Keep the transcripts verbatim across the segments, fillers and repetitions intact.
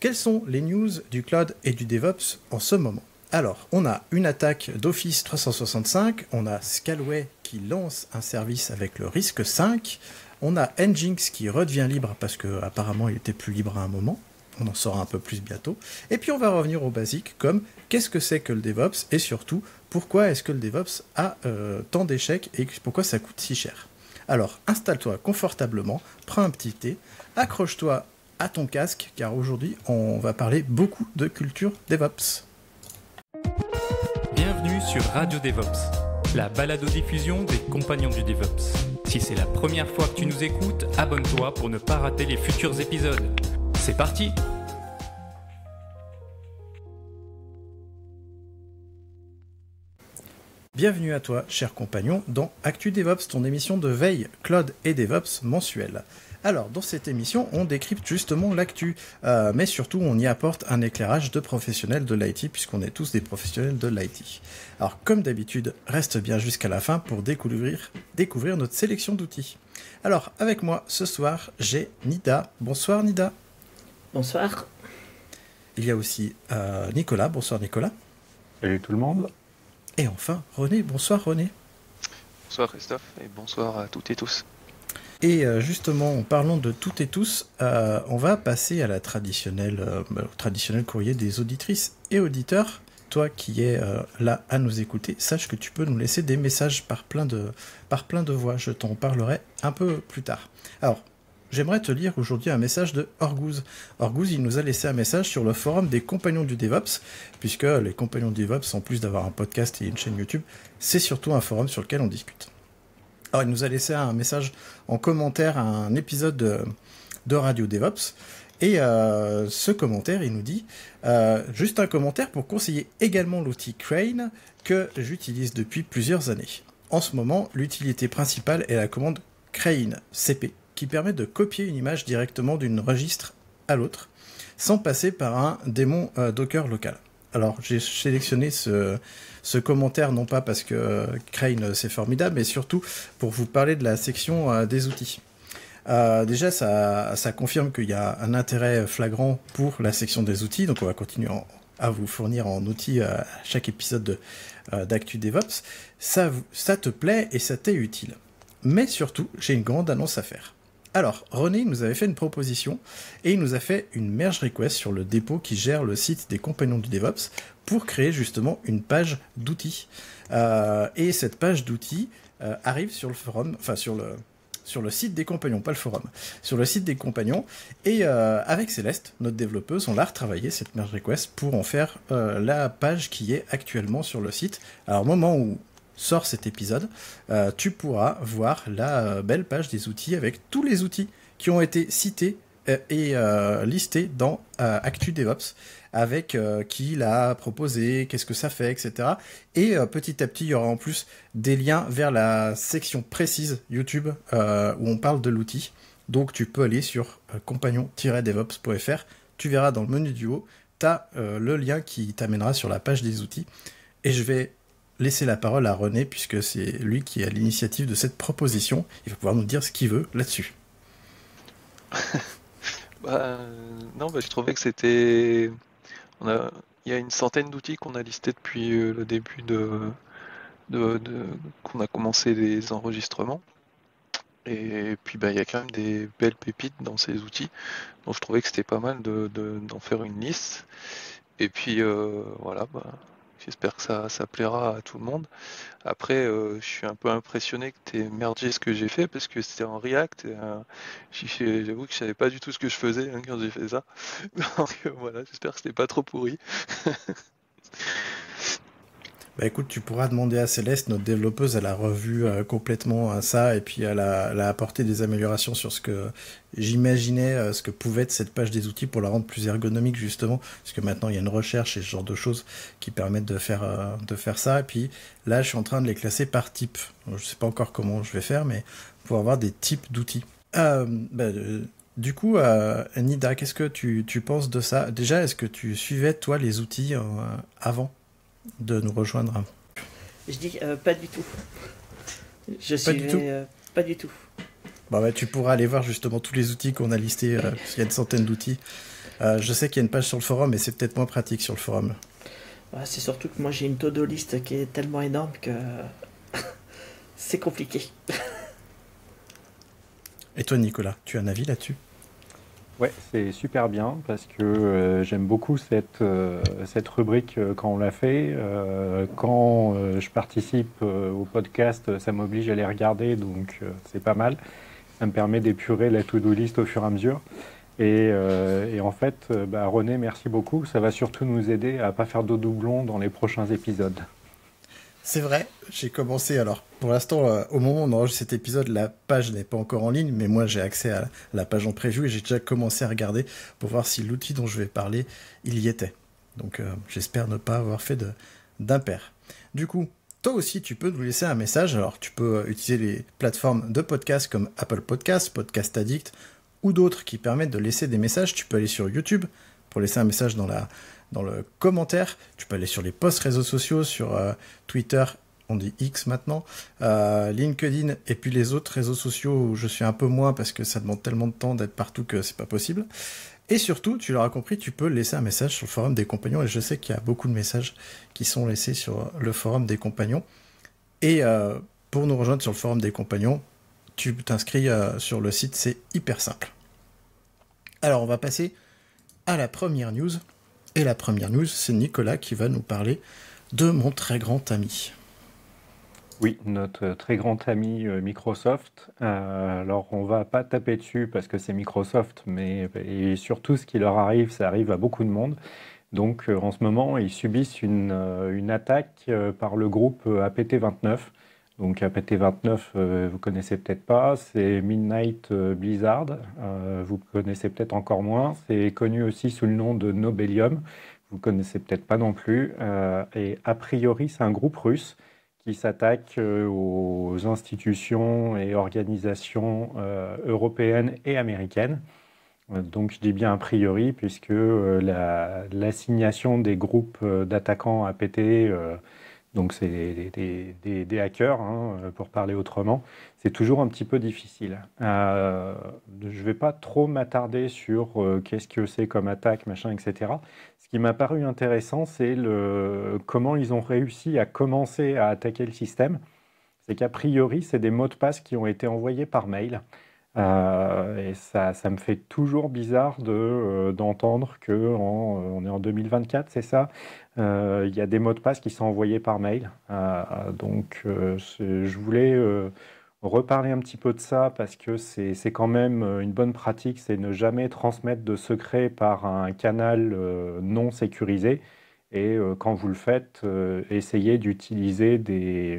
quelles sont les news du cloud et du DevOps en ce moment? Alors, on a une attaque d'Office trois cent soixante-cinq, on a Scalway qui lance un service avec le risque cinq, on a Nginx qui redevient libre parce qu'apparemment il était plus libre à un moment, on en saura un peu plus bientôt, et puis on va revenir aux basiques comme qu'est-ce que c'est que le DevOps et surtout pourquoi est-ce que le DevOps a euh, tant d'échecs et pourquoi ça coûte si cher. Alors, installe-toi confortablement, prends un petit thé, accroche-toi à ton casque car aujourd'hui on va parler beaucoup de culture DevOps. Bienvenue sur Radio DevOps, la balado-diffusion des compagnons du DevOps. Si c'est la première fois que tu nous écoutes, abonne-toi pour ne pas rater les futurs épisodes. C'est parti! Bienvenue à toi, cher compagnon, dans Actu DevOps, ton émission de veille, cloud et DevOps mensuelle. Alors, dans cette émission, on décrypte justement l'actu, euh, mais surtout, on y apporte un éclairage de professionnels de l'I T, puisqu'on est tous des professionnels de l'I T. Alors, comme d'habitude, reste bien jusqu'à la fin pour découvrir, découvrir notre sélection d'outils. Alors, avec moi, ce soir, j'ai Nida. Bonsoir, Nida. Bonsoir. Il y a aussi euh, Nicolas. Bonsoir, Nicolas. Salut tout le monde. Et enfin, René. Bonsoir, René. Bonsoir, Christophe, et bonsoir à toutes et tous. Et euh, justement, en parlant de toutes et tous, euh, on va passer à la traditionnelle, euh, au traditionnel courrier des auditrices et auditeurs. Toi qui es euh, là à nous écouter, sache que tu peux nous laisser des messages par plein de, par plein de voix. Je t'en parlerai un peu plus tard. Alors, j'aimerais te lire aujourd'hui un message de Orguz. Orguz, il nous a laissé un message sur le forum des compagnons du DevOps, puisque les compagnons du DevOps, en plus d'avoir un podcast et une chaîne YouTube, c'est surtout un forum sur lequel on discute. Alors, il nous a laissé un message en commentaire à un épisode de, de Radio DevOps. Et euh, ce commentaire, il nous dit euh, juste un commentaire pour conseiller également l'outil Crane que j'utilise depuis plusieurs années. En ce moment, l'utilité principale est la commande Crane C P qui permet de copier une image directement d'une registre à l'autre sans passer par un démon euh, Docker local. Alors, j'ai sélectionné ce, ce commentaire, non pas parce que euh, Crane, c'est formidable, mais surtout pour vous parler de la section euh, des outils. Euh, déjà, ça, ça confirme qu'il y a un intérêt flagrant pour la section des outils, donc on va continuer en, à vous fournir en outils euh, à chaque épisode de, euh, d'Actu DevOps. Ça, ça te plaît et ça t'est utile. Mais surtout, j'ai une grande annonce à faire. Alors, René nous avait fait une proposition et il nous a fait une merge request sur le dépôt qui gère le site des compagnons du DevOps pour créer justement une page d'outils. Euh, et cette page d'outils euh, arrive sur le forum, enfin sur le, sur le site des compagnons, pas le forum, sur le site des compagnons. Et euh, avec Céleste, notre développeuse, on l'a retravaillé cette merge request pour en faire euh, la page qui est actuellement sur le site. Alors, au moment où sort cet épisode, euh, tu pourras voir la euh, belle page des outils avec tous les outils qui ont été cités euh, et euh, listés dans euh, Actu DevOps, avec euh, qui l'a proposé, qu'est-ce que ça fait, et cetera. Et euh, petit à petit, il y aura en plus des liens vers la section précise YouTube euh, où on parle de l'outil. Donc tu peux aller sur euh, compagnon tiret devops point f r, tu verras dans le menu du haut, tu as euh, le lien qui t'amènera sur la page des outils. Et je vais laisser la parole à René, puisque c'est lui qui est à l'initiative de cette proposition. Il va pouvoir nous dire ce qu'il veut là-dessus. bah, non, bah, je trouvais que c'était... On a... Il y a une centaine d'outils qu'on a listés depuis le début de... de, de... qu'on a commencé les enregistrements. Et puis bah, il y a quand même des belles pépites dans ces outils. Donc je trouvais que c'était pas mal de, de, d'en faire une liste. Et puis euh, voilà, bah... j'espère que ça, ça plaira à tout le monde. Après, euh, je suis un peu impressionné que tu aies mergé ce que j'ai fait parce que c'était en React. Et, euh, j'avoue que je savais pas du tout ce que je faisais hein, quand j'ai fait ça. Donc euh, voilà, j'espère que c'était pas trop pourri. Bah écoute, tu pourras demander à Céleste, notre développeuse, elle a revu euh, complètement euh, ça et puis elle a, elle a apporté des améliorations sur ce que j'imaginais, euh, ce que pouvait être cette page des outils pour la rendre plus ergonomique justement, parce que maintenant il y a une recherche et ce genre de choses qui permettent de faire, euh, de faire ça. Et puis là, je suis en train de les classer par type. Donc, je sais pas encore comment je vais faire, mais pour avoir des types d'outils. Euh, bah, euh, du coup, euh, Nida, qu'est-ce que tu, tu penses de ça? Déjà, est-ce que tu suivais toi les outils euh, avant de nous rejoindre? Je dis euh, pas du tout. Je pas suivais, du tout. Euh, pas du tout. Bon, bah, tu pourras aller voir justement tous les outils qu'on a listés, euh, parce qu'il y a une centaine d'outils. Euh, je sais qu'il y a une page sur le forum, mais c'est peut-être moins pratique sur le forum. Ouais, c'est surtout que moi j'ai une to-do list qui est tellement énorme que c'est compliqué. Et toi, Nicolas, tu as un avis là-dessus? Ouais, c'est super bien parce que euh, j'aime beaucoup cette, euh, cette rubrique euh, quand on l'a fait. Euh, quand euh, je participe euh, au podcast, ça m'oblige à les regarder, donc euh, c'est pas mal. Ça me permet d'épurer la to-do list au fur et à mesure. Et, euh, et en fait, euh, bah, René, merci beaucoup. Ça va surtout nous aider à pas faire de doublons dans les prochains épisodes. C'est vrai, j'ai commencé, alors pour l'instant, euh, au moment où on enregistre cet épisode, la page n'est pas encore en ligne, mais moi j'ai accès à la page en preview et j'ai déjà commencé à regarder pour voir si l'outil dont je vais parler, il y était. Donc euh, j'espère ne pas avoir fait de, d'impair. Du coup, toi aussi tu peux nous laisser un message, alors tu peux euh, utiliser les plateformes de podcast comme Apple Podcasts, Podcast Addict ou d'autres qui permettent de laisser des messages. Tu peux aller sur YouTube pour laisser un message dans la... dans le commentaire, tu peux aller sur les posts réseaux sociaux, sur euh, Twitter, on dit X maintenant, euh, LinkedIn, et puis les autres réseaux sociaux où je suis un peu moins parce que ça demande tellement de temps d'être partout que c'est pas possible. Et surtout, tu l'auras compris, tu peux laisser un message sur le forum des compagnons, et je sais qu'il y a beaucoup de messages qui sont laissés sur le forum des compagnons. Et euh, pour nous rejoindre sur le forum des compagnons, tu t'inscris euh, sur le site, c'est hyper simple. Alors on va passer à la première news. Et la première news, c'est Nicolas qui va nous parler de mon très grand ami. Oui, notre très grand ami euh, Microsoft. Euh, alors, on va pas taper dessus parce que c'est Microsoft, mais et surtout, ce qui leur arrive, ça arrive à beaucoup de monde. Donc, euh, en ce moment, ils subissent une, euh, une attaque euh, par le groupe euh, A P T vingt-neuf. Donc, A P T vingt-neuf, euh, vous connaissez peut-être pas, c'est Midnight euh, Blizzard. Euh, vous connaissez peut-être encore moins. C'est connu aussi sous le nom de Nobelium. Vous connaissez peut-être pas non plus. Euh, et a priori, c'est un groupe russe qui s'attaque euh, aux institutions et organisations euh, européennes et américaines. Euh, donc, je dis bien a priori, puisque euh, la, l'assignation des groupes euh, d'attaquants A P T, euh, donc c'est des, des, des, des hackers, hein, pour parler autrement, c'est toujours un petit peu difficile. Euh, je ne vais pas trop m'attarder sur euh, qu'est-ce que c'est comme attaque, machin, et cetera. Ce qui m'a paru intéressant, c'est le, comment ils ont réussi à commencer à attaquer le système. C'est qu'a priori, c'est des mots de passe qui ont été envoyés par mail. Euh, et ça, ça me fait toujours bizarre de, euh, d'entendre que en, euh, on est en deux mille vingt-quatre, c'est ça. Euh, il y a des mots de passe qui sont envoyés par mail. Euh, donc, euh, je voulais euh, reparler un petit peu de ça parce que c'est, c'est quand même une bonne pratique, c'est ne jamais transmettre de secrets par un canal euh, non sécurisé. Et euh, quand vous le faites, euh, essayez d'utiliser des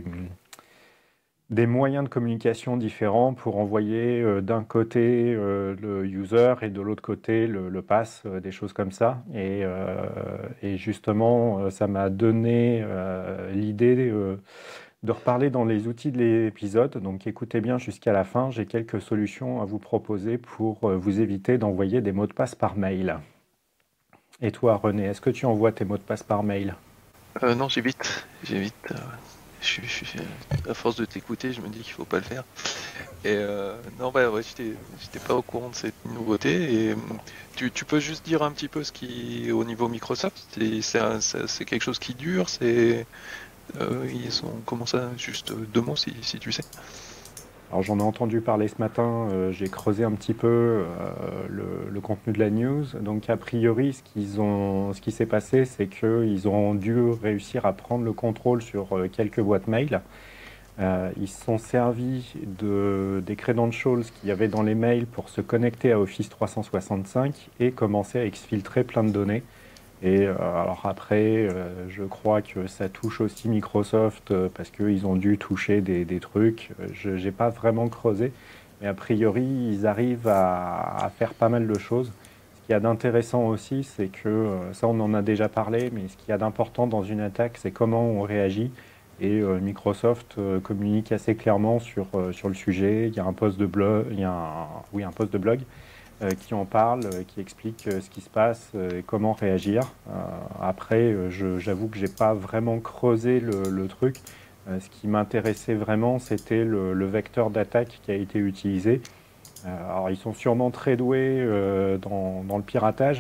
des moyens de communication différents pour envoyer euh, d'un côté euh, le user et de l'autre côté le, le pass, euh, des choses comme ça. Et, euh, et justement, euh, ça m'a donné euh, l'idée euh, de reparler dans les outils de l'épisode. Donc écoutez bien jusqu'à la fin, j'ai quelques solutions à vous proposer pour euh, vous éviter d'envoyer des mots de passe par mail. Et toi, René, est-ce que tu envoies tes mots de passe par mail ? Euh, non, j'évite. J'évite. euh, Je, je, je- à force de t'écouter, je me dis qu'il faut pas le faire. Et euh, non, bah ouais, j'étais, j'étais pas au courant de cette nouveauté. Et euh, tu, tu peux juste dire un petit peu ce qui, au niveau Microsoft, c'est, c'est, un- c'est- c'est quelque chose qui dure. C'est, euh, ils sont, comment ça, juste deux mots si, si tu sais. Alors j'en ai entendu parler ce matin, euh, j'ai creusé un petit peu euh, le, le contenu de la news. Donc a priori, ce, qu'ils ont, ce qui s'est passé, c'est qu'ils ont dû réussir à prendre le contrôle sur euh, quelques boîtes mail. Euh, ils se sont servis de, des credentials qu'il y avait dans les mails pour se connecter à Office trois cent soixante-cinq et commencer à exfiltrer plein de données. Et euh, alors après, euh, je crois que ça touche aussi Microsoft euh, parce qu'ils ont dû toucher des, des trucs. Je n'ai pas vraiment creusé, mais a priori, ils arrivent à, à faire pas mal de choses. Ce qu'il y a d'intéressant aussi, c'est que, euh, ça on en a déjà parlé, mais ce qu'il y a d'important dans une attaque, c'est comment on réagit. Et euh, Microsoft euh, communique assez clairement sur, euh, sur le sujet. Il y a un post de blog, il y a un, oui, un post de blog euh, qui en parle, euh, qui explique euh, ce qui se passe euh, et comment réagir. Euh, après, euh, je, j'avoue que j'ai pas vraiment creusé le, le truc. Euh, ce qui m'intéressait vraiment, c'était le, le vecteur d'attaque qui a été utilisé. Euh, alors, ils sont sûrement très doués euh, dans, dans le piratage,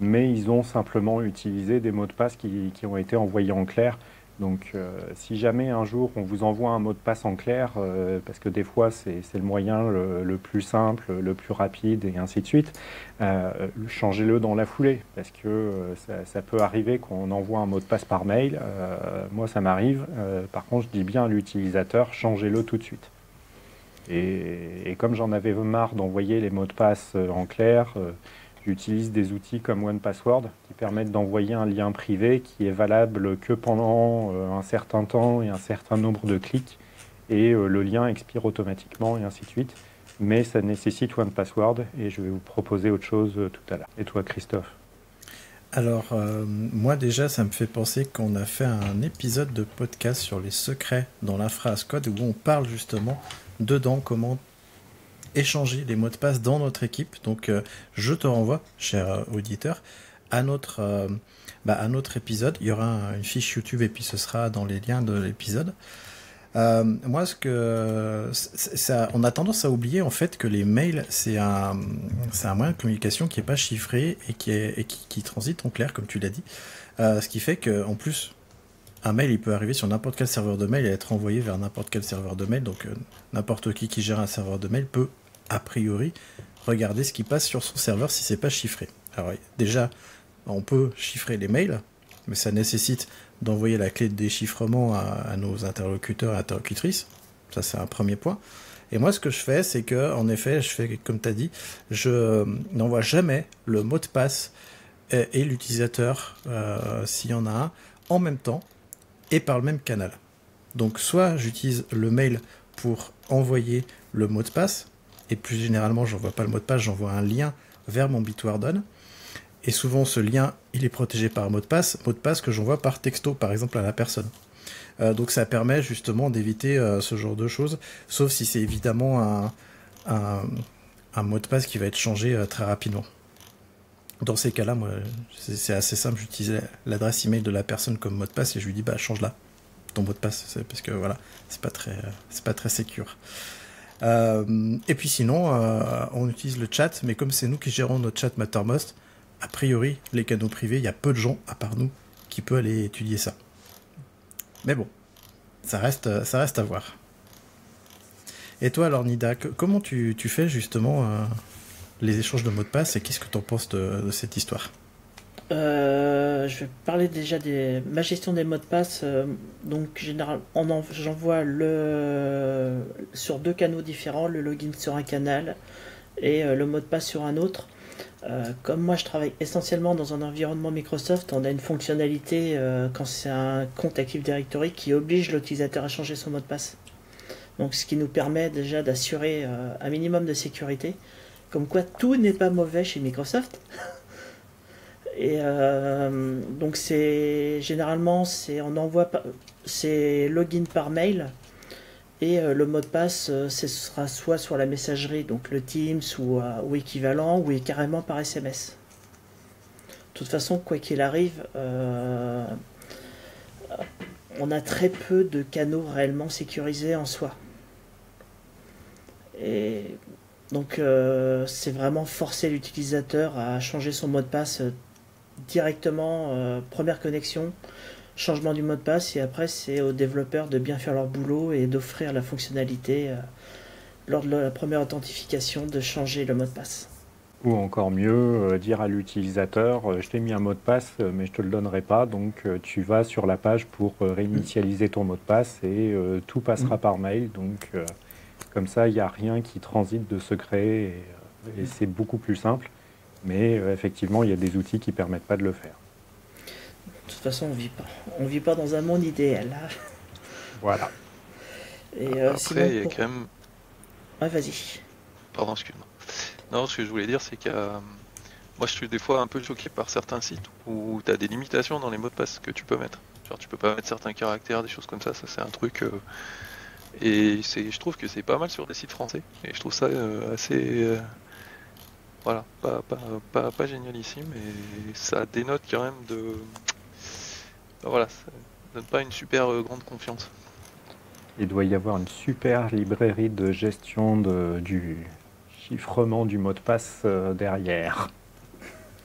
mais ils ont simplement utilisé des mots de passe qui, qui ont été envoyés en clair. Donc euh, si jamais un jour on vous envoie un mot de passe en clair, euh, parce que des fois c'est, c'est le moyen le, le plus simple, le plus rapide et ainsi de suite, euh, changez-le dans la foulée, parce que euh, ça, ça peut arriver qu'on envoie un mot de passe par mail. Euh, moi ça m'arrive, euh, par contre je dis bien à l'utilisateur, changez-le tout de suite. Et, et comme j'en avais marre d'envoyer les mots de passe en clair, euh, j'utilise des outils comme one password qui permettent d'envoyer un lien privé qui est valable que pendant euh, un certain temps et un certain nombre de clics, et euh, le lien expire automatiquement et ainsi de suite. Mais ça nécessite one password et je vais vous proposer autre chose euh, tout à l'heure. Et toi, Christophe? Alors, euh, moi déjà, ça me fait penser qu'on a fait un épisode de podcast sur les secrets dans l'infra Ascode où on parle justement dedans comment échanger les mots de passe dans notre équipe. Donc euh, je te renvoie, cher euh, auditeur, à notre, euh, bah, à notre épisode. Il y aura un, une fiche YouTube et puis ce sera dans les liens de l'épisode. Euh, moi, ce que ça, on a tendance à oublier en fait que les mails, c'est un, c'est un moyen de communication qui est pas chiffré et qui est et qui, qui transite en clair, comme tu l'as dit. Euh, ce qui fait que en plus, un mail, il peut arriver sur n'importe quel serveur de mail et être envoyé vers n'importe quel serveur de mail. Donc, euh, n'importe qui qui gère un serveur de mail peut, a priori, regarder ce qui passe sur son serveur si c'est pas chiffré. Alors, déjà, on peut chiffrer les mails, mais ça nécessite d'envoyer la clé de déchiffrement à, à nos interlocuteurs et interlocutrices. Ça, c'est un premier point. Et moi, ce que je fais, c'est que, en effet, je fais comme tu as dit, je euh, n'envoie jamais le mot de passe et, et l'utilisateur, euh, s'il y en a un, en même temps et par le même canal. Donc, soit j'utilise le mail pour envoyer le mot de passe, et plus généralement, je n'envoie pas le mot de passe, j'envoie un lien vers mon Bitwarden. Et souvent, ce lien, il est protégé par un mot de passe, mot de passe que j'envoie par texto, par exemple, à la personne. Euh, donc ça permet justement d'éviter euh, ce genre de choses, sauf si c'est évidemment un, un, un mot de passe qui va être changé euh, très rapidement. Dans ces cas-là, moi, c'est, c'est assez simple, j'utilise l'adresse email de la personne comme mot de passe et je lui dis, bah, change-la, ton mot de passe, c'est parce que voilà, c'est pas très, c'est pas très sécure. Euh, et puis sinon, euh, on utilise le chat, mais comme c'est nous qui gérons notre chat Mattermost, a priori, les canaux privés, il y a peu de gens, à part nous, qui peuvent aller étudier ça. Mais bon, ça reste, ça reste à voir. Et toi alors, Nida, que, comment tu, tu fais justement euh, les échanges de mots de passe et qu'est-ce que tu en penses de, de cette histoire? euh, Je vais parler déjà de ma gestion des mots de passe. Euh, donc, généralement, on en, j'envoie le, sur deux canaux différents, le login sur un canal et euh, le mot de passe sur un autre. Euh, comme moi je travaille essentiellement dans un environnement Microsoft, on a une fonctionnalité euh, quand c'est un compte Active Directory qui oblige l'utilisateur à changer son mot de passe. Donc ce qui nous permet déjà d'assurer euh, un minimum de sécurité. Comme quoi tout n'est pas mauvais chez Microsoft. Et euh, donc c'est généralement c'est on envoie c'est login par mail. Et euh, le mot de passe, euh, ce sera soit sur la messagerie, donc le Teams ou, euh, ou équivalent, ou carrément par S M S. De toute façon, quoi qu'il arrive, euh, on a très peu de canaux réellement sécurisés en soi. Et donc, euh, c'est vraiment forcer l'utilisateur à changer son mot de passe directement, euh, première connexion. Changement du mot de passe et après c'est aux développeurs de bien faire leur boulot et d'offrir la fonctionnalité euh, lors de la première authentification de changer le mot de passe. Ou encore mieux, euh, dire à l'utilisateur euh, je t'ai mis un mot de passe euh, mais je te le donnerai pas, donc euh, tu vas sur la page pour euh, réinitialiser ton mot de passe et euh, tout passera mmh. par mail, donc euh, comme ça il n'y a rien qui transite de secret et, euh, et c'est beaucoup plus simple, mais euh, effectivement il y a des outils qui ne permettent pas de le faire. De toute façon, on vit pas. On vit pas dans un monde idéal. Là. Voilà. Et euh, Après, sinon, il y a pour... quand même... Ouais, vas-y. Pardon, excuse-moi. Non, ce que je voulais dire, c'est que euh, moi, je suis des fois un peu choqué par certains sites où tu as des limitations dans les mots de passe que tu peux mettre. Genre, tu peux pas mettre certains caractères, des choses comme ça. Ça, c'est un truc... Euh... Et c'est, je trouve que c'est pas mal sur des sites français. Et je trouve ça euh, assez... Euh... Voilà, pas, pas, pas, pas génialissime. Et ça dénote quand même de... Voilà, ça donne pas une super euh, grande confiance. Il doit y avoir une super librairie de gestion de, du chiffrement du mot de passe euh, derrière.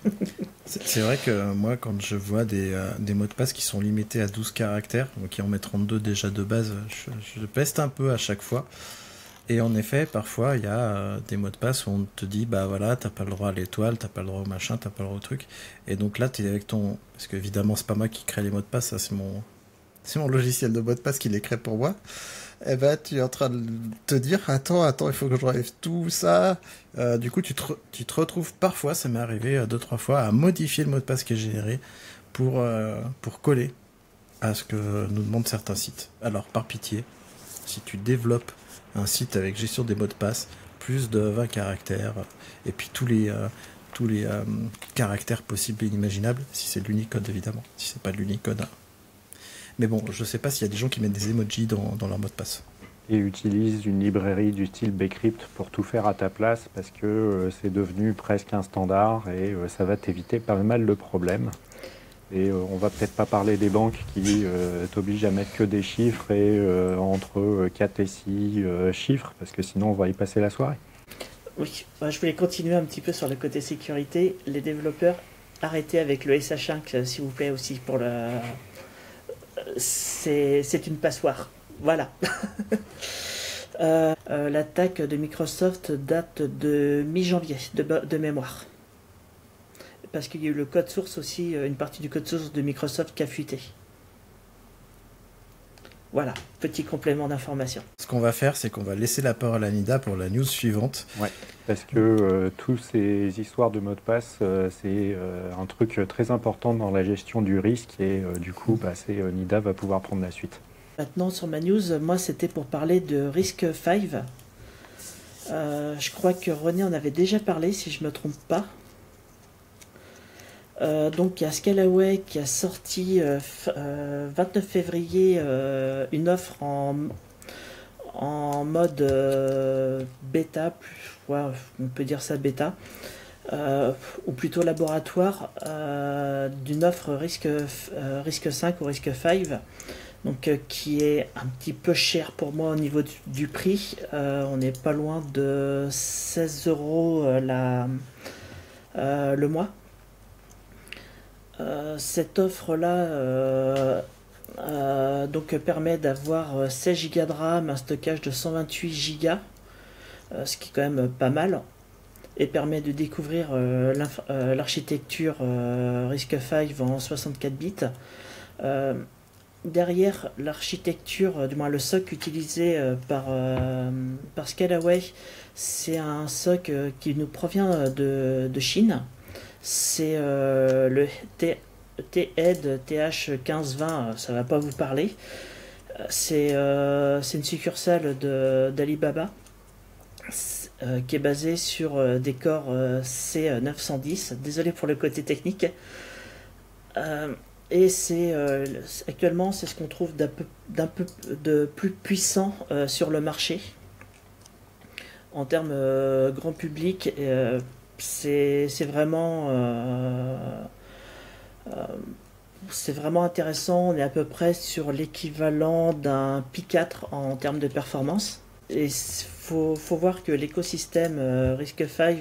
C'est c'est vrai que moi, quand je vois des, euh, des mots de passe qui sont limités à douze caractères, donc qui en mettent trente-deux déjà de base, je, je peste un peu à chaque fois. Et en effet, parfois, il y a euh, des mots de passe où on te dit, bah voilà, t'as pas le droit à l'étoile, t'as pas le droit au machin, t'as pas le droit au truc. Et donc là, t'es avec ton... Parce que évidemment, c'est pas moi qui crée les mots de passe, ça c'est mon... c'est mon logiciel de mots de passe qui les crée pour moi. Eh ben, tu es en train de te dire, attends, attends, il faut que je relève tout ça. Euh, du coup, tu te, re- tu te retrouves parfois, ça m'est arrivé euh, deux, trois fois, à modifier le mot de passe qui est généré pour, euh, pour coller à ce que nous demandent certains sites. Alors, par pitié, si tu développes un site avec gestion des mots de passe, plus de vingt caractères, et puis tous les, euh, tous les euh, caractères possibles et inimaginables, si c'est de l'Unicode évidemment, si c'est pas de l'Unicode. Hein. Mais bon, je sais pas s'il y a des gens qui mettent des emojis dans, dans leur mot de passe. Et utilise une librairie du style Bcrypt pour tout faire à ta place parce que euh, c'est devenu presque un standard et euh, ça va t'éviter pas mal de problèmes. Et euh, on va peut-être pas parler des banques qui euh, t'obligent à mettre que des chiffres et euh, entre quatre et six euh, chiffres parce que sinon on va y passer la soirée. Oui, bah, je voulais continuer un petit peu sur le côté sécurité. Les développeurs, arrêtez avec le S H cinq, s'il vous plaît, aussi pour le... C'est, c'est une passoire. Voilà. euh, euh, l'attaque de Microsoft date de mi-janvier, de, de mémoire. Parce qu'il y a eu le code source aussi, une partie du code source de Microsoft qui a fuité. Voilà, petit complément d'information. Ce qu'on va faire, c'est qu'on va laisser la parole à Nida pour la news suivante. Ouais, parce que euh, toutes ces histoires de mots de passe, euh, c'est euh, un truc très important dans la gestion du risque et euh, du coup, bah, c'est, euh, Nida va pouvoir prendre la suite. Maintenant, sur ma news, moi, c'était pour parler de Risk cinq. Euh, je crois que René en avait déjà parlé, si je ne me trompe pas. Euh, donc il y a Scalaway qui a sorti euh, f- euh, vingt-neuf février euh, une offre en, en mode euh, bêta, plus- ouais, on peut dire ça bêta, euh, ou plutôt laboratoire, euh, d'une offre risque, euh, risque cinq ou risque cinq, donc euh, qui est un petit peu cher pour moi au niveau du, du prix. Euh, on n'est pas loin de seize euros euh, la, euh, le mois. Euh, cette offre-là euh, euh, donc permet d'avoir seize gigas de RAM, un stockage de cent vingt-huit gigas, euh, ce qui est quand même pas mal, et permet de découvrir euh, euh, l'architecture euh, risque cinq en soixante-quatre bits. Euh, derrière l'architecture, euh, du moins le S O C utilisé euh, par, euh, par Scalaway, c'est un S O C euh, qui nous provient de, de Chine. C'est euh, le T E D T H quinze vingt, ça va pas vous parler. C'est euh, c'est une succursale de, d'Alibaba euh, qui est basée sur euh, des corps euh, C neuf cent dix. Désolé pour le côté technique. Euh, et c'est euh, actuellement c'est ce qu'on trouve d'un peu, d'un peu de plus puissant euh, sur le marché en termes euh, grand public. Euh, c'est c'est vraiment euh, euh, c'est vraiment intéressant. On est à peu près sur l'équivalent d'un Pi quatre en termes de performance. Et il faut, faut voir que l'écosystème euh, Risk cinq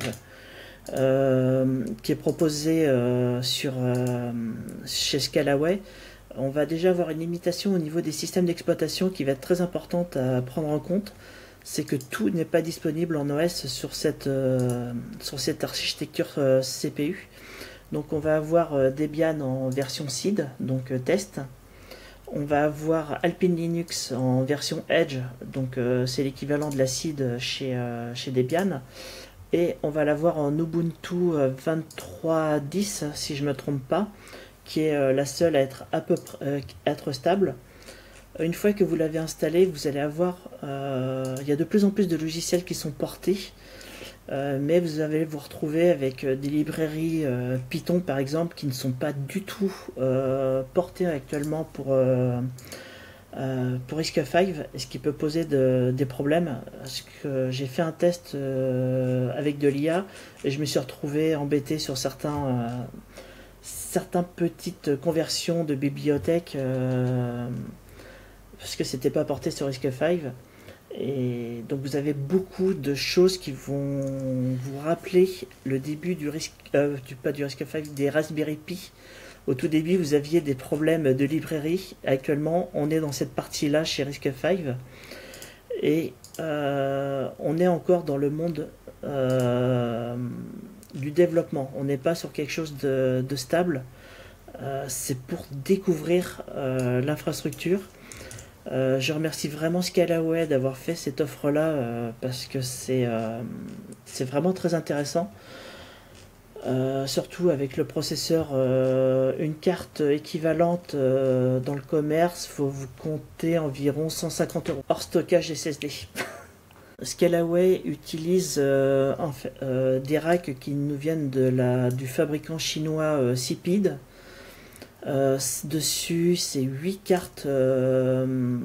euh, qui est proposé euh, sur, euh, chez Scalaway, on va déjà avoir une limitation au niveau des systèmes d'exploitation qui va être très importante à prendre en compte. C'est que tout n'est pas disponible en O S sur cette, euh, sur cette architecture euh, C P U. Donc on va avoir euh, Debian en version seed, donc euh, test. On va avoir Alpine Linux en version Edge, donc euh, c'est l'équivalent de la seed chez, euh, chez Debian. Et on va l'avoir en Ubuntu euh, vingt-trois dix, si je ne me trompe pas, qui est euh, la seule à être, à peu pr- euh, à être stable. Une fois que vous l'avez installé, vous allez avoir... Euh, il y a de plus en plus de logiciels qui sont portés, euh, mais vous allez vous retrouver avec des librairies euh, Python, par exemple, qui ne sont pas du tout euh, portées actuellement pour, euh, euh, pour Risk cinq, et ce qui peut poser de, des problèmes. Parce que j'ai fait un test euh, avec de l'I A, et je me suis retrouvé embêté sur certains... Euh, certaines petites conversions de bibliothèques... Euh, parce que c'était pas porté sur Risk cinq, Et donc vous avez beaucoup de choses qui vont vous rappeler le début du risque, euh, du, pas du RISC-V, des Raspberry Pi. Au tout début, vous aviez des problèmes de librairie. Actuellement, on est dans cette partie-là chez RISC-V. Et euh, on est encore dans le monde euh, du développement. On n'est pas sur quelque chose de, de stable. Euh, c'est pour découvrir euh, l'infrastructure. Euh, je remercie vraiment Scalaway d'avoir fait cette offre-là euh, parce que c'est euh, c'est vraiment très intéressant. Euh, surtout avec le processeur, euh, une carte équivalente euh, dans le commerce, faut vous compter environ cent cinquante euros hors stockage S S D. Scalaway utilise euh, en fait, euh, des racks qui nous viennent de la, du fabricant chinois euh, Cipid. Euh, dessus, c'est huit cartes, euh,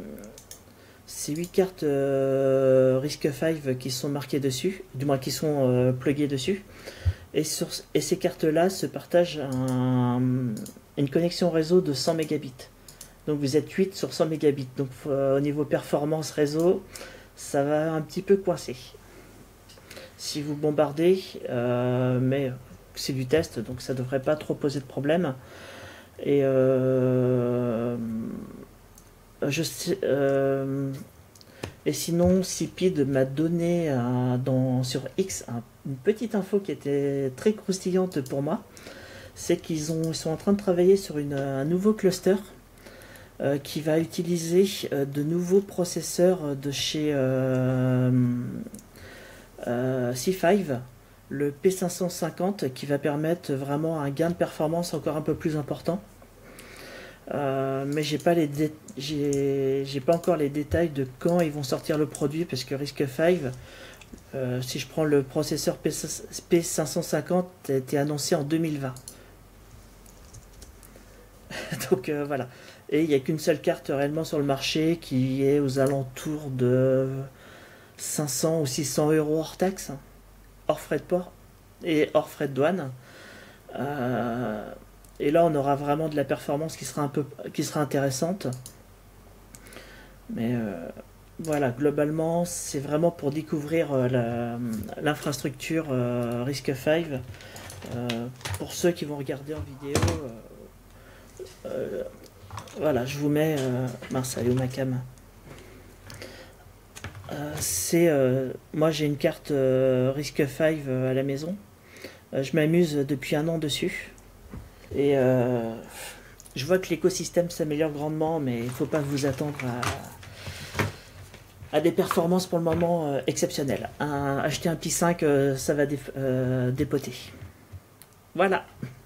c'est huit cartes euh, RISC-V qui sont marquées dessus, du moins qui sont euh, pluguées dessus. Et, sur, et ces cartes-là se partagent un, une connexion réseau de cent mégabits. Donc vous êtes huit sur cent mégabits. Donc euh, au niveau performance réseau, ça va un petit peu coincer. Si vous bombardez, euh, mais c'est du test, donc ça ne devrait pas trop poser de problème. Et euh, je sais, euh, et sinon, Cipid m'a donné un, dans, sur X un, une petite info qui était très croustillante pour moi. C'est qu'ils ont, ils sont en train de travailler sur une, un nouveau cluster euh, qui va utiliser euh, de nouveaux processeurs de chez euh, euh, C cinq, le P cinq cent cinquante, qui va permettre vraiment un gain de performance encore un peu plus important. Euh, mais j'ai pas les dé- j'ai, j'ai pas encore les détails de quand ils vont sortir le produit parce que RISC-V, euh, si je prends le processeur P cinq cent cinquante, a été annoncé en deux mille vingt. Donc euh, voilà. Et il n'y a qu'une seule carte réellement sur le marché qui est aux alentours de cinq cents ou six cents euros hors taxe, hors frais de port et hors frais de douane. Euh, Et là, on aura vraiment de la performance qui sera un peu, qui sera intéressante. Mais euh, voilà, globalement, c'est vraiment pour découvrir euh, la, l'infrastructure euh, RISC-V. Euh, pour ceux qui vont regarder en vidéo, euh, euh, voilà, je vous mets. Euh, mince, allez où ma cam. Euh, c'est, euh, moi, j'ai une carte euh, RISC-V à la maison. Euh, je m'amuse depuis un an dessus. Et euh, je vois que l'écosystème s'améliore grandement, mais il ne faut pas vous attendre à, à des performances pour le moment euh, exceptionnelles. Un, acheter un Pi cinq, euh, ça va dé, euh, dépoter. Voilà.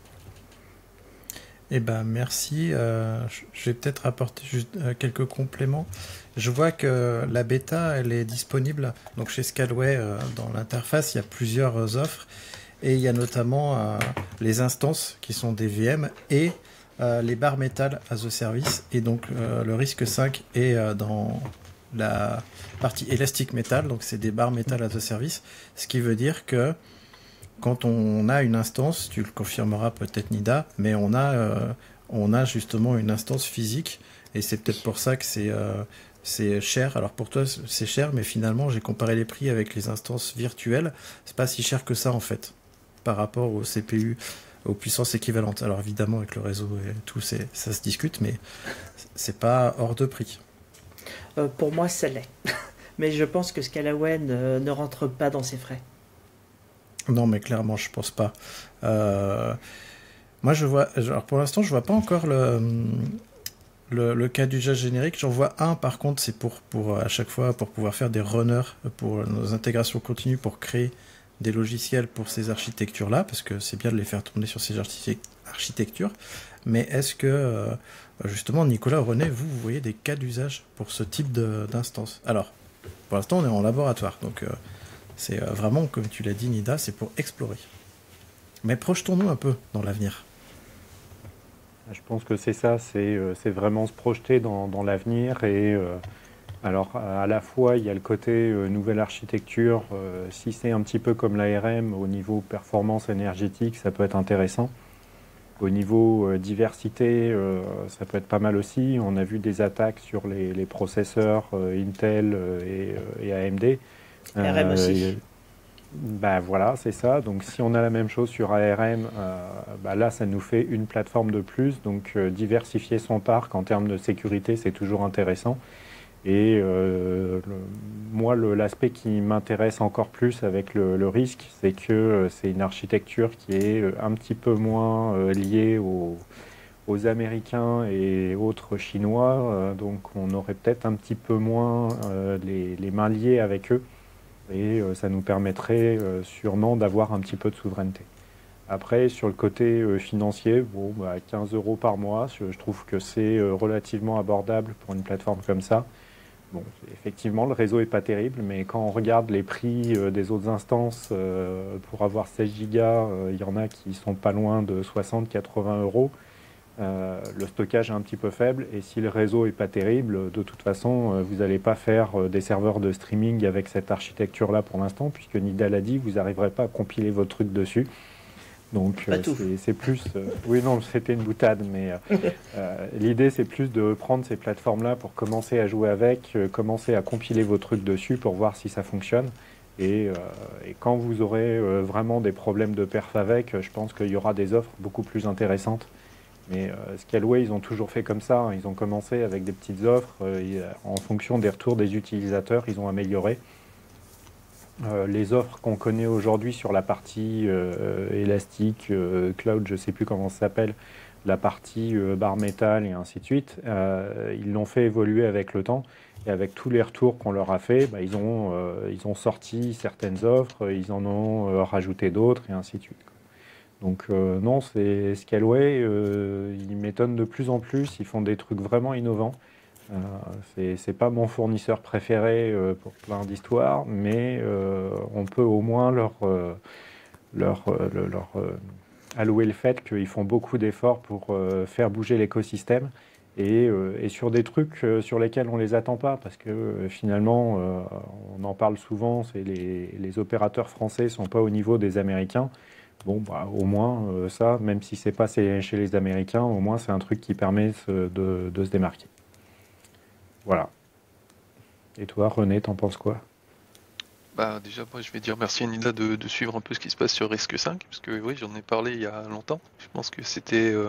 Eh ben merci. Euh, je vais peut-être apporter juste euh, quelques compléments. Je vois que la bêta, elle est disponible. Donc chez Scalaway, euh, dans l'interface, il y a plusieurs euh, offres. Et il y a notamment euh, les instances qui sont des V M et euh, les bare metal as a service. Et donc euh, le RISC-V est euh, dans la partie Elastic Metal, donc c'est des bare metal as a service. Ce qui veut dire que quand on a une instance, tu le confirmeras peut-être Nida, mais on a, euh, on a justement une instance physique. Et c'est peut-être pour ça que c'est euh, c'est cher. Alors pour toi c'est cher, mais finalement j'ai comparé les prix avec les instances virtuelles. C'est pas si cher que ça en fait, par rapport au C P U, aux puissances équivalentes. Alors évidemment, avec le réseau et tout, c'est, ça se discute, mais c'est pas hors de prix. Euh, pour moi, ça l'est. Mais je pense que Scalaway ne, ne rentre pas dans ses frais. Non, mais clairement, je pense pas. Euh, moi, je vois... Alors pour l'instant, je vois pas encore le... Le, le cas d'usage générique. J'en vois un, par contre, c'est pour, pour à chaque fois, pour pouvoir faire des runners, pour nos intégrations continues, pour créer des logiciels pour ces architectures-là, parce que c'est bien de les faire tourner sur ces architectures. Mais est-ce que, euh, justement, Nicolas, René, vous, vous voyez des cas d'usage pour ce type de, d'instance? Alors, pour l'instant, on est en laboratoire, donc euh, c'est euh, vraiment, comme tu l'as dit, Nida, c'est pour explorer. Mais projetons-nous un peu dans l'avenir. Je pense que c'est ça, c'est, euh, c'est vraiment se projeter dans, dans l'avenir et... Euh... Alors, à la fois, il y a le côté euh, nouvelle architecture. Euh, si c'est un petit peu comme l'A R M, au niveau performance énergétique, ça peut être intéressant. Au niveau euh, diversité, euh, ça peut être pas mal aussi. On a vu des attaques sur les, les processeurs euh, Intel euh, et, euh, et A M D. R M aussi. Et, bah voilà, c'est ça. Donc si on a la même chose sur A R M, euh, bah là ça nous fait une plateforme de plus. Donc euh, diversifier son parc en termes de sécurité, c'est toujours intéressant. Et euh, le, moi, le, l'aspect qui m'intéresse encore plus avec le, le risque, c'est que euh, c'est une architecture qui est un petit peu moins euh, liée aux, aux Américains et autres Chinois. Euh, donc on aurait peut-être un petit peu moins euh, les, les mains liées avec eux. Et euh, ça nous permettrait euh, sûrement d'avoir un petit peu de souveraineté. Après, sur le côté euh, financier, bon, bah, quinze euros par mois, je, je trouve que c'est euh, relativement abordable pour une plateforme comme ça. Bon, effectivement, le réseau n'est pas terrible, mais quand on regarde les prix euh, des autres instances, euh, pour avoir seize gigas, euh, il y en a qui sont pas loin de soixante à quatre-vingts euros. Euh, le stockage est un petit peu faible, et si le réseau n'est pas terrible, de toute façon, euh, vous n'allez pas faire euh, des serveurs de streaming avec cette architecture-là pour l'instant, puisque Nida l'a dit, vous n'arriverez pas à compiler vos trucs dessus. Donc euh, c'est, c'est plus... Euh, oui, non, c'était une boutade, mais euh, euh, l'idée, c'est plus de prendre ces plateformes-là pour commencer à jouer avec, euh, commencer à compiler vos trucs dessus pour voir si ça fonctionne. Et, euh, et quand vous aurez euh, vraiment des problèmes de perf avec, je pense qu'il y aura des offres beaucoup plus intéressantes. Mais euh, Scaleway, ils ont toujours fait comme ça. Hein. Ils ont commencé avec des petites offres. Euh, et, euh, en fonction des retours des utilisateurs, ils ont amélioré. Euh, les offres qu'on connaît aujourd'hui sur la partie euh, élastique, euh, cloud, je ne sais plus comment ça s'appelle, la partie euh, bare metal et ainsi de suite, euh, ils l'ont fait évoluer avec le temps. Et avec tous les retours qu'on leur a fait, bah, ils, ont, euh, ils ont sorti certaines offres, ils en ont euh, rajouté d'autres et ainsi de suite. Donc euh, non, c'est Scaleway, euh, ils m'étonnent de plus en plus, ils font des trucs vraiment innovants. Euh, c'est, c'est pas mon fournisseur préféré euh, pour plein d'histoires, mais euh, on peut au moins leur, euh, leur, euh, le- leur euh, allouer le fait qu'ils font beaucoup d'efforts pour euh, faire bouger l'écosystème et, euh, et sur des trucs euh, sur lesquels on les attend pas, parce que euh, finalement, euh, on en parle souvent, c'est les, les opérateurs français sont pas au niveau des Américains. Bon, bah, au moins, euh, ça, même si c'est pas chez chez les Américains, au moins c'est un truc qui permet se- de, de se démarquer. Voilà. Et toi, René, t'en penses quoi? Bah déjà, moi je vais dire merci à Nida de, de suivre un peu ce qui se passe sur Risque cinq, parce que oui, j'en ai parlé il y a longtemps. Je pense que c'était, euh,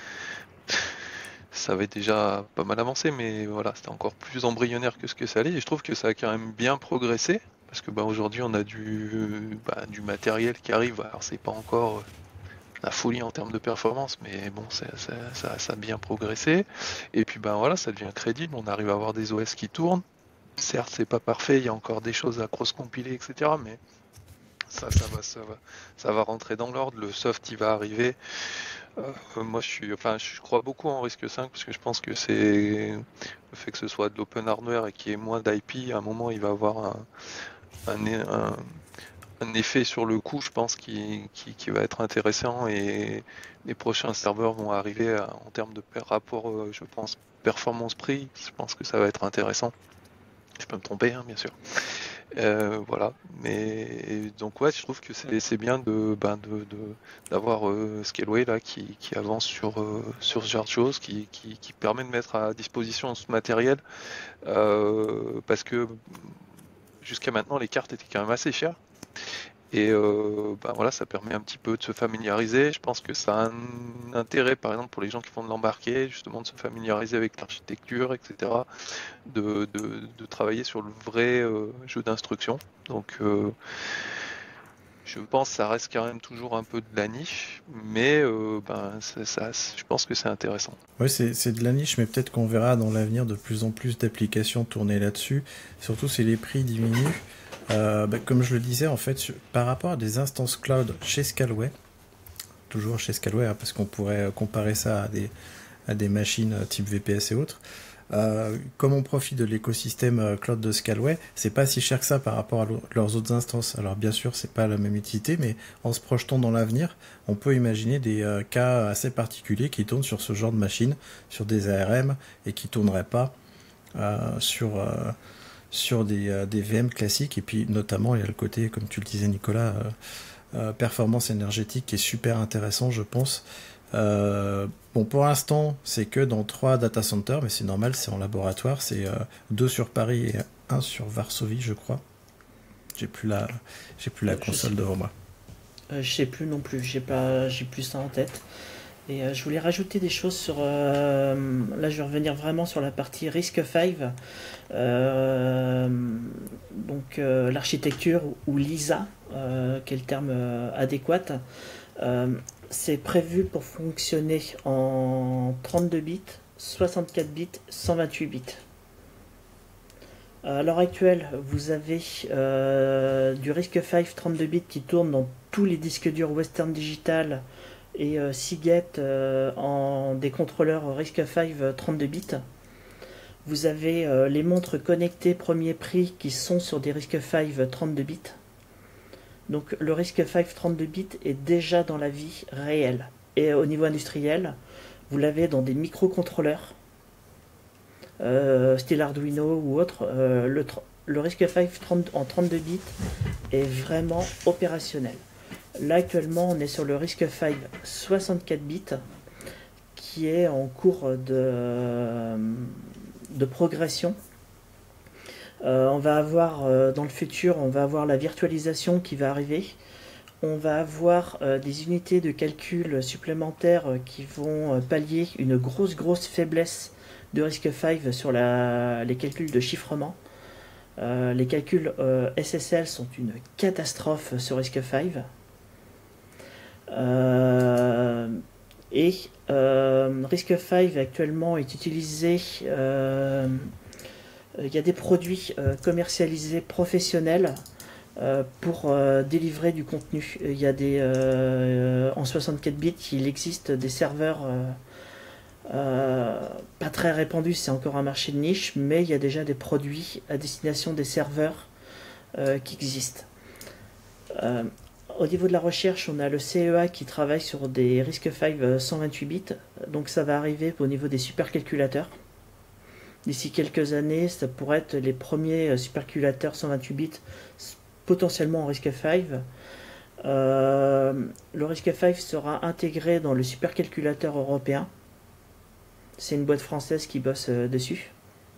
ça avait déjà pas mal avancé, mais voilà, c'était encore plus embryonnaire que ce que ça allait. Et je trouve que ça a quand même bien progressé, parce que bah, aujourd'hui on a du, bah, du matériel qui arrive. Alors c'est pas encore euh, la folie en termes de performance, mais bon, ça, ça, ça- ça a bien progressé. Et puis ben voilà, ça devient crédible. On arrive à avoir des O S qui tournent. Certes, c'est pas parfait, il y a encore des choses à cross-compiler, et cetera. Mais ça, ça va, ça va, ça va rentrer dans l'ordre. Le soft, il va arriver. Euh, moi, je suis, enfin, je crois beaucoup en Risque cinq parce que je pense que c'est le fait que ce soit de l'open hardware et qu'il y ait moins d'I P. À un moment, il va avoir un, un, un- un effet sur le coût, je pense, qui, qui, qui va être intéressant et les prochains serveurs vont arriver à- en termes de per- rapport, euh, je pense, performance-prix. Je pense que ça va être intéressant. Je peux me tromper, hein, bien sûr. Euh, voilà, mais donc ouais, je trouve que c'est c'est bien de ben de de- d'avoir euh, Scaleway là qui, qui avance sur euh, sur ce genre de choses, qui, qui qui permet de mettre à disposition ce matériel euh, parce que jusqu'à maintenant les cartes étaient quand même assez chères et euh, ben voilà, ça permet un petit peu de se familiariser. Je pense que ça a un intérêt par exemple pour les gens qui font de l'embarqué, justement de se familiariser avec l'architecture, et cetera. De, de, de travailler sur le vrai euh, jeu d'instruction. Donc euh, je pense que ça reste quand même toujours un peu de la niche, mais euh, ben, ça, ça- je pense que c'est intéressant. Ouais, c'est, c'est de la niche, mais peut-être qu'on verra dans l'avenir de plus en plus d'applications tourner là-dessus. Surtout si les prix diminuent. Euh, bah, comme je le disais, en fait, sur- par rapport à des instances cloud chez Scaleway, toujours chez Scaleway, hein, parce qu'on pourrait euh, comparer ça à des, à des machines euh, type V P S et autres. Euh, comme on profite de l'écosystème euh, cloud de Scaleway, c'est pas si cher que ça par rapport à lo- leurs autres instances. Alors bien sûr, c'est pas la même utilité, mais en se projetant dans l'avenir, on peut imaginer des euh, cas assez particuliers qui tournent sur ce genre de machine, sur des A R M, et qui tourneraient pas euh, sur euh, sur des, euh, des V M classiques. Et puis notamment, il y a le côté, comme tu le disais Nicolas, euh, euh, performance énergétique qui est super intéressant, je pense, Euh, bon, pour l'instant, c'est que dans trois data centers, mais c'est normal, c'est en laboratoire. C'est euh, deux sur Paris et un sur Varsovie, je crois. J'ai plus la, j'ai plus la Euh, je console sais- devant moi. Euh, je sais plus non plus, j'ai pas, j'ai plus ça en tête. Et euh, je voulais rajouter des choses sur. Euh, là, je vais revenir vraiment sur la partie Risk cinq. Euh, donc, euh, l'architecture ou l'I S A, euh, qui est le terme euh, adéquat. Euh, c'est prévu pour fonctionner en trente-deux bits, soixante-quatre bits, cent vingt-huit bits. À l'heure actuelle, vous avez euh, du Risk cinq trente-deux bits qui tourne dans tous les disques durs Western Digital et euh, Seagate euh, en des contrôleurs Risk cinq trente-deux bits. Vous avez euh, les montres connectées premier prix qui sont sur des Risk cinq trente-deux bits. Donc le Risk cinq trente-deux bits est déjà dans la vie réelle. Et au niveau industriel, vous l'avez dans des microcontrôleurs, euh, style Arduino ou autre. Euh, le, tr- le Risk cinq trente en trente-deux bits est vraiment opérationnel. Là actuellement on est sur le Risk cinq soixante-quatre bits qui est en cours de, de progression. Euh, on va avoir euh, dans le futur, on va avoir la virtualisation qui va arriver. On va avoir euh, des unités de calcul supplémentaires euh, qui vont euh, pallier une grosse grosse faiblesse de Risk cinq sur la, les calculs de chiffrement. Euh, les calculs euh, S S L sont une catastrophe sur Risk cinq. Euh, et euh, Risk cinq actuellement est utilisé. Euh, il y a des produits euh, commercialisés professionnels euh, pour euh, délivrer du contenu. Il y a des euh, en soixante-quatre bits, il existe des serveurs euh, euh, pas très répandus, c'est encore un marché de niche, mais il y a déjà des produits à destination des serveurs euh, qui existent. Euh, Au niveau de la recherche, on a le C E A qui travaille sur des Risk cinq cent vingt-huit bits, donc ça va arriver au niveau des supercalculateurs. D'ici quelques années, ça pourrait être les premiers supercalculateurs cent vingt-huit bits, potentiellement en Risk cinq. Euh, le Risk cinq sera intégré dans le supercalculateur européen. C'est une boîte française qui bosse euh, dessus.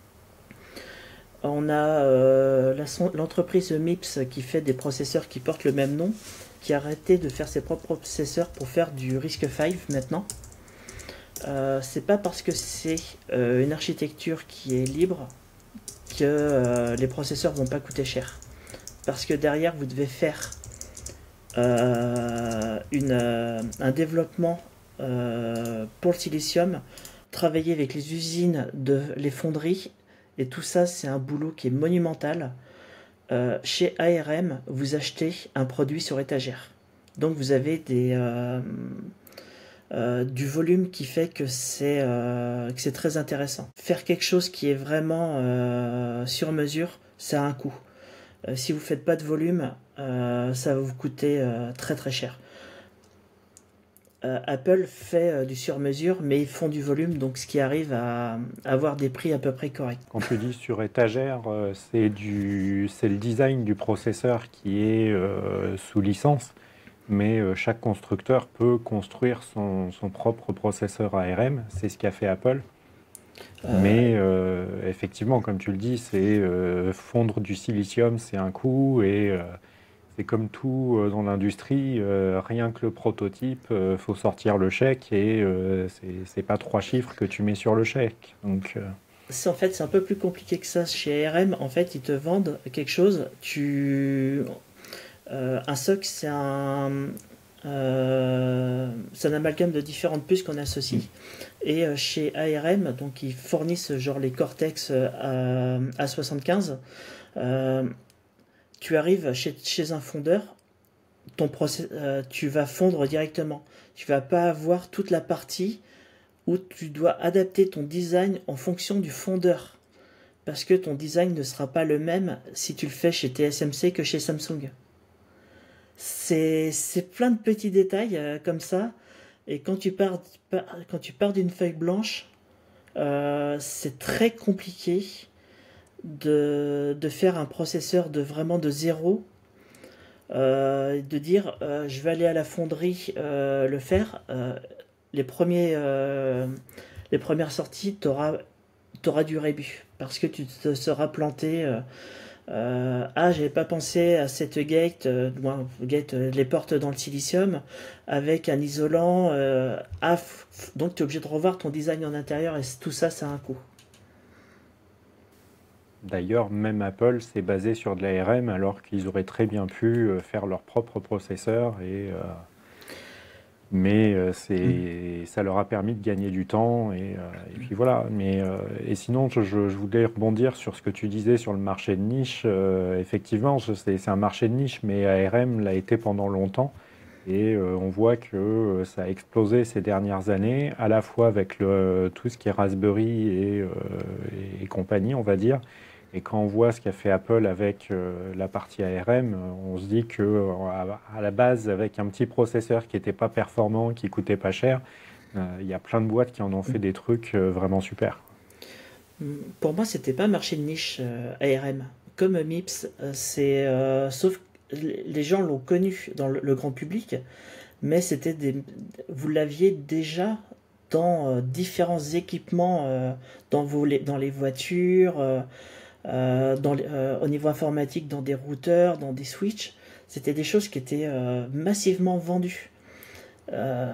On a euh, la son- l'entreprise MIPS qui fait des processeurs qui portent le même nom, qui a arrêté de faire ses propres processeurs pour faire du Risk cinq maintenant. Euh, c'est pas parce que c'est euh, une architecture qui est libre que euh, les processeurs vont pas coûter cher. Parce que derrière, vous devez faire euh, une, euh, un développement euh, pour le silicium, travailler avec les usines, de, les fonderies, et tout ça, c'est un boulot qui est monumental. Euh, chez A R M, vous achetez un produit sur étagère. Donc vous avez des, euh, euh, du volume qui fait que c'est euh, que c'est très intéressant. Faire quelque chose qui est vraiment euh, sur mesure, ça a un coût. Euh, si vous faites pas de volume, euh, ça va vous coûter euh, très très cher. Euh, Apple fait euh, du sur-mesure, mais ils font du volume, donc ce qui arrive à, à avoir des prix à peu près corrects. Quand tu dis sur étagère, euh, c'est du, c'est le design du processeur qui est euh, sous licence, mais euh, chaque constructeur peut construire son, son propre processeur A R M. C'est ce qu'a fait Apple. Euh, Mais euh, effectivement, comme tu le dis, c'est euh, fondre du silicium, c'est un coût, et euh, c'est comme tout euh, dans l'industrie, euh, rien que le prototype, euh, faut sortir le chèque, et euh, c'est, c'est pas trois chiffres que tu mets sur le chèque. Donc, euh, C'est en fait c'est un peu plus compliqué que ça chez A R M. En fait, ils te vendent quelque chose. Tu euh, un S O C, c'est un euh, c'est un amalgame de différentes puces qu'on associe. Et euh, chez A R M, donc ils fournissent genre les Cortex euh, A soixante-quinze. Euh, tu arrives chez, chez un fondeur, ton process, euh, tu vas fondre directement. Tu vas pas avoir toute la partie où tu dois adapter ton design en fonction du fondeur. Parce que ton design ne sera pas le même si tu le fais chez T S M C que chez Samsung. C'est, c'est plein de petits détails euh, comme ça. Et quand tu pars, quand tu pars d'une feuille blanche, euh, c'est très compliqué de, de faire un processeur de vraiment de zéro. Euh, de dire euh, je vais aller à la fonderie euh, le faire. Euh, les, premiers, euh, les premières sorties, tu auras du rébut. Parce que tu te seras planté. Euh, euh, ah, j'avais pas pensé à cette gate, euh, moi, gate euh, les portes dans le silicium, avec un isolant. Euh, ah, f- f- donc tu es obligé de revoir ton design en intérieur et tout ça, ça a un coût. D'ailleurs, même Apple s'est basé sur de l'A R M alors qu'ils auraient très bien pu euh, faire leur propre processeur. Et, euh, mais euh, c'est, ça leur a permis de gagner du temps. Et, euh, et puis voilà. Mais, euh, et sinon, je, je voulais rebondir sur ce que tu disais sur le marché de niche. Euh, effectivement, c'est, c'est un marché de niche, mais A R M l'a été pendant longtemps. Et euh, on voit que euh, ça a explosé ces dernières années, à la fois avec le, tout ce qui est Raspberry et, euh, et compagnie, on va dire. Et quand on voit ce qu'a fait Apple avec euh, la partie A R M, on se dit que euh, à, à la base, avec un petit processeur qui n'était pas performant, qui coûtait pas cher, il euh, y a plein de boîtes qui en ont fait des trucs euh, vraiment super. Pour moi, c'était pas un marché de niche euh, A R M. Comme MIPS, euh, c'est euh, sauf les gens l'ont connu dans le, le grand public, mais c'était des, vous l'aviez déjà dans euh, différents équipements, euh, dans, vos, dans les voitures, euh, euh, dans, euh, au niveau informatique, dans des routeurs, dans des switches. C'était des choses qui étaient euh, massivement vendues. Euh,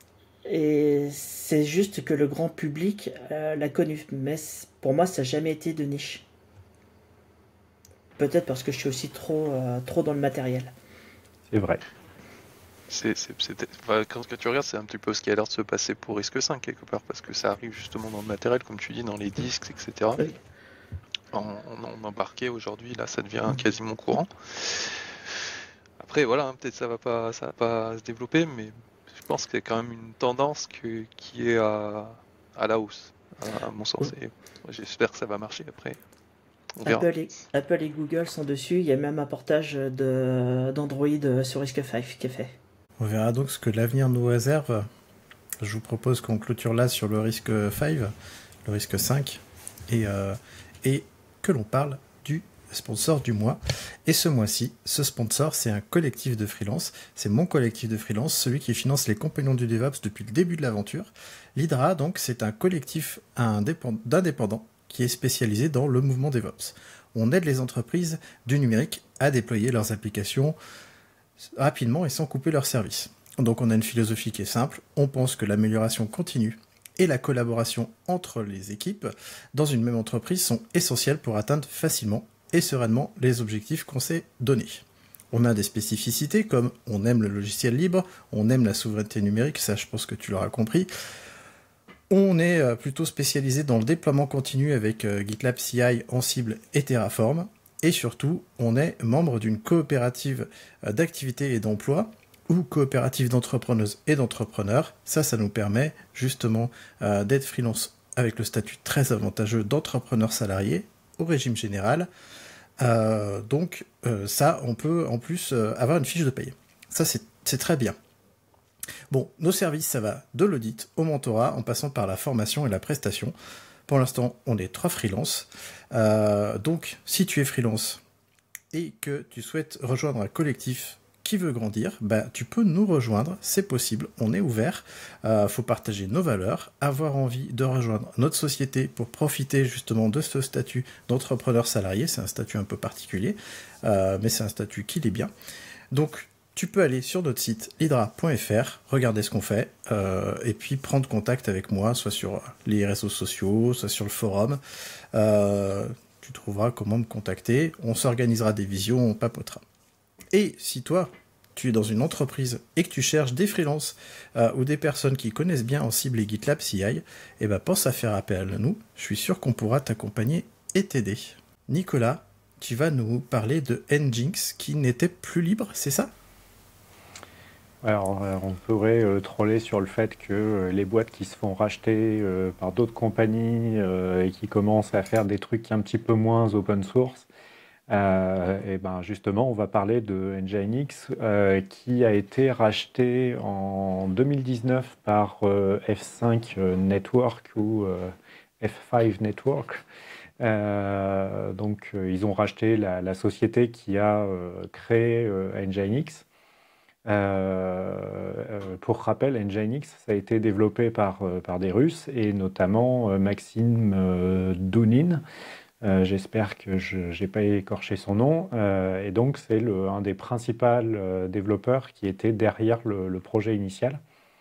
et c'est juste que le grand public euh, l'a connu. Mais pour moi, ça n'a jamais été de niche. Peut-être parce que je suis aussi trop, euh, trop dans le matériel. C'est vrai. C'est, c'est, c'est, enfin, quand tu regardes, c'est un petit peu ce qui a l'air de se passer pour Risque cinq quelque part, parce que ça arrive justement dans le matériel, comme tu dis, dans les disques, et cetera. Oui. En, en, en embarqué aujourd'hui, là, ça devient quasiment courant. Après, voilà, hein, peut-être ça va pas, ça va pas se développer, mais je pense que c'est quand même une tendance que, qui est à, à la hausse, à, à mon sens. Et j'espère que ça va marcher après. Apple et, Apple et Google sont dessus. Il y a même un portage de, d'Android sur Risque cinq qui est fait. On verra donc ce que l'avenir nous réserve. Je vous propose qu'on clôture là sur le Risque cinq, le Risque cinq, et, euh, et que l'on parle du sponsor du mois. Et ce mois-ci, ce sponsor, c'est un collectif de freelance. C'est mon collectif de freelance, celui qui finance les compagnons du DevOps depuis le début de l'aventure. L'Hydra, donc, c'est un collectif d'indépendants qui est spécialisé dans le mouvement DevOps. On aide les entreprises du numérique à déployer leurs applications rapidement et sans couper leurs services. Donc on a une philosophie qui est simple, on pense que l'amélioration continue et la collaboration entre les équipes dans une même entreprise sont essentielles pour atteindre facilement et sereinement les objectifs qu'on s'est donnés. On a des spécificités comme on aime le logiciel libre, on aime la souveraineté numérique, ça je pense que tu l'auras compris. On est plutôt spécialisé dans le déploiement continu avec GitLab C I, Ansible et Terraform. Et surtout, on est membre d'une coopérative d'activité et d'emploi ou coopérative d'entrepreneuses et d'entrepreneurs. Ça, ça nous permet justement euh, d'être freelance avec le statut très avantageux d'entrepreneur salarié au régime général. Euh, donc euh, ça, on peut en plus euh, avoir une fiche de paye. Ça, c'est, c'est très bien. Bon, nos services, ça va de l'audit au mentorat en passant par la formation et la prestation. Pour l'instant, on est trois freelances. Euh, donc, si tu es freelance et que tu souhaites rejoindre un collectif qui veut grandir, bah, tu peux nous rejoindre, c'est possible, on est ouvert. Il euh, faut partager nos valeurs, avoir envie de rejoindre notre société pour profiter justement de ce statut d'entrepreneur salarié. C'est un statut un peu particulier, euh, mais c'est un statut qui l'est bien. Donc, tu peux aller sur notre site hydra point f r, regarder ce qu'on fait, euh, et puis prendre contact avec moi, soit sur les réseaux sociaux, soit sur le forum. Euh, tu trouveras comment me contacter. On s'organisera des visios, on papotera. Et si toi, tu es dans une entreprise et que tu cherches des freelances euh, ou des personnes qui connaissent bien Ansible et GitLab C I, eh ben pense à faire appel à nous. Je suis sûr qu'on pourra t'accompagner et t'aider. Nicolas, tu vas nous parler de Nginx qui n'était plus libre, c'est ça ? Alors, on pourrait euh, troller sur le fait que euh, les boîtes qui se font racheter euh, par d'autres compagnies euh, et qui commencent à faire des trucs un petit peu moins open source, euh, et ben justement, on va parler de Nginx euh, qui a été racheté en deux mille dix-neuf par euh, F cinq Network ou euh, F cinq Network. Euh, donc, euh, ils ont racheté la, la société qui a euh, créé euh, Nginx. Euh, euh, pour rappel, Nginx, ça a été développé par, euh, par des Russes, et notamment euh, Maxime euh, Dounin. Euh, J'espère que je n'ai pas écorché son nom. Euh, et donc, c'est le- un des principaux euh, développeurs qui était derrière le, le projet initial.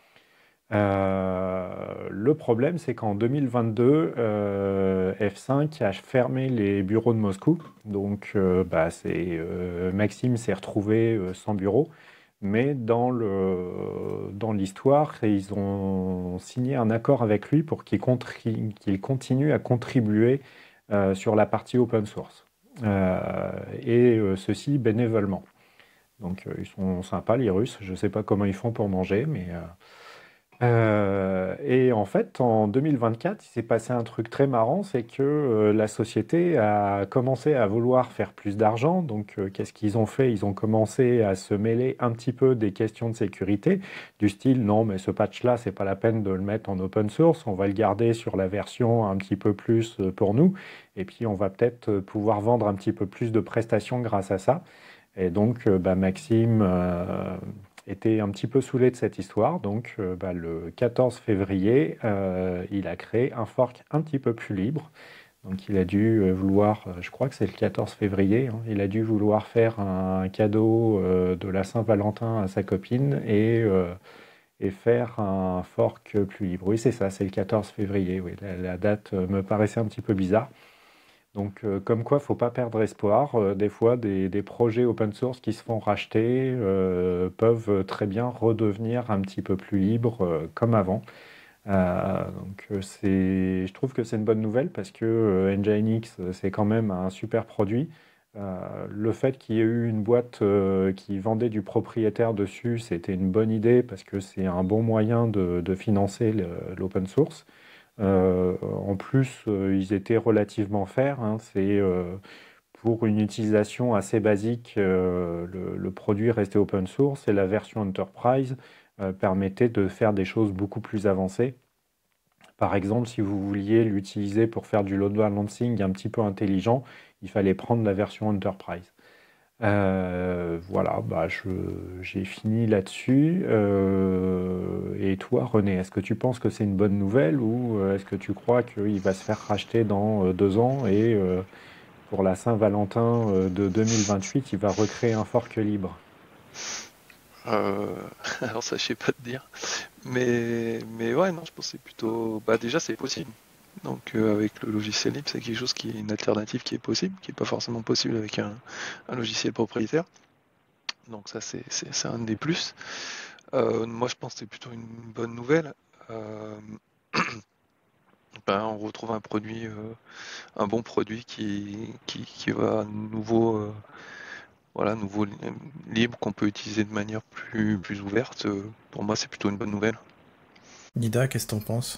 Euh, le problème, c'est qu'en deux mille vingt-deux, euh, F cinq a fermé les bureaux de Moscou. Donc, euh, bah, c'est, euh, Maxime s'est retrouvé euh, sans bureau. Mais dans le, dans l'histoire, ils ont signé un accord avec lui pour qu'il contri- qu'il continue à contribuer euh, sur la partie open source. Euh, et euh, ceci bénévolement. Donc, euh, ils sont sympas, les Russes. Je ne sais pas comment ils font pour manger, mais... euh, euh, et en fait, en deux mille vingt-quatre, il s'est passé un truc très marrant, c'est que euh, la société a commencé à vouloir faire plus d'argent. Donc, euh, qu'est-ce qu'ils ont fait? Ils ont commencé à se mêler un petit peu des questions de sécurité, du style, non, mais ce patch-là, c'est pas la peine de le mettre en open source, on va le garder sur la version un petit peu plus euh, pour nous, et puis on va peut-être euh, pouvoir vendre un petit peu plus de prestations grâce à ça. Et donc, euh, bah, Maxime euh, était un petit peu saoulé de cette histoire. Donc, euh, bah, le quatorze février, euh, il a créé un fork un petit peu plus libre. Donc, il a dû euh, vouloir, euh, je crois que c'est le quatorze février, hein, il a dû vouloir faire un cadeau euh, de la Saint-Valentin à sa copine et, euh, et faire un fork plus libre. Oui, c'est ça, c'est le quatorze février. Oui, la, la date euh, me paraissait un petit peu bizarre. Donc, euh, comme quoi, il ne faut pas perdre espoir. Euh, des fois, des, des projets open source qui se font racheter euh, peuvent très bien redevenir un petit peu plus libres euh, comme avant. Euh, donc, euh, c'est, je trouve que c'est une bonne nouvelle parce que euh, Nginx, euh, c'est quand même un super produit. Euh, le fait qu'il y ait eu une boîte euh, qui vendait du propriétaire dessus, c'était une bonne idée parce que c'est un bon moyen de, de financer le- l'open source. Euh, en plus, euh, ils étaient relativement fairs, hein. C'est euh, pour une utilisation assez basique, euh, le, le produit restait open source et la version Enterprise euh, permettait de faire des choses beaucoup plus avancées. Par exemple, si vous vouliez l'utiliser pour faire du load balancing un petit peu intelligent, il fallait prendre la version Enterprise. Euh, voilà, bah je, j'ai fini là-dessus. Euh, et toi, René, est-ce que tu penses que c'est une bonne nouvelle ou euh, est-ce que tu crois qu'il va se faire racheter dans euh, deux ans et euh, pour la Saint-Valentin euh, de deux mille vingt-huit, il va recréer un fork libre? Euh, alors ça, je sais pas te dire. Mais, mais ouais, non, je pense que c'est plutôt. Bah, déjà, c'est possible. Donc, euh, avec le logiciel libre, c'est quelque chose qui est une alternative qui est possible, qui n'est pas forcément possible avec un, un logiciel propriétaire. Donc, ça, c'est c'est- c'est un des plus. Euh, moi, je pense que c'est plutôt une bonne nouvelle. Euh, ben, on retrouve un produit, euh, un bon produit qui, qui, qui va à nouveau, euh, voilà, nouveau li- libre, qu'on peut utiliser de manière plus, plus ouverte. Euh, Pour moi, c'est plutôt une bonne nouvelle. Nida, qu'est-ce que t'en penses?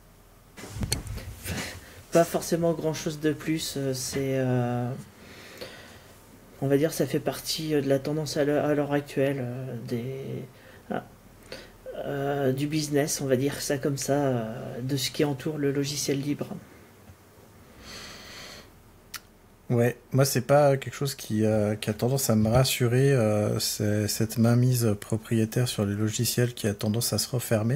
Pas forcément grand chose de plus. euh, C'est, euh, on va dire, ça fait partie euh, de la tendance à l'heure à l'heure actuelle euh, des, ah, euh, du business, on va dire ça comme ça, euh, de ce qui entoure le logiciel libre. Ouais, moi c'est pas quelque chose qui, euh, qui a tendance à me rassurer, euh, c'est cette mainmise propriétaire sur les logiciels qui a tendance à se refermer.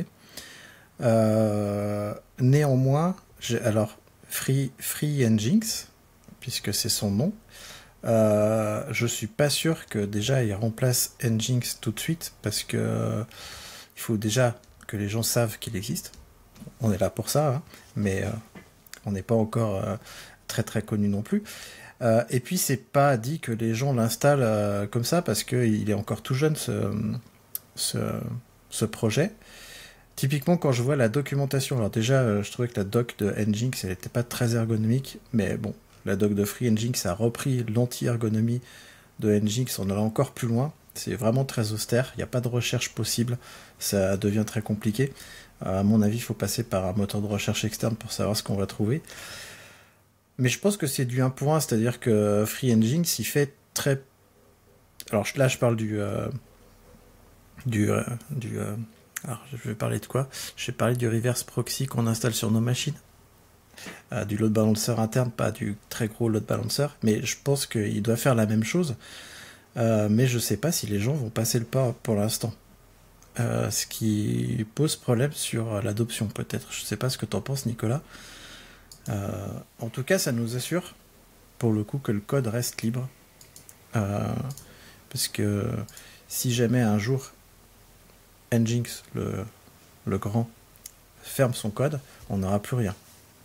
Euh, néanmoins, j'ai, alors Free, Free Nginx, puisque c'est son nom, euh, je suis pas sûr que déjà il remplace Nginx tout de suite, parce que euh, il faut déjà que les gens savent qu'il existe. On est là pour ça, hein, mais euh, on n'est pas encore euh, très très connu non plus. Euh, et puis c'est pas dit que les gens l'installent euh, comme ça parce qu'il est encore tout jeune ce, ce, ce projet. Typiquement quand je vois la documentation, alors déjà euh, je trouvais que la doc de Nginx elle n'était pas très ergonomique, mais bon, la doc de Free Nginx a repris l'anti-ergonomie de Nginx en allant encore plus loin. C'est vraiment très austère, il n'y a pas de recherche possible, ça devient très compliqué. Euh, à mon avis, il faut passer par un moteur de recherche externe pour savoir ce qu'on va trouver. Mais je pense que c'est du un pour un, c'est-à-dire que Free Nginx, il fait très... Alors là, je parle du... Euh, du... Euh, du euh, alors, je vais parler de quoi? Je vais parler du reverse proxy qu'on installe sur nos machines. Euh, du load balancer interne, pas du très gros load balancer. Mais je pense qu'il doit faire la même chose. euh, mais je sais pas si les gens vont passer le pas pour l'instant. Euh, ce qui pose problème sur l'adoption peut-être. Je sais pas ce que t'en penses, Nicolas. Euh, en tout cas, ça nous assure pour le coup que le code reste libre. Euh, parce que si jamais un jour Nginx, le, le grand, ferme son code, on n'aura plus rien.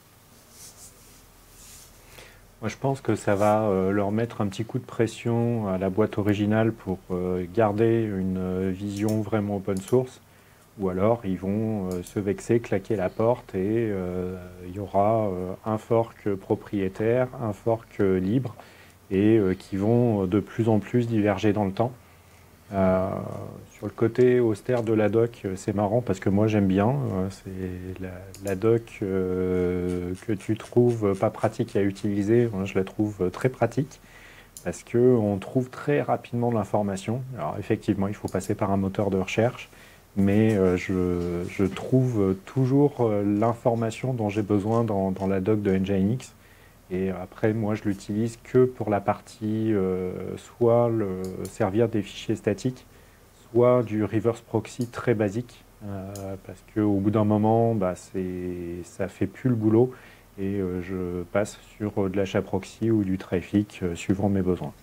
Moi, je pense que ça va euh, leur mettre un petit coup de pression à la boîte originale pour euh, garder une euh, vision vraiment open source, ou alors ils vont euh, se vexer, claquer la porte et euh, il y aura euh, un fork propriétaire, un fork libre et euh, qui vont de plus en plus diverger dans le temps. Euh, sur le côté austère de la doc, c'est marrant parce que moi j'aime bien. Euh, c'est la, la doc euh, que tu trouves pas pratique à utiliser, moi, je la trouve très pratique parce qu'on trouve très rapidement l'information. Alors effectivement, il faut passer par un moteur de recherche, mais euh, je, je trouve toujours l'information dont j'ai besoin dans, dans la doc de Nginx. Et après, moi, je l'utilise que pour la partie euh, soit le servir des fichiers statiques, soit du reverse proxy très basique, euh, parce qu'au bout d'un moment, bah, c'est, ça fait plus le boulot, et euh, je passe sur de l'achat proxy ou du trafic, euh, suivant mes besoins.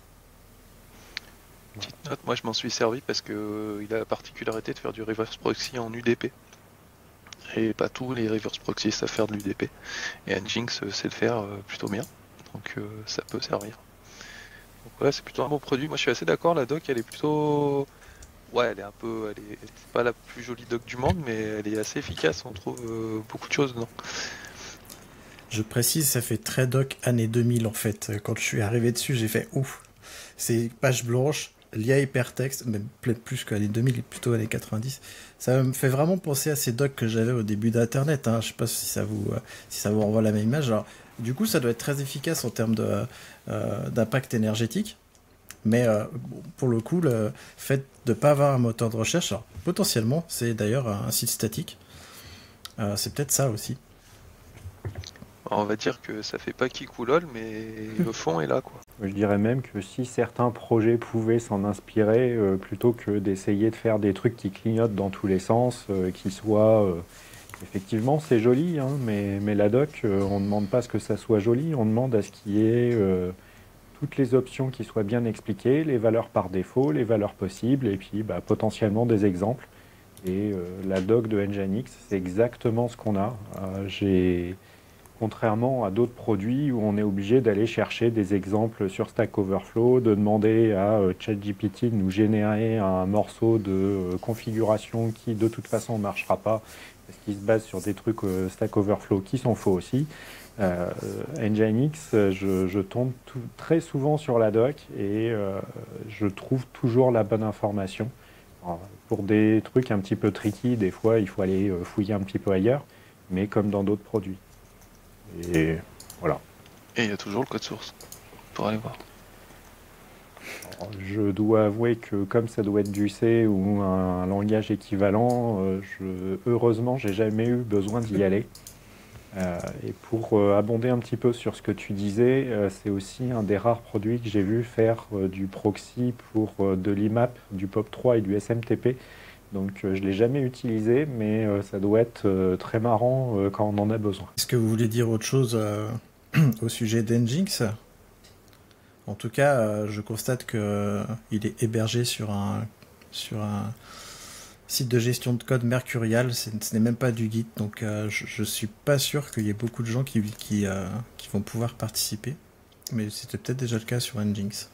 Petite note, moi je m'en suis servi parce que euh, il a la particularité de faire du reverse proxy en U D P. Et pas tous les reverse proxy savent faire de l'U D P. Et Nginx sait le faire euh, plutôt bien. Donc euh, ça peut servir. Donc ouais, c'est plutôt un bon produit. Moi je suis assez d'accord, la doc elle est plutôt... Ouais, elle est un peu... Elle est, c'est pas la plus jolie doc du monde, mais elle est assez efficace, on trouve euh, beaucoup de choses dedans. Je précise, ça fait très doc année deux mille en fait. Quand je suis arrivé dessus, j'ai fait ouf. C'est page blanche, l'I A hypertexte, même plus qu'année deux mille, plutôt années quatre-vingt-dix. Ça me fait vraiment penser à ces docs que j'avais au début d'Internet. Hein. Je sais pas si ça vous, euh, si ça vous renvoie la même image. Alors, du coup, ça doit être très efficace en termes de, euh, d'impact énergétique. Mais euh, pour le coup, le fait de ne pas avoir un moteur de recherche, alors, potentiellement, c'est d'ailleurs un site statique. Euh, c'est peut-être ça aussi. Alors, on va dire que ça fait pas qui coulole, mais le fond est là, quoi. Je dirais même que si certains projets pouvaient s'en inspirer, euh, plutôt que d'essayer de faire des trucs qui clignotent dans tous les sens, euh, qui soient... Euh, effectivement, c'est joli, hein, mais, mais la doc, euh, on ne demande pas à ce que ça soit joli, on demande à ce qu'il y ait euh, toutes les options qui soient bien expliquées, les valeurs par défaut, les valeurs possibles, et puis bah, potentiellement des exemples. Et euh, la doc de Nginx, c'est exactement ce qu'on a. Euh, j'ai... Contrairement à d'autres produits où on est obligé d'aller chercher des exemples sur Stack Overflow, de demander à euh, ChatGPT de nous générer un morceau de euh, configuration qui de toute façon ne marchera pas, parce qu'il se base sur des trucs euh, Stack Overflow qui sont faux aussi. Euh, Nginx, je, je tombe tout, très souvent sur la doc et euh, je trouve toujours la bonne information. Alors, pour des trucs un petit peu tricky, des fois il faut aller euh, fouiller un petit peu ailleurs, mais comme dans d'autres produits. Et voilà. Et il y a toujours le code source pour aller voir. Alors, je dois avouer que comme ça doit être du C ou un, un langage équivalent, euh, je, heureusement, j'ai jamais eu besoin d'y aller. Euh, et pour euh, abonder un petit peu sur ce que tu disais, euh, c'est aussi un des rares produits que j'ai vu faire euh, du proxy pour euh, de l'I M A P, du P O P trois et du S M T P. Donc euh, je ne l'ai jamais utilisé, mais euh, ça doit être euh, très marrant euh, quand on en a besoin. Est-ce que vous voulez dire autre chose euh, au sujet d'Nginx ? En tout cas, euh, je constate qu'il euh, est hébergé sur un, sur un site de gestion de code Mercurial. C'est, ce n'est même pas du Git, donc euh, je ne suis pas sûr qu'il y ait beaucoup de gens qui, qui, euh, qui vont pouvoir participer. Mais c'était peut-être déjà le cas sur Nginx.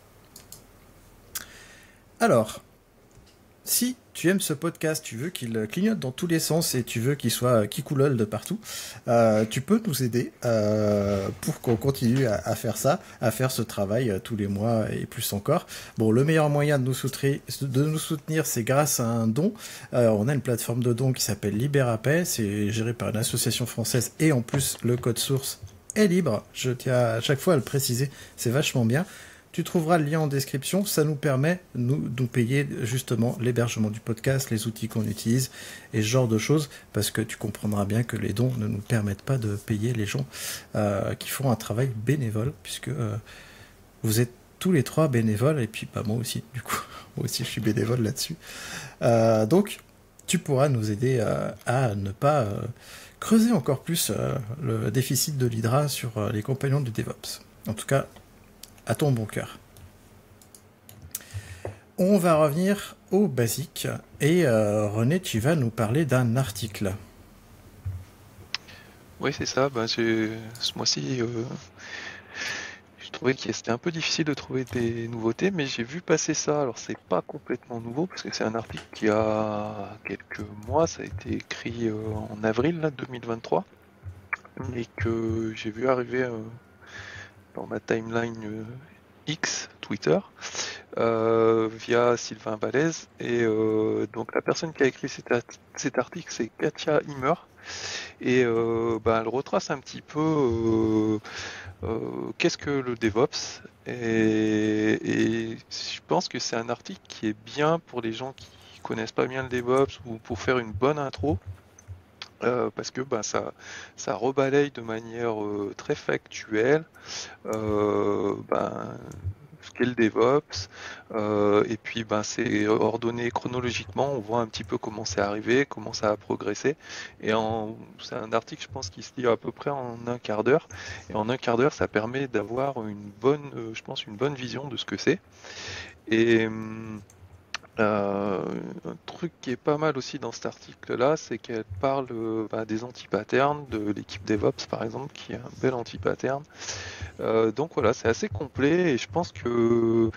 Alors... Si tu aimes ce podcast, tu veux qu'il clignote dans tous les sens et tu veux qu'il soit qui coulole de partout, euh, tu peux nous aider euh, pour qu'on continue à, à faire ça, à faire ce travail euh, tous les mois et plus encore. Bon, le meilleur moyen de nous soutenir, de nous soutenir, c'est grâce à un don. Euh, on a une plateforme de dons qui s'appelle Libérapay, c'est géré par une association française et en plus le code source est libre. Je tiens à chaque fois à le préciser, c'est vachement bien. Tu trouveras le lien en description, ça nous permet nous, de nous payer justement l'hébergement du podcast, les outils qu'on utilise et ce genre de choses, parce que tu comprendras bien que les dons ne nous permettent pas de payer les gens euh, qui font un travail bénévole, puisque euh, vous êtes tous les trois bénévoles, et puis bah, moi aussi, du coup, moi aussi je suis bénévole là-dessus. Euh, donc, tu pourras nous aider euh, à ne pas euh, creuser encore plus euh, le déficit de l'Hydra sur euh, les compagnons du DevOps. En tout cas, à ton bon cœur. On va revenir au basique, et euh, René, tu vas nous parler d'un article. Oui, c'est ça. Bah, j'ai... Ce mois-ci, euh, je trouvais que c'était un peu difficile de trouver des nouveautés, mais j'ai vu passer ça. Alors, c'est pas complètement nouveau, parce que c'est un article qui a quelques mois. Ça a été écrit euh, en avril là, deux mille vingt-trois, et que j'ai vu arriver euh, dans ma timeline euh, X, Twitter, euh, via Sylvain Vallès. Et euh, donc, la personne qui a écrit cet, art- cet article, c'est Katia Himmer. Et euh, bah, elle retrace un petit peu euh, euh, qu'est-ce que le DevOps. Et, et je pense que c'est un article qui est bien pour les gens qui connaissent pas bien le DevOps ou pour faire une bonne intro. Euh, parce que bah, ça, ça rebalaye de manière euh, très factuelle euh, ben, ce qu'est le DevOps, euh, et puis ben, c'est ordonné chronologiquement, on voit un petit peu comment c'est arrivé, comment ça a progressé, et en, c'est un article je pense qui se lit à peu près en un quart d'heure, et en un quart d'heure ça permet d'avoir une bonne, euh, je pense une bonne vision de ce que c'est. Et Euh, un truc qui est pas mal aussi dans cet article-là, c'est qu'elle parle euh, bah, des anti-patterns, de l'équipe DevOps par exemple, qui est un bel anti-pattern. Euh, donc voilà, c'est assez complet et je pense que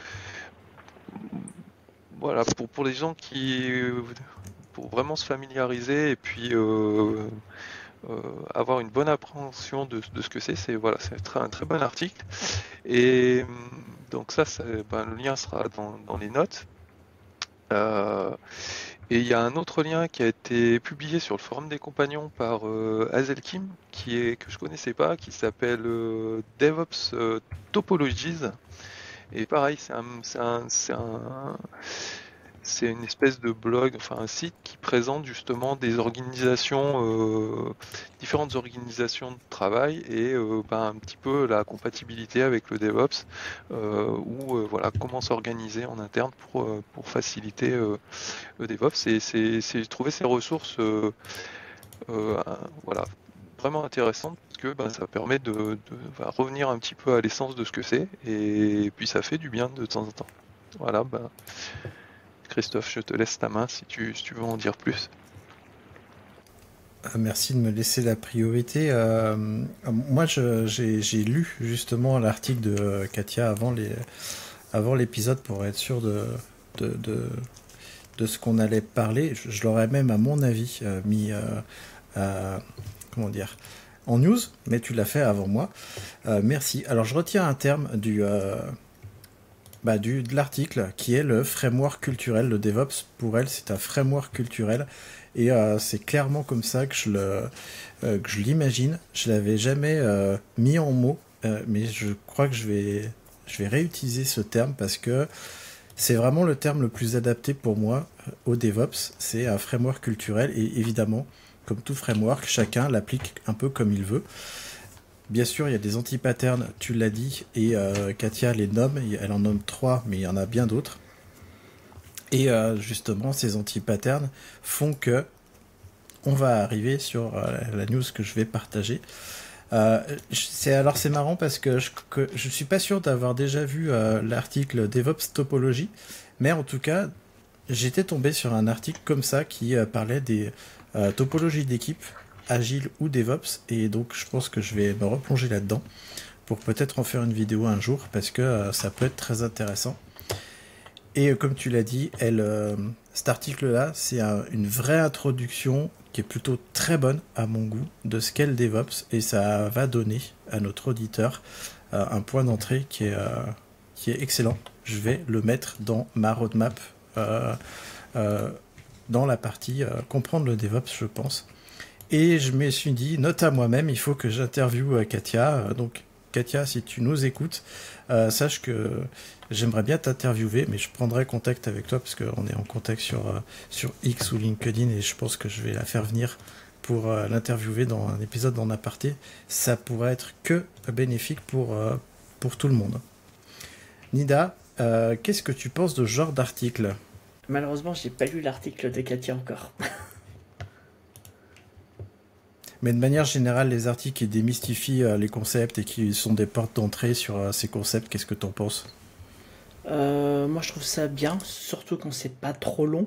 voilà, pour, pour les gens qui pour vraiment se familiariser et puis euh, euh, avoir une bonne appréhension de, de ce que c'est, c'est voilà, c'est très, un très bon article. Et donc ça, ben, le lien sera dans, dans les notes. Euh, et il y a un autre lien qui a été publié sur le forum des compagnons par euh, Hazel Kim, qui est que je connaissais pas, qui s'appelle euh, DevOps euh, Topologies. Et pareil, c'est un, c'est un, c'est un, c'est une espèce de blog, enfin un site qui présente justement des organisations, euh, différentes organisations de travail et euh, ben, un petit peu la compatibilité avec le DevOps, euh, ou euh, voilà comment s'organiser en interne pour euh, pour faciliter euh, le DevOps. Et c'est, c'est, j'ai trouvé ces ressources, euh, euh, voilà, vraiment intéressantes parce que ben, ça permet de, de ben, revenir un petit peu à l'essence de ce que c'est et puis ça fait du bien de temps en temps. Voilà. Ben, Christophe, je te laisse ta main si tu, si tu veux en dire plus. Merci de me laisser la priorité. Euh, moi, je, j'ai, j'ai lu justement l'article de Katia avant, les, avant l'épisode pour être sûr de, de, de, de ce qu'on allait parler. Je, je l'aurais même, à mon avis, euh, mis euh, à, comment dire, en news, mais tu l'as fait avant moi. Euh, merci. Alors, je retiens un terme du... Euh, Bah, du, de l'article qui est le framework culturel. Le DevOps, pour elle, c'est un framework culturel et euh, c'est clairement comme ça que je, le, euh, que je l'imagine. Je l'avais jamais euh, mis en mots, euh, mais je crois que je vais, je vais réutiliser ce terme parce que c'est vraiment le terme le plus adapté pour moi au DevOps. C'est un framework culturel et évidemment, comme tout framework, chacun l'applique un peu comme il veut. Bien sûr, il y a des anti-patterns, tu l'as dit, et euh, Katia les nomme, elle en nomme trois, mais il y en a bien d'autres. Et euh, justement, ces anti-patterns font que on va arriver sur euh, la news que je vais partager. Euh, c'est, alors c'est marrant parce que je, que je suis pas sûr d'avoir déjà vu euh, l'article DevOps Topology, mais en tout cas, j'étais tombé sur un article comme ça qui euh, parlait des euh, topologies d'équipe, Agile ou DevOps, et donc je pense que je vais me replonger là-dedans pour peut-être en faire une vidéo un jour parce que euh, ça peut être très intéressant. Et euh, comme tu l'as dit, elle, euh, cet article-là, c'est un, une vraie introduction qui est plutôt très bonne à mon goût de ce qu'est le DevOps et ça va donner à notre auditeur euh, un point d'entrée qui est, euh, qui est excellent. Je vais le mettre dans ma roadmap, euh, euh, dans la partie euh, comprendre le DevOps, je pense. Et je me suis dit, note à moi-même, il faut que j'interviewe Katia. Donc, Katia, si tu nous écoutes, euh, sache que j'aimerais bien t'interviewer, mais je prendrai contact avec toi parce qu'on est en contact sur, euh, sur X ou LinkedIn et je pense que je vais la faire venir pour euh, l'interviewer dans un épisode d'En Aparté. Ça pourrait être que bénéfique pour, euh, pour tout le monde. Nida, euh, qu'est-ce que tu penses de ce genre d'article ? Malheureusement, j'ai pas lu l'article de Katia encore. Mais de manière générale, les articles qui démystifient euh, les concepts et qui sont des portes d'entrée sur euh, ces concepts, qu'est-ce que tu en penses ? Euh, moi, je trouve ça bien, surtout quand c'est pas trop long.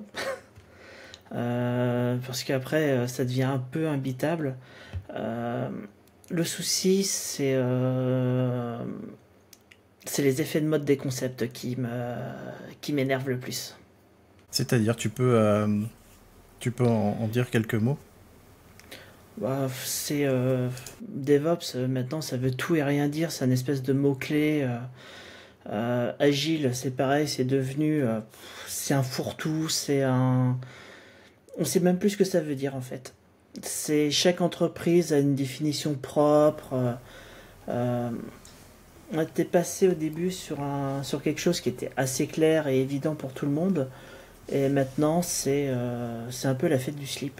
euh, parce qu'après, euh, ça devient un peu imbitable. Euh, le souci, c'est euh, c'est les effets de mode des concepts qui me qui m'énervent le plus. C'est-à-dire, tu peux, euh, tu peux en, en dire quelques mots ? Bah, c'est euh, DevOps, euh, maintenant, ça veut tout et rien dire. C'est une espèce de mot-clé. Euh, euh, agile, c'est pareil, c'est devenu... Euh, c'est un fourre-tout, c'est un... On sait même plus ce que ça veut dire, en fait. C'est, chaque entreprise a une définition propre. Euh, euh, on était passé au début sur, un, sur quelque chose qui était assez clair et évident pour tout le monde. Et maintenant, c'est, euh, c'est un peu la fête du slip.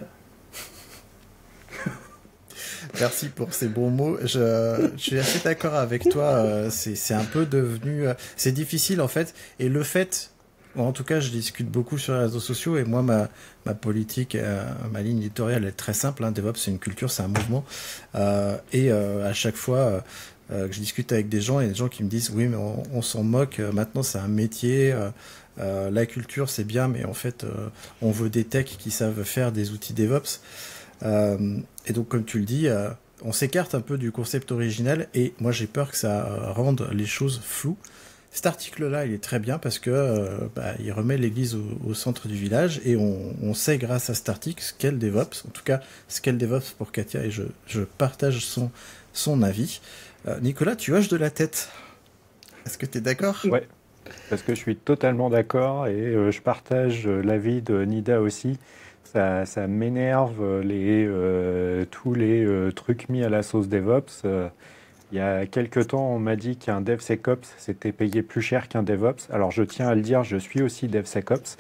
Merci pour ces bons mots. Je, je suis assez d'accord avec toi. Euh, c'est, c'est un peu devenu... Euh, c'est difficile, en fait. Et le fait... Bon, en tout cas, je discute beaucoup sur les réseaux sociaux. Et moi, ma, ma politique, euh, ma ligne éditoriale est très simple. Hein. DevOps, c'est une culture, c'est un mouvement. Euh, et euh, à chaque fois euh, que je discute avec des gens, il y a des gens qui me disent « Oui, mais on, on s'en moque. Maintenant, c'est un métier. Euh, euh, la culture, c'est bien. Mais en fait, euh, on veut des techs qui savent faire des outils DevOps. » Euh, et donc, comme tu le dis, euh, on s'écarte un peu du concept original et moi, j'ai peur que ça euh, rende les choses floues. Cet article-là, il est très bien parce que euh, bah, il remet l'église au, au centre du village et on, on sait grâce à cet article ce qu'est le DevOps, en tout cas ce qu'est le DevOps pour Katia et je, je partage son, son avis. Euh, Nicolas, tu hoches de la tête. Est-ce que tu es d'accord ? Ouais, parce que je suis totalement d'accord et euh, je partage euh, l'avis de Nida aussi. Ça, ça m'énerve les, euh, tous les euh, trucs mis à la sauce DevOps. Euh, il y a quelques temps, on m'a dit qu'un DevSecOps, c'était payé plus cher qu'un DevOps. Alors, je tiens à le dire, je suis aussi DevSecOps.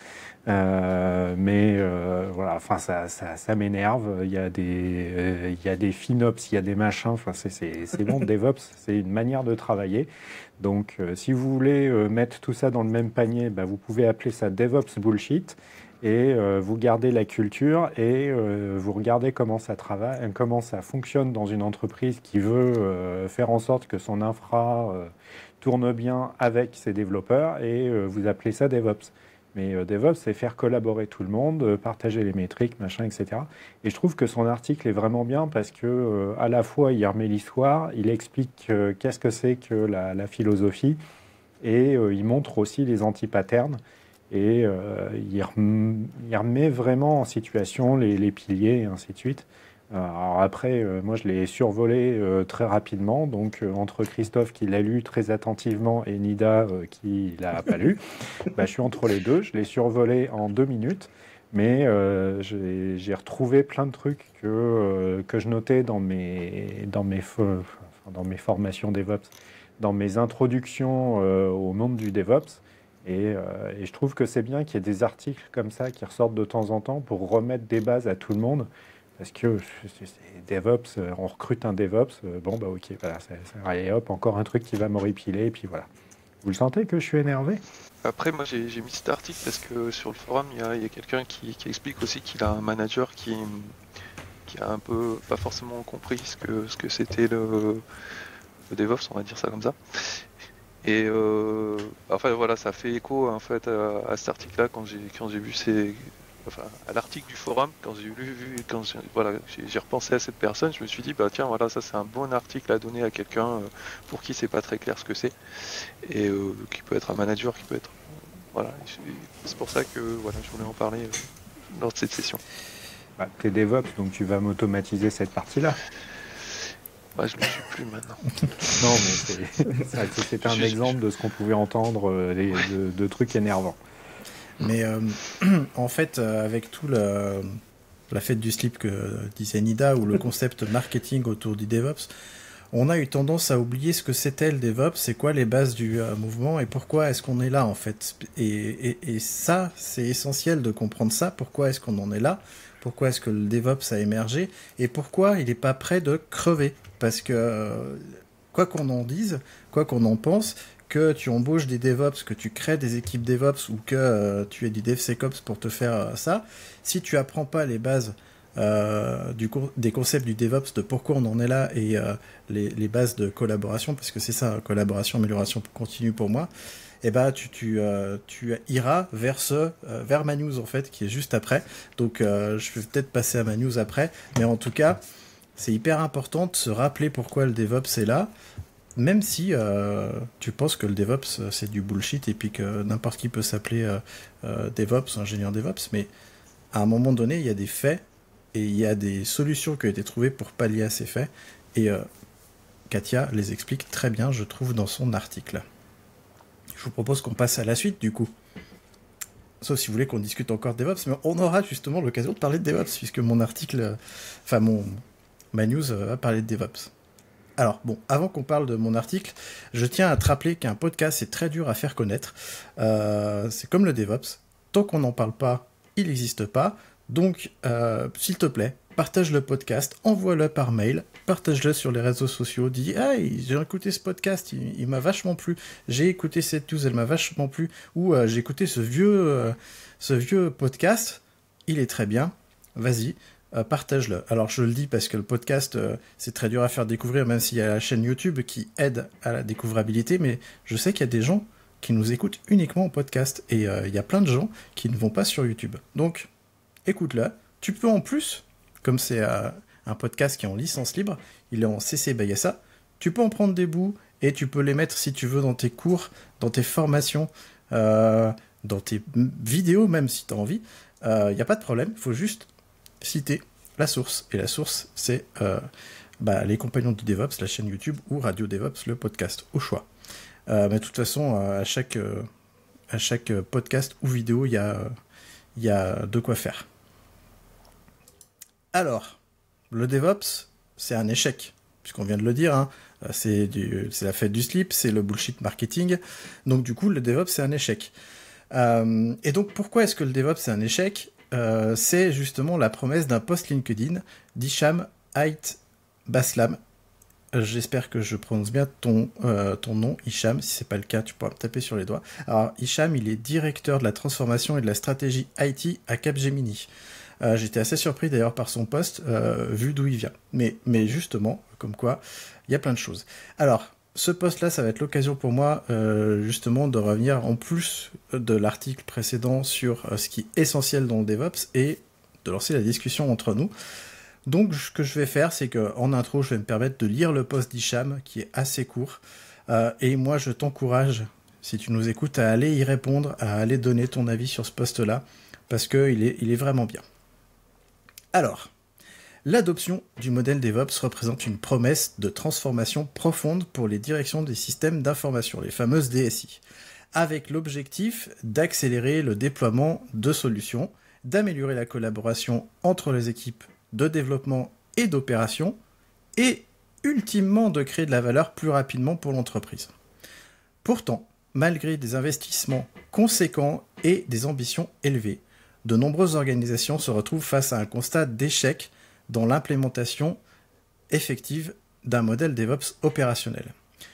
Euh, mais euh, voilà, enfin, ça, ça, ça m'énerve. Il y a des, euh, il y a des FinOps, il y a des machins. Enfin, c'est, c'est, c'est bon, DevOps, c'est une manière de travailler. Donc, euh, si vous voulez euh, mettre tout ça dans le même panier, bah, vous pouvez appeler ça DevOps Bullshit. Et euh, vous gardez la culture et euh, vous regardez comment ça travaille, comment ça fonctionne dans une entreprise qui veut euh, faire en sorte que son infra euh, tourne bien avec ses développeurs et euh, vous appelez ça DevOps. Mais euh, DevOps, c'est faire collaborer tout le monde, euh, partager les métriques, machin, et cetera. Et je trouve que son article est vraiment bien parce que euh, à la fois il remet l'histoire, il explique euh, qu'est-ce que c'est que la, la philosophie et euh, il montre aussi les anti-patterns. Et euh, il, rem, il remet vraiment en situation les, les piliers et ainsi de suite. Alors après, euh, moi je l'ai survolé euh, très rapidement, donc euh, entre Christophe qui l'a lu très attentivement et Nida euh, qui l'a pas lu, bah, je suis entre les deux, je l'ai survolé en deux minutes, mais euh, j'ai, j'ai retrouvé plein de trucs que, euh, que je notais dans mes, dans, mes, dans mes formations DevOps, dans mes introductions euh, au monde du DevOps. Et, euh, et je trouve que c'est bien qu'il y ait des articles comme ça qui ressortent de temps en temps pour remettre des bases à tout le monde. Parce que c'est, c'est DevOps, on recrute un DevOps, bon bah ok, voilà, c'est, c'est, et hop, encore un truc qui va m'horripiler, et puis voilà. Vous le sentez que je suis énervé ? Après, moi j'ai, j'ai mis cet article parce que sur le forum, il y a, il y a quelqu'un qui, qui explique aussi qu'il a un manager qui, qui a un peu, pas forcément compris ce que, ce que c'était le, le DevOps, on va dire ça comme ça. Et euh, enfin voilà, ça fait écho en fait à, à cet article-là quand j'ai quand j'ai vu ces, enfin à l'article du forum quand j'ai lu, vu, quand j'ai, voilà, j'ai, j'ai repensé à cette personne, je me suis dit bah tiens voilà ça c'est un bon article à donner à quelqu'un euh, pour qui c'est pas très clair ce que c'est et euh, qui peut être un manager, qui peut être voilà, c'est pour ça que voilà je voulais en parler euh, lors de cette session. Bah, t'es DevOps donc tu vas m'automatiser cette partie-là. Bah, je ne le suis plus maintenant. Non, mais c'est, ça, c'est un je, exemple je... de ce qu'on pouvait entendre, euh, les, de, de trucs énervants. Mais euh, en fait, euh, avec tout le, la fête du slip que disait Nida, ou le concept marketing autour du DevOps, on a eu tendance à oublier ce que c'était le DevOps, c'est quoi les bases du euh, mouvement et pourquoi est-ce qu'on est là en fait. Et, et, et ça, c'est essentiel de comprendre ça, pourquoi est-ce qu'on en est là, pourquoi est-ce que le DevOps a émergé et pourquoi il n'est pas prêt de crever. Parce que, quoi qu'on en dise, quoi qu'on en pense, que tu embauches des DevOps, que tu crées des équipes DevOps ou que euh, tu aies du DevSecOps pour te faire euh, ça, si tu apprends pas les bases euh, du co- des concepts du DevOps, de pourquoi on en est là et euh, les, les bases de collaboration, parce que c'est ça, collaboration, amélioration continue pour moi, et eh ben tu, tu, euh, tu iras vers ce, euh, vers ma news en fait, qui est juste après. Donc euh, je vais peut-être passer à ma news après, mais en tout cas, c'est hyper important de se rappeler pourquoi le DevOps est là. Même si euh, tu penses que le DevOps euh, c'est du bullshit et puis que n'importe qui peut s'appeler euh, euh, DevOps, ingénieur DevOps, mais à un moment donné, il y a des faits et il y a des solutions qui ont été trouvées pour pallier à ces faits. Et euh, Katia les explique très bien, je trouve, dans son article. Je vous propose qu'on passe à la suite, du coup. Sauf si vous voulez qu'on discute encore de DevOps, mais on aura justement l'occasion de parler de DevOps, puisque mon article, euh, enfin mon ma news euh, va parler de DevOps. Alors, bon, avant qu'on parle de mon article, je tiens à te rappeler qu'un podcast, c'est très dur à faire connaître. Euh, c'est comme le DevOps. Tant qu'on n'en parle pas, il n'existe pas. Donc, euh, s'il te plaît, partage le podcast, envoie-le par mail, partage-le sur les réseaux sociaux, dis « Hey, j'ai écouté ce podcast, il, il m'a vachement plu. J'ai écouté cette news, elle m'a vachement plu. » Ou euh, « J'ai écouté ce vieux, euh, ce vieux podcast, il est très bien. Vas-y. » Euh, partage-le. Alors je le dis parce que le podcast euh, c'est très dur à faire découvrir, même s'il y a la chaîne YouTube qui aide à la découvrabilité, mais je sais qu'il y a des gens qui nous écoutent uniquement en podcast et euh, il y a plein de gens qui ne vont pas sur YouTube. Donc écoute-le. Tu peux en plus, comme c'est euh, un podcast qui est en licence libre, il est en C C B Y S A, tu peux en prendre des bouts et tu peux les mettre si tu veux dans tes cours, dans tes formations, euh, dans tes vidéos même si tu as envie. Il euh, n'y a pas de problème, il faut juste citer la source. Et la source, c'est euh, bah, les Compagnons du DevOps, la chaîne YouTube, ou Radio DevOps, le podcast, au choix. Euh, mais de toute façon, euh, à, chaque, euh, à chaque podcast ou vidéo, il y a, euh, y a de quoi faire. Alors, le DevOps, c'est un échec, puisqu'on vient de le dire, hein, c'est, du, c'est la fête du slip, c'est le bullshit marketing. Donc du coup, le DevOps, c'est un échec. Euh, et donc, pourquoi est-ce que le DevOps, c'est un échec ? Euh, c'est justement la promesse d'un post LinkedIn d'Hicham Ait Baslam. Euh, j'espère que je prononce bien ton, euh, ton nom, Hicham. Si c'est pas le cas, tu pourras me taper sur les doigts. Alors, Hicham, il est directeur de la transformation et de la stratégie I T à Capgemini. Euh, j'étais assez surpris d'ailleurs par son post, euh, vu d'où il vient. Mais, mais justement, comme quoi, il y a plein de choses. Alors, ce post-là, ça va être l'occasion pour moi, euh, justement, de revenir en plus de l'article précédent sur euh, ce qui est essentiel dans le DevOps et de lancer la discussion entre nous. Donc, ce que je vais faire, c'est qu'en intro, je vais me permettre de lire le post d'Hicham, qui est assez court. Euh, et moi, je t'encourage, si tu nous écoutes, à aller y répondre, à aller donner ton avis sur ce post-là, parce qu'il est, il est vraiment bien. Alors... L'adoption du modèle DevOps représente une promesse de transformation profonde pour les directions des systèmes d'information, les fameuses D S I, avec l'objectif d'accélérer le déploiement de solutions, d'améliorer la collaboration entre les équipes de développement et d'opération, et ultimement de créer de la valeur plus rapidement pour l'entreprise. Pourtant, malgré des investissements conséquents et des ambitions élevées, de nombreuses organisations se retrouvent face à un constat d'échec dans l'implémentation effective d'un modèle DevOps opérationnel.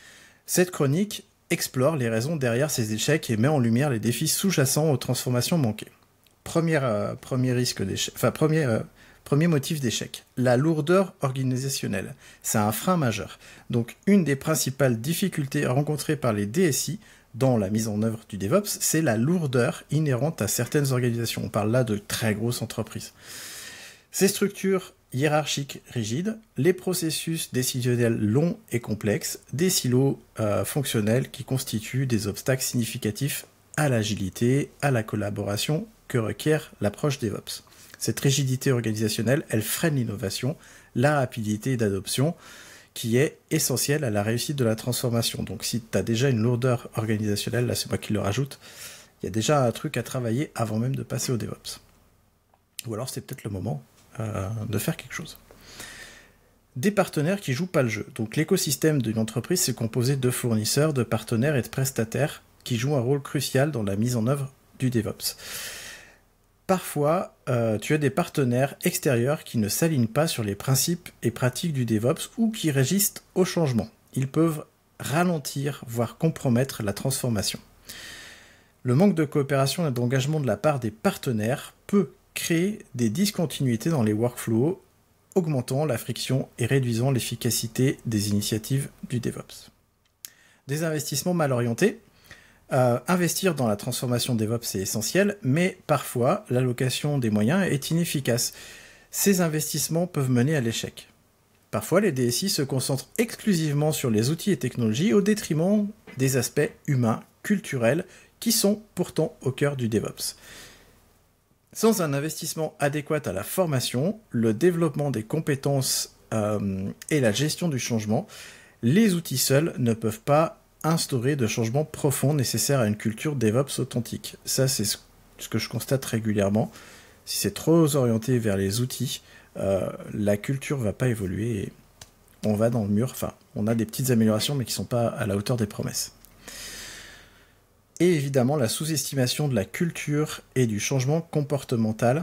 Cette chronique explore les raisons derrière ces échecs et met en lumière les défis sous-jacents aux transformations manquées. Premier, euh, premier risque d'échec, enfin premier, euh, premier motif d'échec, la lourdeur organisationnelle. C'est un frein majeur. Donc une des principales difficultés rencontrées par les D S I dans la mise en œuvre du DevOps, c'est la lourdeur inhérente à certaines organisations. On parle là de très grosses entreprises. Ces structures hiérarchiques rigides, les processus décisionnels longs et complexes, des silos euh, fonctionnels qui constituent des obstacles significatifs à l'agilité, à la collaboration que requiert l'approche DevOps. Cette rigidité organisationnelle, elle freine l'innovation, la rapidité d'adoption, qui est essentielle à la réussite de la transformation. Donc si tu as déjà une lourdeur organisationnelle, là c'est moi qui le rajoute, il y a déjà un truc à travailler avant même de passer au DevOps. Ou alors c'est peut-être le moment euh, de faire quelque chose. Des partenaires qui jouent pas le jeu. Donc l'écosystème d'une entreprise, c'est composé de fournisseurs, de partenaires et de prestataires qui jouent un rôle crucial dans la mise en œuvre du DevOps. Parfois, euh, tu as des partenaires extérieurs qui ne s'alignent pas sur les principes et pratiques du DevOps ou qui résistent au changement. Ils peuvent ralentir, voire compromettre la transformation. Le manque de coopération et d'engagement de la part des partenaires peut créer des discontinuités dans les workflows, augmentant la friction et réduisant l'efficacité des initiatives du DevOps. Des investissements mal orientés. Euh, investir dans la transformation DevOps est essentiel, mais parfois l'allocation des moyens est inefficace. Ces investissements peuvent mener à l'échec. Parfois, les D S I se concentrent exclusivement sur les outils et technologies au détriment des aspects humains, culturels, qui sont pourtant au cœur du DevOps. Sans un investissement adéquat à la formation, le développement des compétences euh, et la gestion du changement, les outils seuls ne peuvent pas instaurer de changements profonds nécessaires à une culture DevOps authentique. Ça, c'est ce que je constate régulièrement. Si c'est trop orienté vers les outils, euh, la culture ne va pas évoluer et on va dans le mur. Enfin, on a des petites améliorations, mais qui ne sont pas à la hauteur des promesses. Et évidemment, la sous-estimation de la culture et du changement comportemental.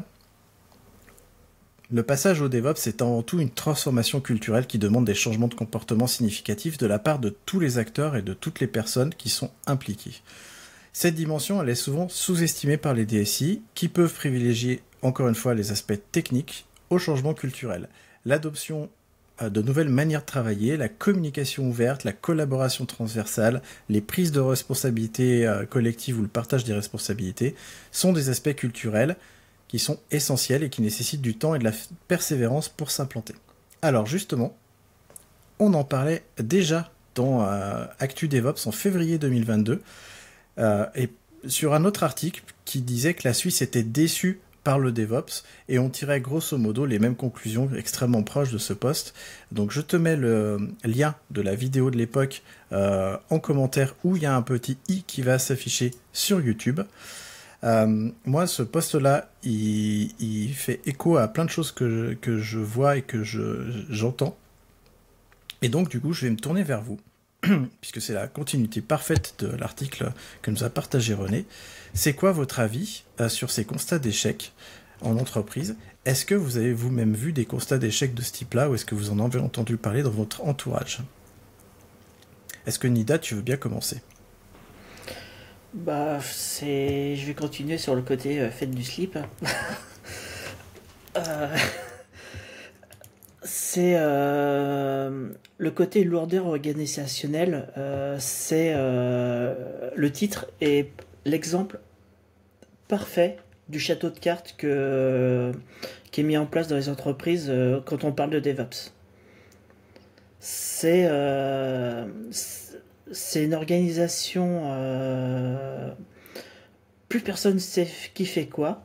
Le passage au DevOps est avant tout une transformation culturelle qui demande des changements de comportement significatifs de la part de tous les acteurs et de toutes les personnes qui sont impliquées. Cette dimension, elle est souvent sous-estimée par les D S I, qui peuvent privilégier, encore une fois, les aspects techniques au changement culturel. L'adoption de nouvelles manières de travailler, la communication ouverte, la collaboration transversale, les prises de responsabilités collectives ou le partage des responsabilités sont des aspects culturels qui sont essentiels et qui nécessitent du temps et de la persévérance pour s'implanter. Alors justement, on en parlait déjà dans euh, Actu DevOps en février deux mille vingt-deux, euh, et sur un autre article qui disait que la Suisse était déçue par le DevOps, et on tirait grosso modo les mêmes conclusions extrêmement proches de ce post. Donc je te mets le lien de la vidéo de l'époque euh, en commentaire, où il y a un petit i qui va s'afficher sur YouTube. Euh, moi, ce post-là, il, il fait écho à plein de choses que je, que je vois et que je, j'entends. Et donc, du coup, je vais me tourner vers vous, puisque c'est la continuité parfaite de l'article que nous a partagé René. C'est quoi votre avis euh, sur ces constats d'échec en entreprise? Est-ce que vous avez vous-même vu des constats d'échec de ce type-là, ou est-ce que vous en avez entendu parler dans votre entourage? Est-ce que Nida, tu veux bien commencer? Bah, c'est... Je vais continuer sur le côté euh, fête du slip. euh... C'est euh... le côté lourdeur organisationnelle. Euh, c'est euh... le titre est l'exemple parfait du château de cartes que... qui est mis en place dans les entreprises euh, quand on parle de DevOps. C'est... Euh... C'est une organisation, euh, plus personne sait qui fait quoi,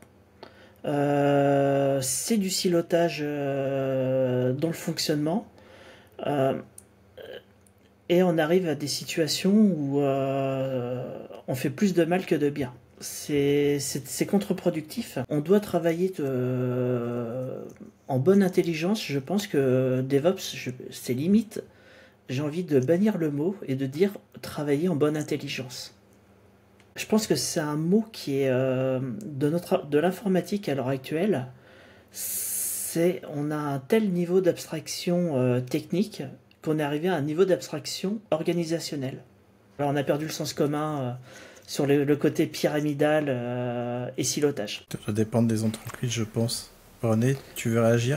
euh, c'est du silotage euh, dans le fonctionnement, euh, et on arrive à des situations où euh, on fait plus de mal que de bien. C'est, c'est, c'est contre-productif. On doit travailler de, en bonne intelligence. Je pense que DevOps, je, c'est limite. J'ai envie de bannir le mot et de dire travailler en bonne intelligence. Je pense que c'est un mot qui est euh, de, notre, de l'informatique à l'heure actuelle. C'est, on a un tel niveau d'abstraction euh, technique qu'on est arrivé à un niveau d'abstraction organisationnelle. Alors on a perdu le sens commun euh, sur le, le côté pyramidal euh, et silotage. Ça doit dépendre des entreprises, je pense. René, tu veux réagir ?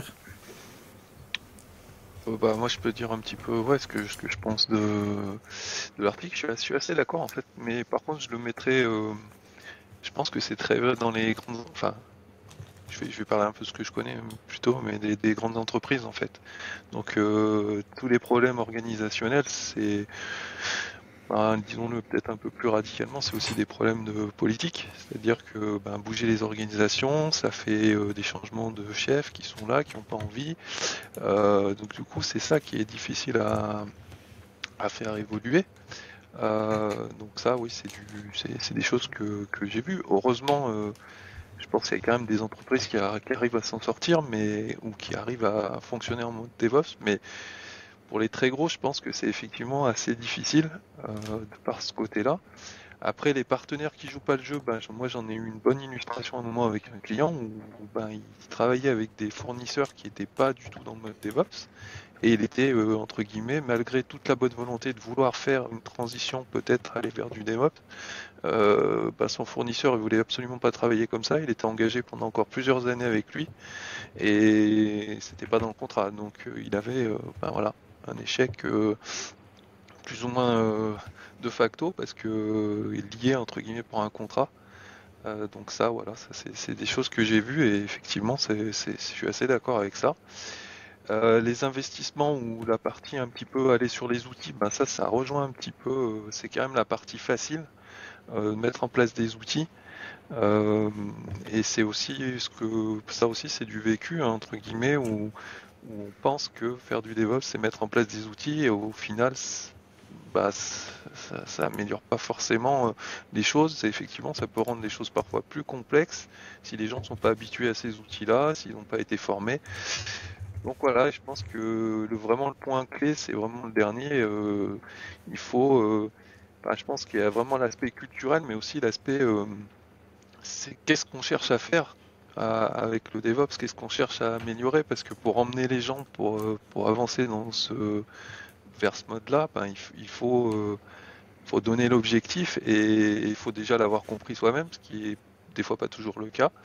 Euh, bah, moi je peux dire un petit peu ouais, ce, que, ce que je pense de, de l'article. Je suis, je suis assez d'accord en fait, mais par contre je le mettrais. Euh, je pense que c'est très vrai dans les grandes. Enfin, je vais, je vais parler un peu de ce que je connais plutôt, mais des, des grandes entreprises en fait. Donc euh, tous les problèmes organisationnels, c'est. Ben, disons-le peut-être un peu plus radicalement, c'est aussi des problèmes de politique, c'est-à-dire que ben, bouger les organisations, ça fait euh, des changements de chefs qui sont là, qui n'ont pas envie. Euh, donc du coup, c'est ça qui est difficile à, à faire évoluer. Euh, donc ça, oui, c'est, du, c'est, c'est des choses que, que j'ai vues. Heureusement, euh, je pense qu'il y a quand même des entreprises qui, a, qui arrivent à s'en sortir, mais ou qui arrivent à fonctionner en mode DevOps, mais pour les très gros, je pense que c'est effectivement assez difficile euh, de par ce côté-là. Après, les partenaires qui jouent pas le jeu, ben, moi j'en ai eu une bonne illustration à un moment avec un client où ben, il travaillait avec des fournisseurs qui n'étaient pas du tout dans le mode DevOps. Et il était, euh, entre guillemets, malgré toute la bonne volonté de vouloir faire une transition, peut-être aller vers du DevOps, euh, bah, son fournisseur ne voulait absolument pas travailler comme ça. Il était engagé pendant encore plusieurs années avec lui et c'était pas dans le contrat. Donc euh, il avait euh, ben, voilà, un échec euh, plus ou moins euh, de facto parce que euh, il liait entre guillemets pour un contrat. Euh, donc ça, voilà, ça, c'est, c'est des choses que j'ai vues et effectivement, c'est, c'est, je suis assez d'accord avec ça. Euh, les investissements ou la partie un petit peu aller sur les outils, ben ça, ça rejoint un petit peu, euh, c'est quand même la partie facile, euh, mettre en place des outils. Euh, et c'est aussi ce que ça aussi c'est du vécu hein, entre guillemets où, où on pense que faire du DevOps c'est mettre en place des outils et au final bah, ça, ça améliore pas forcément euh, les choses. C'est, effectivement ça peut rendre les choses parfois plus complexes si les gens ne sont pas habitués à ces outils-là, s'ils n'ont pas été formés. Donc voilà, je pense que le, vraiment le point clé, c'est vraiment le dernier. Euh, il faut, euh, bah, je pense qu'il y a vraiment l'aspect culturel, mais aussi l'aspect, euh, c'est qu'est-ce qu'on cherche à faire à, avec le DevOps, qu'est-ce qu'on cherche à améliorer, parce que pour emmener les gens, pour, euh, pour avancer dans ce, vers ce mode-là, ben, il, il faut, euh, faut donner l'objectif et il faut déjà l'avoir compris soi-même, ce qui est des fois pas toujours le cas.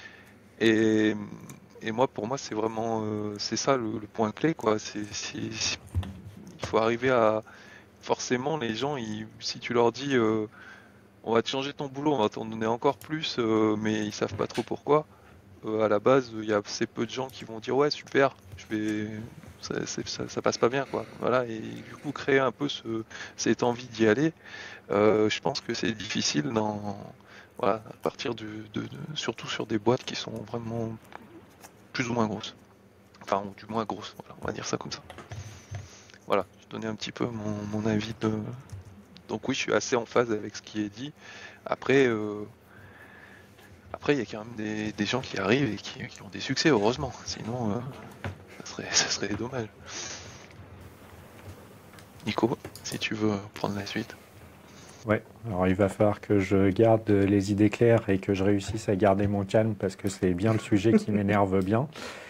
Et Et moi, pour moi, c'est vraiment, euh, c'est ça le, le point clé, quoi. C'est, c'est, c'est- il faut arriver à, forcément, les gens, ils- si tu leur dis, euh, on va te changer ton boulot, on va t'en donner encore plus, euh, mais ils savent pas trop pourquoi. euh, à la base, il y a assez peu de gens qui vont dire, ouais, super, je vais, ça, c'est- ça, ça passe pas bien, quoi. Voilà, et du coup, créer un peu ce, cette envie d'y aller, euh, je pense que c'est difficile dans, voilà, à partir du, de, de- surtout sur des boîtes qui sont vraiment plus ou moins grosses. Enfin, ou du moins grosse, voilà, on va dire ça comme ça. Voilà, je donnais un petit peu mon, mon avis de... Donc oui, je suis assez en phase avec ce qui est dit. Après, euh, après il y a quand même des, des gens qui arrivent et qui, qui ont des succès, heureusement. Sinon, euh, ça, serait, ça serait dommage. Nico, si tu veux prendre la suite. Ouais, alors il va falloir que je garde les idées claires et que je réussisse à garder mon calme parce que c'est bien le sujet qui m'énerve bien.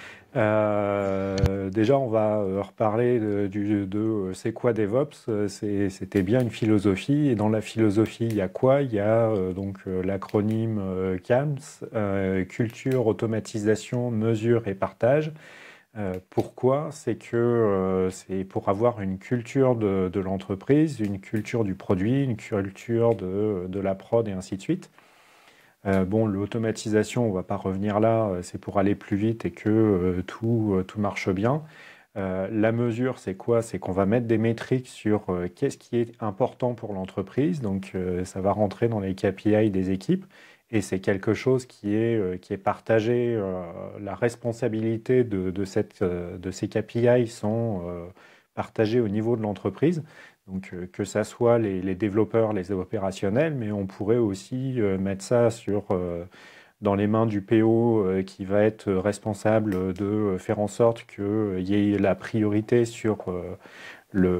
Euh, déjà, on va euh, reparler de, du- de, euh, c'est quoi DevOps? Euh, c'est- C'était bien une philosophie. Et dans la philosophie, il y a quoi? Il y a euh, donc euh, l'acronyme euh, CAMS, euh, culture, automatisation, mesure et partage. Euh, pourquoi? C'est que euh, c'est pour avoir une culture de, de l'entreprise, une culture du produit, une culture de, de la prod et ainsi de suite. Euh, bon, l'automatisation, on ne va pas revenir là, euh, c'est pour aller plus vite et que euh, tout, euh, tout marche bien. Euh, la mesure, c'est quoi? C'est qu'on va mettre des métriques sur euh, qu'est-ce qui est important pour l'entreprise. Donc, euh, ça va rentrer dans les K P I des équipes et c'est quelque chose qui est, euh, qui est partagé. Euh, la responsabilité de, de, cette, euh, de ces K P I sont euh, partagées au niveau de l'entreprise. Donc, euh, que ça soit les, les développeurs, les opérationnels, mais on pourrait aussi euh, mettre ça sur, euh, dans les mains du P O euh, qui va être responsable de faire en sorte qu'il y ait la priorité sur euh, le,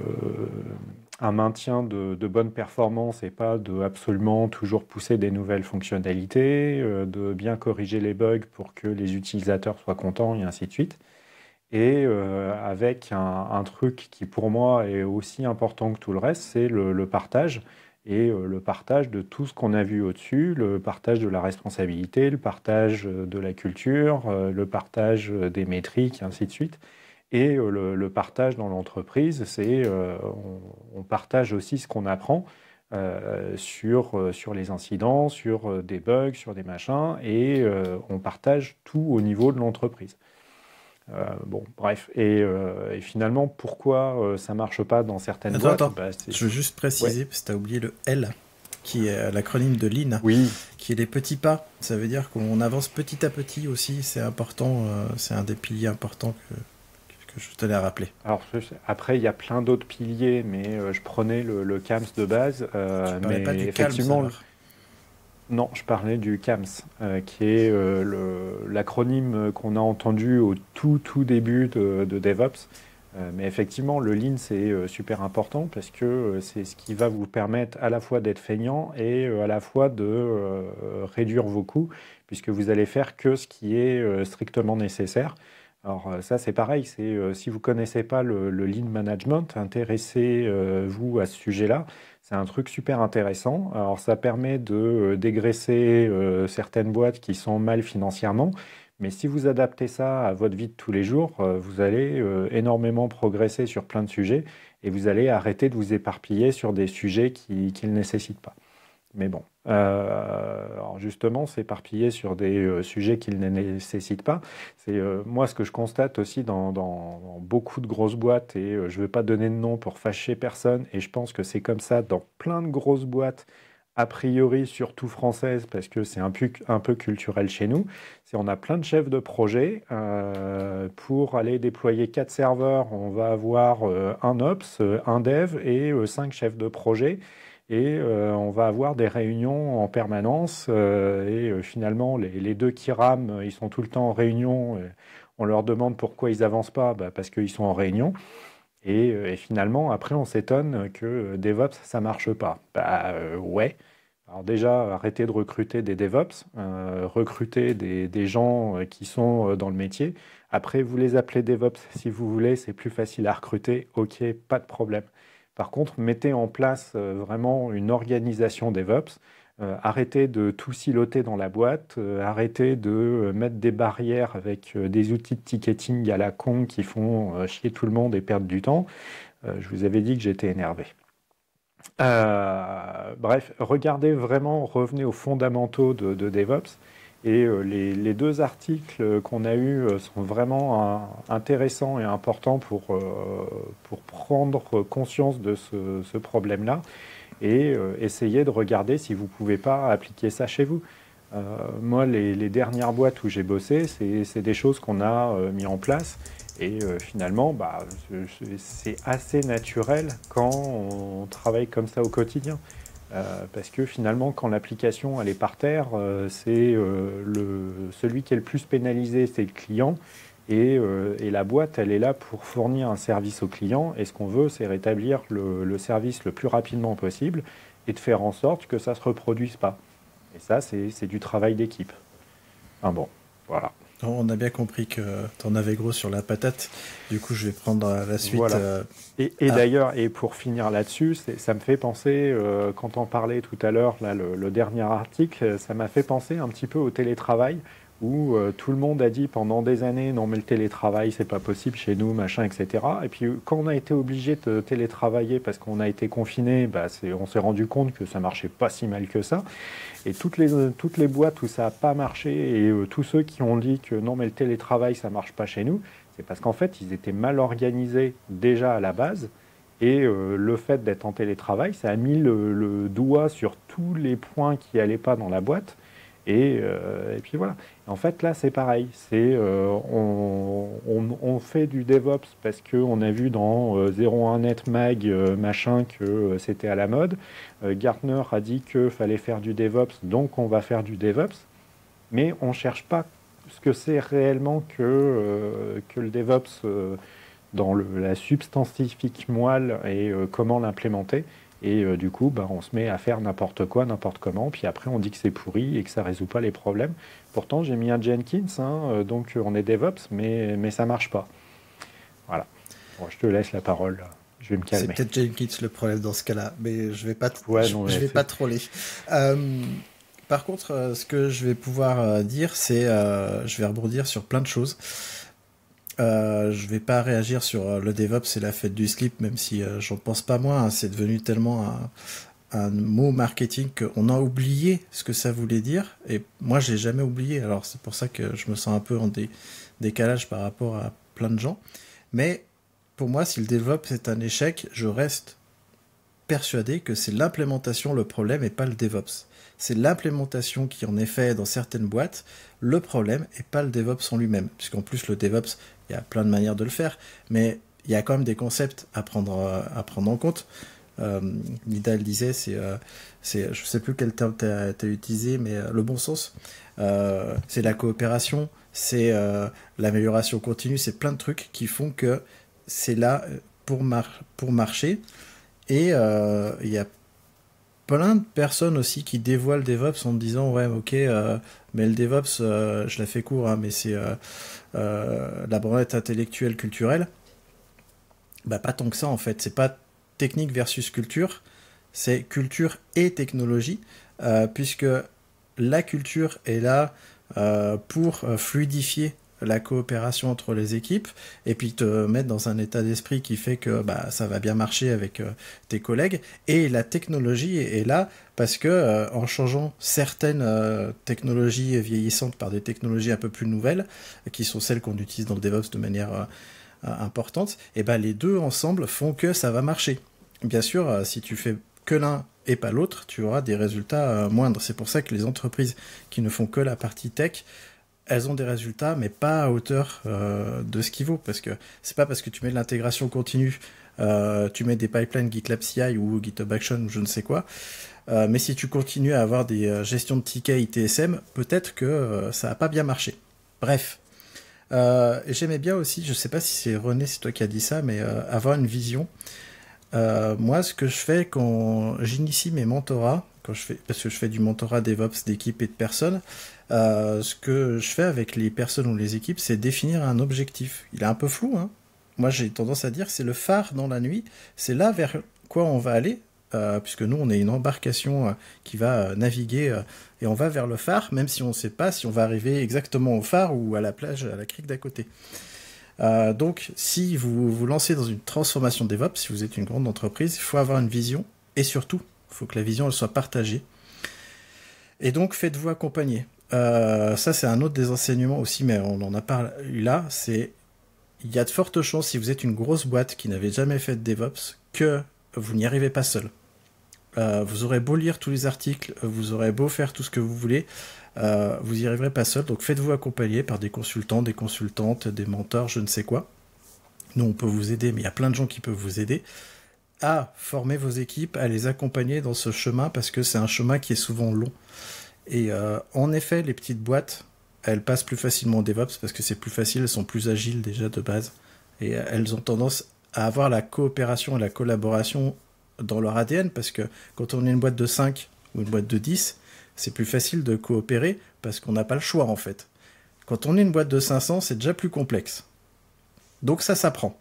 un maintien de, de bonne performance et pas de absolument toujours pousser des nouvelles fonctionnalités, euh, de bien corriger les bugs pour que les utilisateurs soient contents et ainsi de suite. Et euh, avec un, un truc qui pour moi est aussi important que tout le reste, c'est le, le partage. Et euh, le partage de tout ce qu'on a vu au-dessus, le partage de la responsabilité, le partage euh, de la culture, euh, le partage euh, des métriques, et ainsi de suite. Et euh, le, le partage dans l'entreprise, c'est euh, on, on partage aussi ce qu'on apprend euh, sur, euh, sur les incidents, sur euh, des bugs, sur des machins, et euh, on partage tout au niveau de l'entreprise. Euh, bon, bref. Et, euh, et finalement, pourquoi euh, ça marche pas dans certaines Attends, boîtes? attends. Bah, c'est- Je veux juste préciser, Ouais. parce que tu as oublié le L, qui est euh, l'acronyme de Lean, Oui, qui est les petits pas. Ça veut dire qu'on avance petit à petit aussi. C'est important, euh, c'est un des piliers importants que, que je tenais à rappeler. alors je sais- après, il y a plein d'autres piliers, mais euh, je prenais le, le CAMS de base. euh, Tu parlais mais pas du calme, effectivement, alors. non, je parlais du CAMS, euh, qui est euh, le- l'acronyme qu'on a entendu au tout, tout début de, de DevOps. Euh, mais effectivement, le lean, c'est euh, super important parce que euh, c'est ce qui va vous permettre à la fois d'être feignant et euh, à la fois de euh, réduire vos coûts, puisque vous allez faire que ce qui est euh, strictement nécessaire. Alors euh, ça, c'est pareil, c'est euh, si vous connaissez pas le, le lean management, intéressez-vous à ce sujet-là. C'est un truc super intéressant. Alors ça permet de euh, dégraisser euh, certaines boîtes qui sont mal financièrement. Mais si vous adaptez ça à votre vie de tous les jours, euh, vous allez euh, énormément progresser sur plein de sujets et vous allez arrêter de vous éparpiller sur des sujets qui, qui ne le nécessitent pas. Mais bon, euh, alors justement, s'éparpiller sur des euh, sujets qui ne nécessitent pas, c'est euh, moi ce que je constate aussi dans, dans- dans beaucoup de grosses boîtes, et euh, je ne veux pas donner de nom pour fâcher personne, et je pense que c'est comme ça dans plein de grosses boîtes, a priori surtout françaises, parce que c'est un peu, un peu culturel chez nous, c'est on a plein de chefs de projet, euh, pour aller déployer quatre serveurs, on va avoir euh, un ops, euh, un dev et euh, cinq chefs de projet. Et euh, on va avoir des réunions en permanence. euh, et euh, finalement, les, les deux qui rament, ils sont tout le temps en réunion. et on leur demande pourquoi ils avancent pas, bah, parce qu'ils sont en réunion. Et, euh, et finalement, après, on s'étonne que euh, DevOps, ça marche pas. Bah euh, ouais. Alors déjà, arrêtez de recruter des DevOps, euh, recrutez des, des gens euh, qui sont euh, dans le métier. Après, vous les appelez DevOps si vous voulez, c'est plus facile à recruter. Ok, pas de problème. Par contre, mettez en place euh, vraiment une organisation DevOps. Euh, arrêtez de tout siloter dans la boîte. euh, arrêtez de euh, mettre des barrières avec euh, des outils de ticketing à la con qui font euh, chier tout le monde et perdre du temps. Euh, je vous avais dit que j'étais énervé. Euh, bref, regardez vraiment, revenez aux fondamentaux de, de DevOps. Et euh, les, les deux articles qu'on a eus euh, sont vraiment euh, intéressants et importants pour, euh, pour prendre conscience de ce, ce problème-là et euh, essayer de regarder si vous ne pouvez pas appliquer ça chez vous. Euh, moi, les, les dernières boîtes où j'ai bossé, c'est c'est des choses qu'on a euh, mis en place. Et euh, finalement, bah, c'est c'est assez naturel quand on travaille comme ça au quotidien. Euh, parce que finalement, quand l'application elle est par terre, euh, c'est euh, le, celui qui est le plus pénalisé, c'est le client. Et, euh, et la boîte, elle est là pour fournir un service au client. Et ce qu'on veut, c'est rétablir le, le service le plus rapidement possible et de faire en sorte que ça ne se reproduise pas. Et ça, c'est c'est du travail d'équipe. Enfin bon, voilà. On a bien compris que t'en avais gros sur la patate. Du coup, je vais prendre euh, la suite. Voilà. euh, Et, et Ah. d'ailleurs, et pour finir là-dessus, c'est- ça me fait penser, euh, quand on parlait tout à l'heure, là, le, le dernier article, ça m'a fait penser un petit peu au télétravail, où euh, tout le monde a dit pendant des années, non mais le télétravail, c'est pas possible chez nous, machin, et cetera. Et puis quand on a été obligé de télétravailler parce qu'on a été confiné, bah, c'est- on s'est rendu compte que ça marchait pas si mal que ça. Et toutes les, toutes les boîtes où ça n'a pas marché, et euh, tous ceux qui ont dit que non mais le télétravail, ça marche pas chez nous, c'est parce qu'en fait, ils étaient mal organisés déjà à la base. Et euh, le fait d'être en télétravail, ça a mis le, le doigt sur tous les points qui n'allaient pas dans la boîte. Et, euh, et puis voilà. En fait, là, c'est pareil. C'est, euh, on, on- on fait du DevOps parce qu'on a vu dans euh, zéro un net mag, euh, machin, que euh, c'était à la mode. Euh, Gartner a dit qu'il fallait faire du DevOps, donc on va faire du DevOps. Mais on ne cherche pas ce que c'est réellement que, euh, que le DevOps euh, dans le- la substantifique moelle et euh, comment l'implémenter. Et euh, du coup, bah, on se met à faire n'importe quoi, n'importe comment, puis après on dit que c'est pourri et que ça ne résout pas les problèmes. Pourtant, j'ai mis un Jenkins, hein, euh, donc euh, on est DevOps, mais, mais ça ne marche pas. Voilà. Bon, je te laisse la parole, là. Je vais me C'est calmer. peut-être Jenkins le problème dans ce cas-là, mais je vais pas, t- Ouais, je, non, je ouais, vais c'est- pas troller. Euh, par contre, euh, ce que je vais pouvoir euh, dire, c'est, euh, je vais rebondir sur plein de choses. Euh, je vais pas réagir sur euh, le DevOps et la fête du slip, même si euh, j'en pense pas moins. Hein, c'est devenu tellement un, un mot marketing qu'on a oublié ce que ça voulait dire. Et moi, j'ai jamais oublié. Alors c'est pour ça que je me sens un peu en dé- décalage par rapport à plein de gens. Mais pour moi, si le DevOps est un échec, je reste persuadé que c'est l'implémentation le problème et pas le DevOps. C'est l'implémentation qui en est fait dans certaines boîtes le problème et pas le DevOps en lui-même. Puisqu'en plus le DevOps, il y a plein de manières de le faire, mais il y a quand même des concepts à prendre, euh, à prendre en compte. Euh, Nida le disait, c'est, euh, c'est, je sais plus quel terme tu as utilisé, mais euh, le bon sens. Euh, c'est la coopération, c'est euh, l'amélioration continue, c'est plein de trucs qui font que c'est là pour, mar- pour marcher. Et il euh, y a plein de personnes aussi qui dévoilent DevOps en disant ouais ok euh, mais le DevOps euh, je la fais court hein, mais c'est euh, euh, la branlette intellectuelle culturelle. Bah pas tant que ça en fait, c'est pas technique versus culture, c'est culture et technologie, euh, puisque la culture est là euh, pour euh, fluidifier la coopération entre les équipes et puis te mettre dans un état d'esprit qui fait que bah, ça va bien marcher avec euh, tes collègues. Et la technologie est, est là parce que euh, en changeant certaines euh, technologies vieillissantes par des technologies un peu plus nouvelles, qui sont celles qu'on utilise dans le DevOps de manière euh, importante, et ben les deux ensemble font que ça va marcher. Bien sûr, euh, si tu fais que l'un et pas l'autre, tu auras des résultats euh, moindres. C'est pour ça que les entreprises qui ne font que la partie tech, elles ont des résultats, mais pas à hauteur euh, de ce qu'il vaut, parce que c'est pas parce que tu mets de l'intégration continue, euh, tu mets des pipelines GitLab C I ou GitHub Action ou je ne sais quoi, euh, mais si tu continues à avoir des euh, gestions de tickets I T S M, peut-être que euh, ça n'a pas bien marché. Bref. Euh, j'aimais bien aussi, je sais pas si c'est René, c'est toi qui as dit ça, mais euh, avoir une vision. Euh, moi, ce que je fais quand j'initie mes mentorats, quand je fais, parce que je fais du mentorat DevOps d'équipes et de personnes, euh, ce que je fais avec les personnes ou les équipes, c'est définir un objectif. Il est un peu flou, hein. Moi, j'ai tendance à dire que c'est le phare dans la nuit, c'est là vers quoi on va aller, euh, puisque nous, on est une embarcation euh, qui va euh, naviguer euh, et on va vers le phare, même si on ne sait pas si on va arriver exactement au phare ou à la plage, à la crique d'à côté. Euh, donc, si vous vous lancez dans une transformation DevOps, si vous êtes une grande entreprise, il faut avoir une vision, et surtout, il faut que la vision elle soit partagée. Et donc, faites-vous accompagner. Euh, ça, c'est un autre des enseignements aussi, mais on en a parlé là, c'est il y a de fortes chances, si vous êtes une grosse boîte qui n'avait jamais fait de DevOps, que vous n'y arrivez pas seul. Euh, vous aurez beau lire tous les articles, vous aurez beau faire tout ce que vous voulez, euh, vous n'y arriverez pas seul. Donc faites-vous accompagner par des consultants, des consultantes, des mentors, je ne sais quoi. Nous, on peut vous aider, mais il y a plein de gens qui peuvent vous aider à former vos équipes, à les accompagner dans ce chemin, parce que c'est un chemin qui est souvent long. Et euh, en effet, les petites boîtes, elles passent plus facilement au DevOps, parce que c'est plus facile, elles sont plus agiles déjà de base, et elles ont tendance à avoir la coopération et la collaboration dans leur A D N, parce que quand on est une boîte de cinq ou une boîte de dix, c'est plus facile de coopérer parce qu'on n'a pas le choix en fait. Quand on est une boîte de cinq cents, c'est déjà plus complexe. Donc ça s'apprend.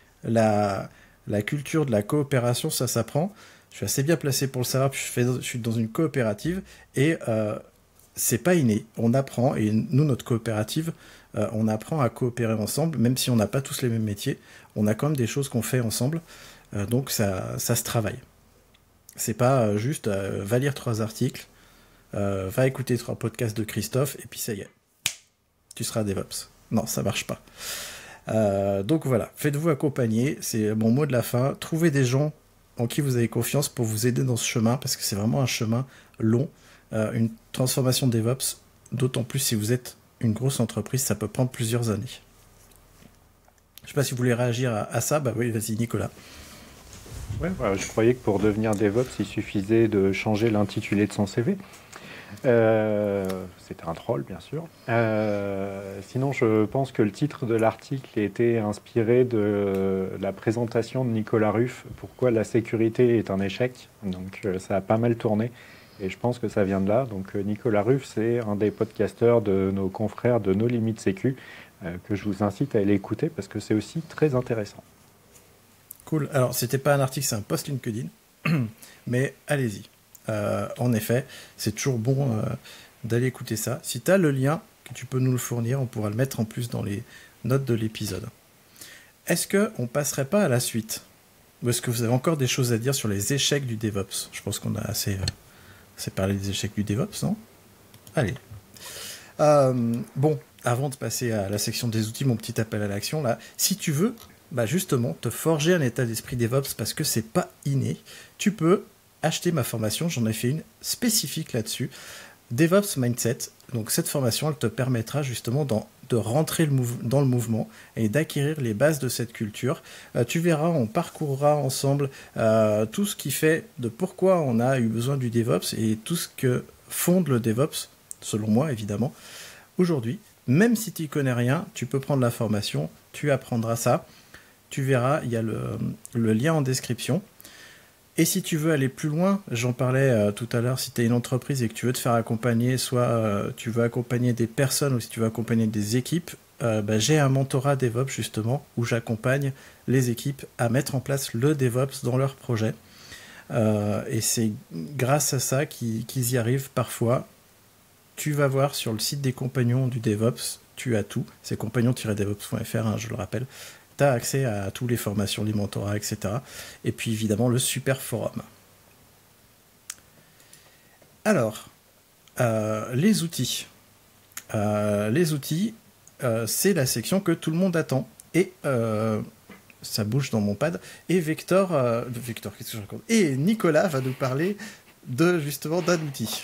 La, la culture de la coopération, ça s'apprend. Je suis assez bien placé pour le savoir, puis je, fais, je suis dans une coopérative et euh, c'est pas inné. On apprend, et nous, notre coopérative, euh, on apprend à coopérer ensemble, même si on n'a pas tous les mêmes métiers. On a quand même des choses qu'on fait ensemble. Euh, donc ça, ça se travaille. C'est pas euh, juste euh, va lire trois articles, euh, va écouter trois podcasts de Christophe et puis ça y est, tu seras DevOps. Non, ça marche pas. Euh, donc voilà, faites-vous accompagner, c'est mon mot de la fin. Trouvez des gens en qui vous avez confiance pour vous aider dans ce chemin, parce que c'est vraiment un chemin long. Euh, une transformation DevOps, d'autant plus si vous êtes une grosse entreprise, ça peut prendre plusieurs années. Je sais pas si vous voulez réagir à, à ça. Bah oui, vas-y Nicolas. Ouais, voilà, je croyais que pour devenir DevOps, il suffisait de changer l'intitulé de son C V. Euh, C'était un troll, bien sûr. Euh, sinon, je pense que le titre de l'article était inspiré de la présentation de Nicolas Ruff, pourquoi la sécurité est un échec. Donc, ça a pas mal tourné. Et je pense que ça vient de là. Donc, Nicolas Ruff, c'est un des podcasteurs de nos confrères de No Limit Sécu, euh, que je vous incite à aller écouter parce que c'est aussi très intéressant. Cool. Alors, c'était pas un article, c'est un post LinkedIn. Mais allez-y. Euh, en effet, c'est toujours bon euh, d'aller écouter ça. Si tu as le lien, que tu peux nous le fournir, on pourra le mettre en plus dans les notes de l'épisode. Est-ce qu'on passerait pas à la suite? Ou est-ce que vous avez encore des choses à dire sur les échecs du DevOps? Je pense qu'on a assez, euh, assez parlé des échecs du DevOps, non? Allez. Euh, bon, avant de passer à la section des outils, mon petit appel à l'action, là, si tu veux... Bah justement, te forger un état d'esprit DevOps parce que c'est pas inné, tu peux acheter ma formation, j'en ai fait une spécifique là-dessus, DevOps Mindset. Donc cette formation, elle te permettra justement dans, de rentrer le mouve, dans le mouvement et d'acquérir les bases de cette culture. Euh, tu verras, on parcourra ensemble euh, tout ce qui fait de pourquoi on a eu besoin du DevOps et tout ce que fonde le DevOps, selon moi évidemment, aujourd'hui. Même si tu n'y connais rien, tu peux prendre la formation, tu apprendras ça. tu verras, il y a le, le lien en description. Et si tu veux aller plus loin, j'en parlais euh, tout à l'heure, si tu es une entreprise et que tu veux te faire accompagner, soit euh, tu veux accompagner des personnes ou si tu veux accompagner des équipes, euh, bah, j'ai un mentorat DevOps justement où j'accompagne les équipes à mettre en place le DevOps dans leur projet. Euh, et c'est grâce à ça qu'ils, qu'ils y arrivent parfois. Tu vas voir sur le site des compagnons du DevOps, tu as tout, c'est compagnons tiret devops point f r, hein, je le rappelle. Tu as accès à toutes les formations, les mentorats, et cetera. Et puis évidemment le super forum. Alors, euh, les outils. Euh, les outils, euh, c'est la section que tout le monde attend. Et euh, ça bouge dans mon pad. Et Vector, euh, Vector, qu'est-ce que je raconte ? Et Nicolas va nous parler de justement d'un outil.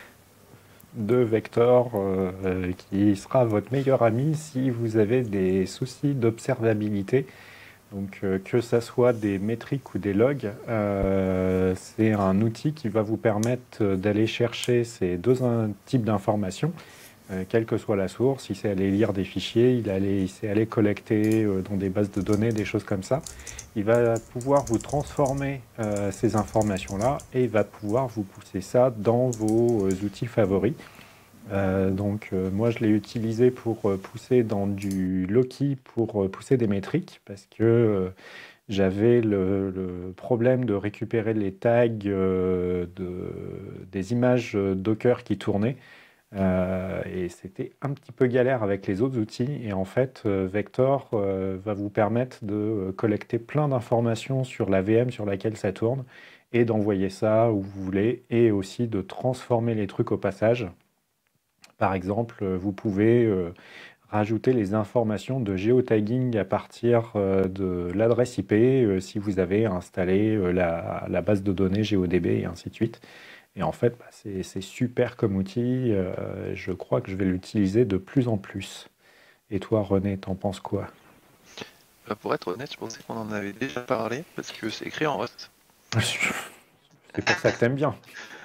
De Vector, euh, qui sera votre meilleur ami si vous avez des soucis d'observabilité. Donc, euh, que ça soit des métriques ou des logs, euh, c'est un outil qui va vous permettre d'aller chercher ces deux types d'informations, euh, quelle que soit la source. Il sait aller lire des fichiers, il, allait, il sait aller collecter euh, dans des bases de données, des choses comme ça. Il va pouvoir vous transformer euh, ces informations-là et il va pouvoir vous pousser ça dans vos euh, outils favoris. Euh, donc euh, moi je l'ai utilisé pour euh, pousser dans du Loki, pour euh, pousser des métriques, parce que euh, j'avais le, le problème de récupérer les tags euh, de, des images Docker qui tournaient. Euh, et c'était un petit peu galère avec les autres outils. Et en fait, euh, Vector euh, va vous permettre de euh, collecter plein d'informations sur la V M sur laquelle ça tourne et d'envoyer ça où vous voulez et aussi de transformer les trucs au passage. Par exemple, vous pouvez euh, rajouter les informations de géotagging à partir euh, de l'adresse I P euh, si vous avez installé euh, la, la base de données GeoDB et ainsi de suite. Et en fait, bah, c'est, c'est super comme outil. Euh, je crois que je vais l'utiliser de plus en plus. Et toi, René, t'en penses quoi ? Bah, pour être honnête, je pensais qu'on en avait déjà parlé parce que c'est écrit en Rust. C'est pour ça que t'aimes bien.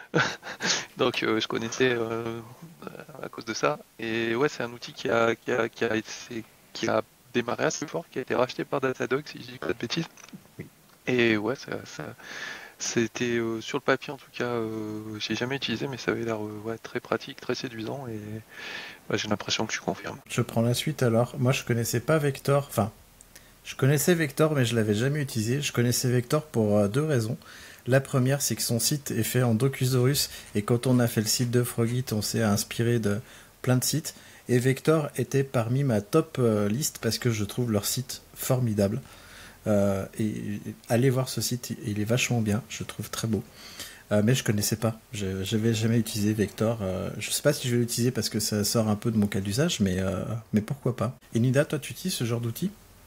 Donc euh, je connaissais euh, à cause de ça. Et ouais, c'est un outil qui a, qui a, qui a, été, qui a démarré assez fort, qui a été racheté par Datadog, si je dis pas de bêtises. Oui. Et ouais, ça, ça, c'était euh, sur le papier en tout cas, euh, j'ai jamais utilisé, mais ça avait l'air euh, ouais, très pratique, très séduisant. Et ouais, j'ai l'impression que tu confirmes. Je prends la suite alors. Moi, je connaissais pas Vector. Enfin, je connaissais Vector, mais je l'avais jamais utilisé. Je connaissais Vector pour euh, deux raisons. La première, c'est que son site est fait en Docusaurus, et quand on a fait le site de Frogit, on s'est inspiré de plein de sites. Et Vector était parmi ma top euh, liste parce que je trouve leur site formidable. Euh, et, et allez voir ce site, il est vachement bien, je le trouve très beau. Euh, mais je connaissais pas, je n'avais jamais utilisé Vector. Euh, je sais pas si je vais l'utiliser parce que ça sort un peu de mon cas d'usage, mais, euh, mais pourquoi pas. Et Nida, toi, tu utilises ce genre d'outil ?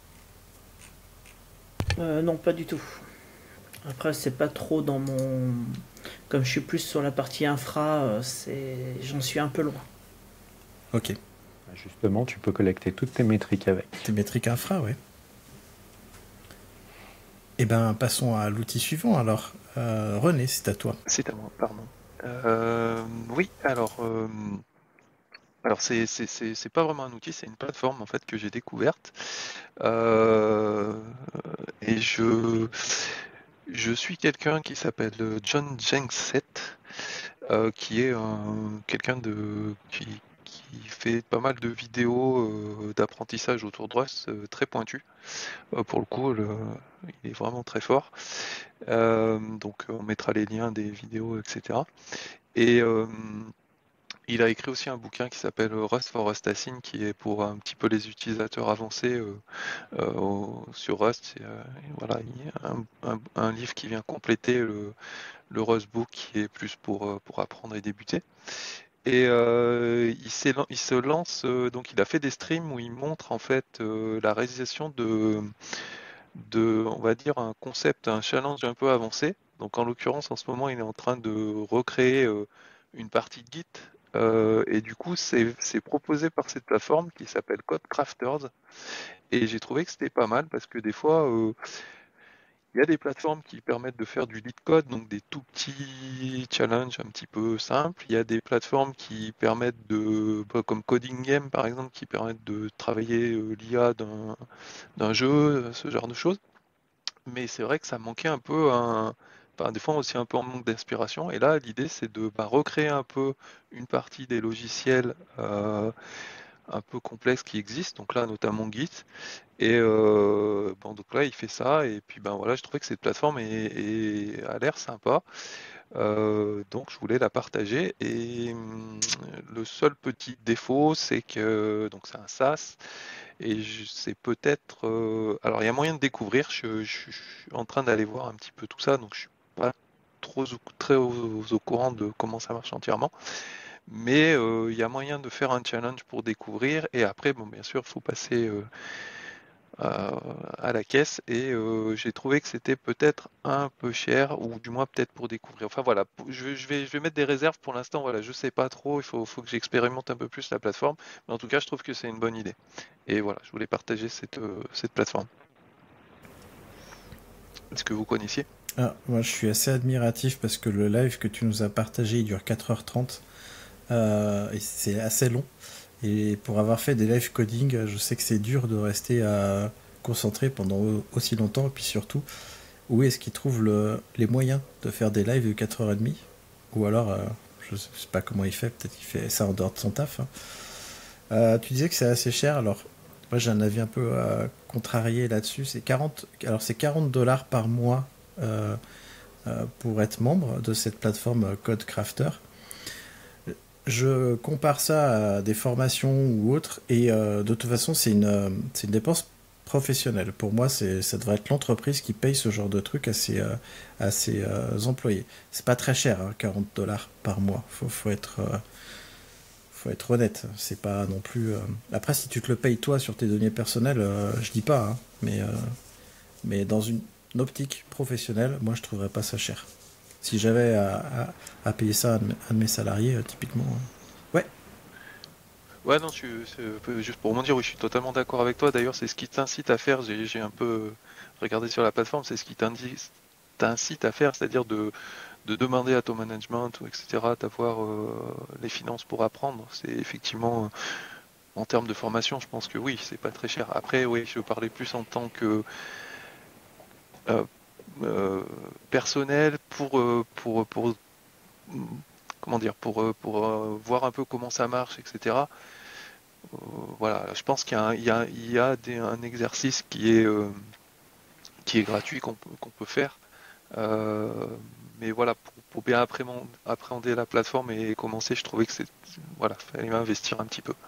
euh, Non, pas du tout. Après, c'est pas trop dans mon... Comme je suis plus sur la partie infra, c'est... j'en suis un peu loin. Ok. Justement, tu peux collecter toutes tes métriques avec. Tes métriques infra, ouais. Eh ben, passons à l'outil suivant, alors. Euh, René, c'est à toi. C'est à moi, pardon. Euh, oui, alors... Euh... Alors c'est, c'est, c'est, c'est pas vraiment un outil, c'est une plateforme en fait que j'ai découverte. Euh... Et je... Je suis quelqu'un qui s'appelle John Jenkset, euh, qui est un, quelqu'un de, qui, qui fait pas mal de vidéos euh, d'apprentissage autour de Rust, euh, très pointu. Euh, pour le coup, le, il est vraiment très fort. Euh, donc on mettra les liens des vidéos, et cetera. Et euh, il a écrit aussi un bouquin qui s'appelle Rust for Rustassin, qui est pour un petit peu les utilisateurs avancés euh, euh, au, sur Rust. C'est, euh, voilà, il y a un, un, un livre qui vient compléter le, le Rust Book, qui est plus pour, pour apprendre et débuter. Et euh, il, il se lance, euh, donc il a fait des streams où il montre en fait euh, la réalisation de, de, on va dire, un concept, un challenge un peu avancé. Donc en l'occurrence, en ce moment, il est en train de recréer euh, une partie de Git. Euh, et du coup, c'est, c'est proposé par cette plateforme qui s'appelle Code Crafters. Et j'ai trouvé que c'était pas mal parce que des fois, euh, Il y a des plateformes qui permettent de faire du lead code, donc des tout petits challenges un petit peu simples. Il y a des plateformes qui permettent de, bah, comme Coding Game par exemple, qui permettent de travailler euh, l'I A d'un d'un jeu, ce genre de choses. Mais c'est vrai que ça manquait un peu un, enfin, des fois aussi un peu en manque d'inspiration. Et là, l'idée c'est de bah, recréer un peu une partie des logiciels euh, un peu complexes qui existent. Donc là, notamment Git. Et euh, bon, donc là, il fait ça. Et puis ben voilà, je trouvais que cette plateforme est, est- a l'air sympa. Euh, donc je voulais la partager. Et hum, le seul petit défaut, c'est que donc c'est un SaaS. Et je sais peut-être. euh, alors il y a moyen de découvrir. Je, je- je suis en train d'aller voir un petit peu tout ça. Donc je suis pas trop au- très au, au courant de comment ça marche entièrement. Mais euh, il y a moyen de faire un challenge pour découvrir. Et après, bon, bien sûr, il faut passer. euh, euh, à la caisse et euh, j'ai trouvé que c'était peut-être un peu cher ou du moins peut-être pour découvrir. Enfin voilà, je, je vais, je vais mettre des réserves pour l'instant. Voilà, je sais pas trop. Il faut, faut que j'expérimente un peu plus la plateforme, mais en tout cas, je trouve que c'est une bonne idée. Et voilà, je voulais partager cette, euh, cette plateforme. Est-ce que vous connaissiez? Ah, moi, je suis assez admiratif parce que le live que tu nous as partagé, il dure quatre heures trente. Euh, et c'est assez long. Et pour avoir fait des live coding, je sais que c'est dur de rester à concentré pendant aussi longtemps. Et puis surtout, où est-ce qu'il trouve le, les moyens de faire des lives de quatre heures trente? Ou alors, euh, je sais pas comment il fait, peut-être qu'il fait ça en dehors de son taf, hein. Euh, tu disais que c'est assez cher, alors moi j'ai un avis un peu euh, contrarié là-dessus. C'est quarante, alors c'est quarante dollars par mois euh, euh, pour être membre de cette plateforme Codecrafter. Je compare ça à des formations ou autres, et euh, de toute façon, c'est une, euh, c'est une dépense professionnelle. Pour moi, c'est, ça devrait être l'entreprise qui paye ce genre de truc à ses, euh, à ses euh, employés. C'est pas très cher, hein, quarante dollars par mois. Faut, faut être, euh, faut être honnête. C'est pas non plus. euh, Après, si tu te le payes toi sur tes données personnelles, euh, je dis pas, hein, mais, euh, mais dans une optique professionnelle, moi, je trouverais pas ça cher. Si j'avais à, à- à payer ça à un de mes- à un de mes salariés, euh, typiquement. euh, Ouais, Ouais, non, je, c'est- juste pour dire, oui, je suis totalement d'accord avec toi. D'ailleurs, c'est ce qui t'incite à faire. J'ai j'ai un peu regardé sur la plateforme, c'est ce qui t'indi- t'incite à faire, c'est-à-dire de de demander à ton management, ou et cetera, d'avoir euh, les finances pour apprendre. C'est effectivement, euh, en termes de formation, je pense que oui, c'est pas très cher. Après, oui, je parlais plus en tant que euh, euh, personnel pour, euh, pour, pour, comment dire, pour, euh, pour euh, voir un peu comment ça marche, et cetera. Euh, voilà, je pense qu'il y a, un, il y a, il y a des- un exercice qui est, euh, qui est gratuit qu'on peut, qu'on peut faire. Euh, mais voilà, pour, pour bien appréhender, appréhender la plateforme et commencer, je trouvais que c'est, voilà, fallait investir un petit peu.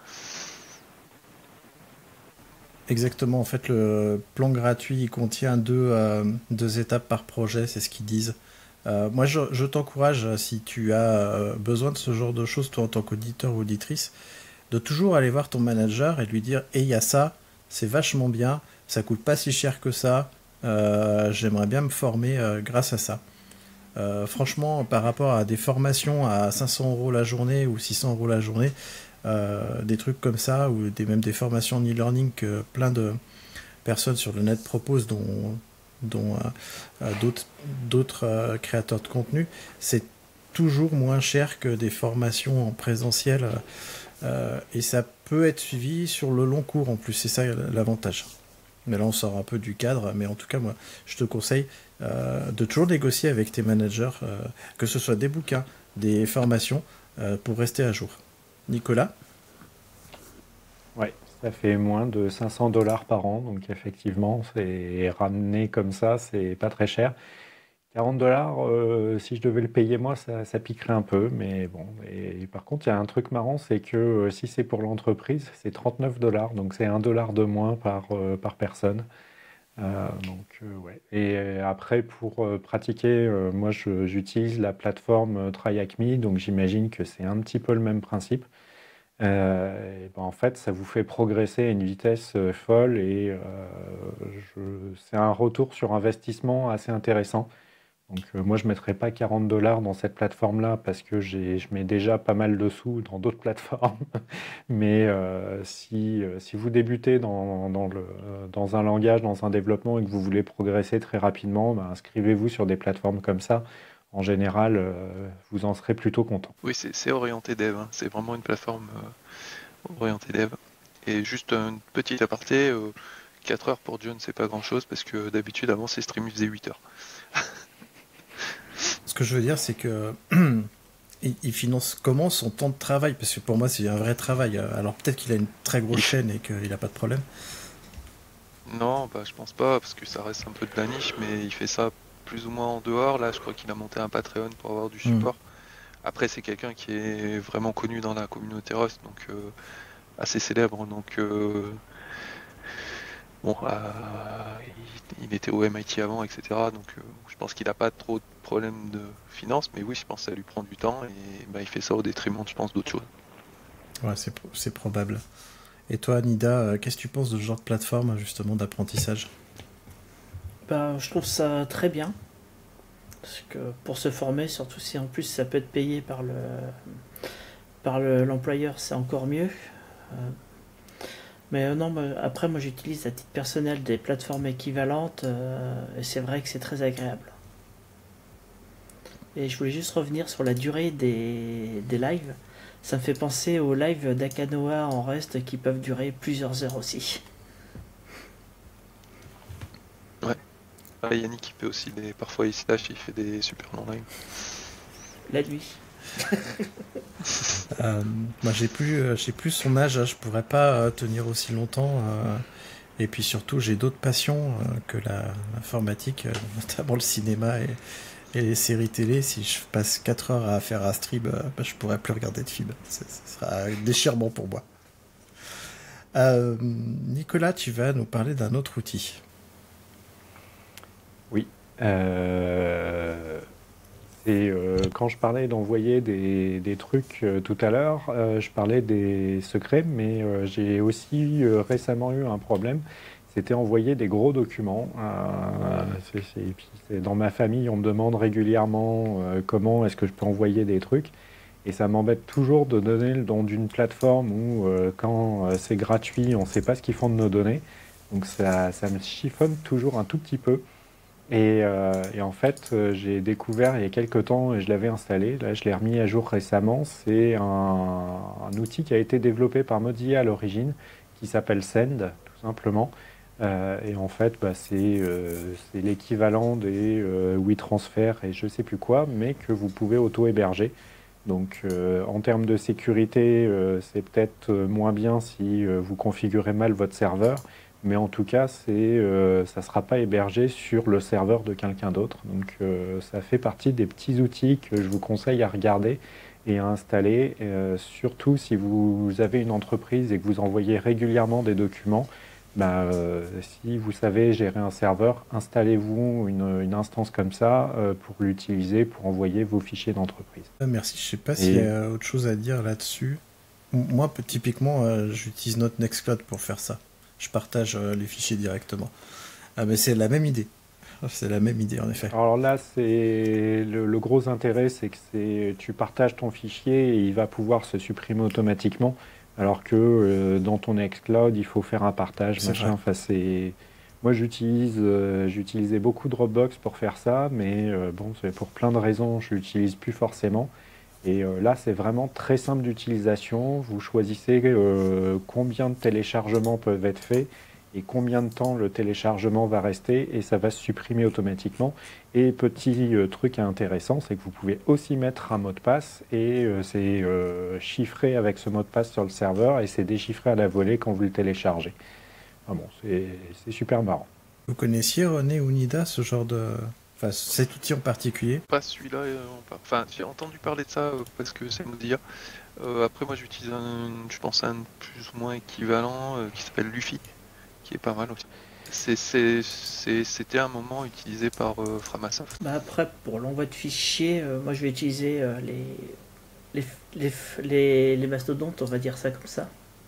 exactement. En fait, le plan gratuit il contient deux, euh, deux étapes par projet, c'est ce qu'ils disent. Euh, moi, je, je t'encourage, euh, si tu as euh, besoin de ce genre de choses, toi en tant qu'auditeur ou auditrice, de toujours aller voir ton manager et lui dire: «Eh, il y a ça, c'est vachement bien, ça coûte pas si cher que ça, euh, j'aimerais bien me former euh, grâce à ça.» Euh, franchement, par rapport à des formations à cinq cents euros la journée ou six cents euros la journée, euh, des trucs comme ça, ou des, même des formations en e-learning que plein de personnes sur le net proposent, dont, dont euh, euh, d'autres, d'autres euh, créateurs de contenu, c'est toujours moins cher que des formations en présentiel, euh, et ça peut être suivi sur le long cours en plus, c'est ça l'avantage. Mais là, on sort un peu du cadre, mais en tout cas, moi, je te conseille euh, de toujours négocier avec tes managers, euh, que ce soit des bouquins, des formations, euh, pour rester à jour. Nicolas? Ouais, ça fait moins de cinq cents dollars par an, donc effectivement, c'est ramené comme ça, c'est pas très cher. quarante dollars, euh, si je devais le payer moi, ça, ça piquerait un peu, mais bon. Et par contre, il y a un truc marrant, c'est que euh, si c'est pour l'entreprise, c'est trente-neuf dollars, donc c'est un dollar de moins par, euh, par personne. Euh, donc, euh, ouais. Et euh, après, pour euh, pratiquer, euh, moi, je- j'utilise la plateforme euh, TryHackMe, donc j'imagine que c'est un petit peu le même principe. Euh, et ben, en fait, ça vous fait progresser à une vitesse euh, folle et euh, je- c'est un retour sur investissement assez intéressant Donc euh, moi, je ne mettrais pas quarante dollars dans cette plateforme-là parce que j'ai, je mets déjà pas mal de sous dans d'autres plateformes. Mais euh, si, euh, si vous débutez dans, dans, le, dans un langage, dans un développement et que vous voulez progresser très rapidement, bah, inscrivez-vous sur des plateformes comme ça. En général, euh, vous en serez plutôt content. Oui, c'est, c'est orienté dev, hein. C'est vraiment une plateforme euh, orientée dev. Et juste une petite aparté, euh, quatre heures pour John, c'est pas grand-chose parce que d'habitude, avant, ses streams, il faisait huit heures. Ce que je veux dire, c'est que il, il finance comment son temps de travail? Parce que pour moi, c'est un vrai travail. Alors peut-être qu'il a une très grosse chaîne et qu'il n'a pas de problème. Non, bah je pense pas, parce que ça reste un peu de la niche, mais il fait ça plus ou moins en dehors. Là, je crois qu'il a monté un Patreon pour avoir du support. Mmh. Après, c'est quelqu'un qui est vraiment connu dans la communauté Rust, donc euh, assez célèbre. Donc euh, bon, euh, il, il était au M I T avant, et cetera. Donc euh, je pense qu'il n'a pas trop de problèmes de finances, mais oui, je pense que ça lui prend du temps et bah, il fait ça au détriment, je pense, d'autres choses. Ouais, c'est, c'est probable. Et toi, Nida, qu'est-ce que tu penses de ce genre de plateforme, justement, d'apprentissage? Bah, je trouve ça très bien. Parce que pour se former, surtout si en plus ça peut être payé par le par le, l'employeur, c'est encore mieux. Euh, mais euh, non, bah, après, moi j'utilise à titre personnel des plateformes équivalentes euh, et c'est vrai que c'est très agréable. Et je voulais juste revenir sur la durée des, des lives. Ça me fait penser aux lives d'Akanoa en Rust qui peuvent durer plusieurs heures aussi. Ouais. Ah, Yannick, il fait aussi des... Parfois il se lâche, il fait des super longs lives. La nuit. euh, moi, j'ai plus, euh, j'ai plus son âge, hein, je pourrais pas euh, tenir aussi longtemps. Euh, et puis surtout, j'ai d'autres passions euh, que la, l'informatique, euh, notamment le cinéma et, et les séries télé. Si je passe quatre heures à faire un stream, euh, bah, je pourrais plus regarder de films. Ce sera un déchirement pour moi. Euh, Nicolas, tu vas nous parler d'un autre outil. Oui. Euh... Et euh, quand je parlais d'envoyer des, des trucs euh, tout à l'heure, euh, je parlais des secrets, mais euh, j'ai aussi euh, récemment eu un problème. C'était envoyer des gros documents. Euh, c'est, c'est, et puis c'est, dans ma famille, on me demande régulièrement euh, comment est-ce que je peux envoyer des trucs. Et ça m'embête toujours de donner le nom d'une plateforme où, euh, quand euh, c'est gratuit, on ne sait pas ce qu'ils font de nos données. Donc ça, ça me chiffonne toujours un tout petit peu. Et, euh, et en fait, euh, j'ai découvert il y a quelques temps, et je l'avais installé, là je l'ai remis à jour récemment, c'est un, un outil qui a été développé par Mozilla à l'origine, qui s'appelle Send, tout simplement. Euh, et en fait, bah, c'est, euh, c'est l'équivalent des euh, WeTransfer et je ne sais plus quoi, mais que vous pouvez auto-héberger. Donc euh, en termes de sécurité, euh, c'est peut-être moins bien si euh, vous configurez mal votre serveur. Mais en tout cas, c'est, euh, ça ne sera pas hébergé sur le serveur de quelqu'un d'autre. Donc euh, ça fait partie des petits outils que je vous conseille à regarder et à installer. Euh, surtout si vous avez une entreprise et que vous envoyez régulièrement des documents, bah, euh, si vous savez gérer un serveur, installez-vous une, une instance comme ça euh, pour l'utiliser, pour envoyer vos fichiers d'entreprise. Merci, je ne sais pas et... s'il y a autre chose à dire là-dessus. Moi, typiquement, euh, j'utilise notre Nextcloud pour faire ça. Je partage euh, les fichiers directement. Ah, mais c'est la même idée. C'est la même idée, en effet. Alors là, c'est le, le gros intérêt, c'est que c'est, tu partages ton fichier et il va pouvoir se supprimer automatiquement, alors que euh, dans ton Nextcloud, il faut faire un partage, c'est machin. Enfin, c'est... Moi, j'utilise, euh, j'utilisais beaucoup Dropbox pour faire ça, mais euh, bon, c'est pour plein de raisons, je l'utilise plus forcément. Et euh, là, c'est vraiment très simple d'utilisation. Vous choisissez euh, combien de téléchargements peuvent être faits et combien de temps le téléchargement va rester et ça va se supprimer automatiquement. Et petit euh, truc intéressant, c'est que vous pouvez aussi mettre un mot de passe et euh, c'est euh, chiffré avec ce mot de passe sur le serveur et c'est déchiffré à la volée quand vous le téléchargez. Enfin bon, c'est, c'est super marrant. Vous connaissiez, René ou Nida, ce genre de... Enfin, cet outil en particulier? Pas celui-là, euh, enfin j'ai entendu parler de ça euh, parce que c'est Mozilla. Euh, après moi j'utilise un, je pense un plus ou moins équivalent euh, qui s'appelle Luffy, qui est pas mal aussi. C'est, c'est, c'est, c'était un moment utilisé par euh, Framasoft. Bah après pour l'envoi de fichiers, euh, moi je vais utiliser euh, les, les, les, les, les mastodontes, on va dire ça comme ça.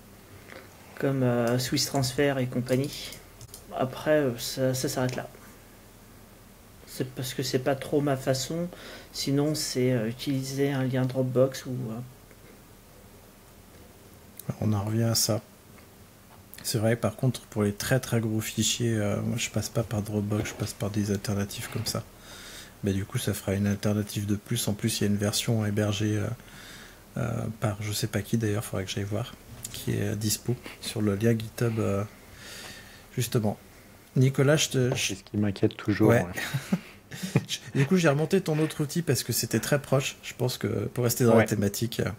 Comme euh, Swiss Transfer et compagnie. Après euh, ça, ça s'arrête là. c'est parce que c'est pas trop ma façon. Sinon, c'est euh, utiliser un lien Dropbox ou. Euh... On en revient à ça. C'est vrai, par contre, pour les très très gros fichiers, euh, moi je passe pas par Dropbox, je passe par des alternatives comme ça. Mais du coup, ça fera une alternative de plus. En plus, il y a une version hébergée euh, euh, par je sais pas qui d'ailleurs, il faudrait que j'aille voir, qui est euh, dispo sur le lien GitHub, euh, justement. Nicolas, je te. C'est ce qui m'inquiète toujours. Ouais. Ouais. Du coup, j'ai remonté ton autre outil parce que c'était très proche. Je pense que pour rester dans Ouais. la thématique. Euh...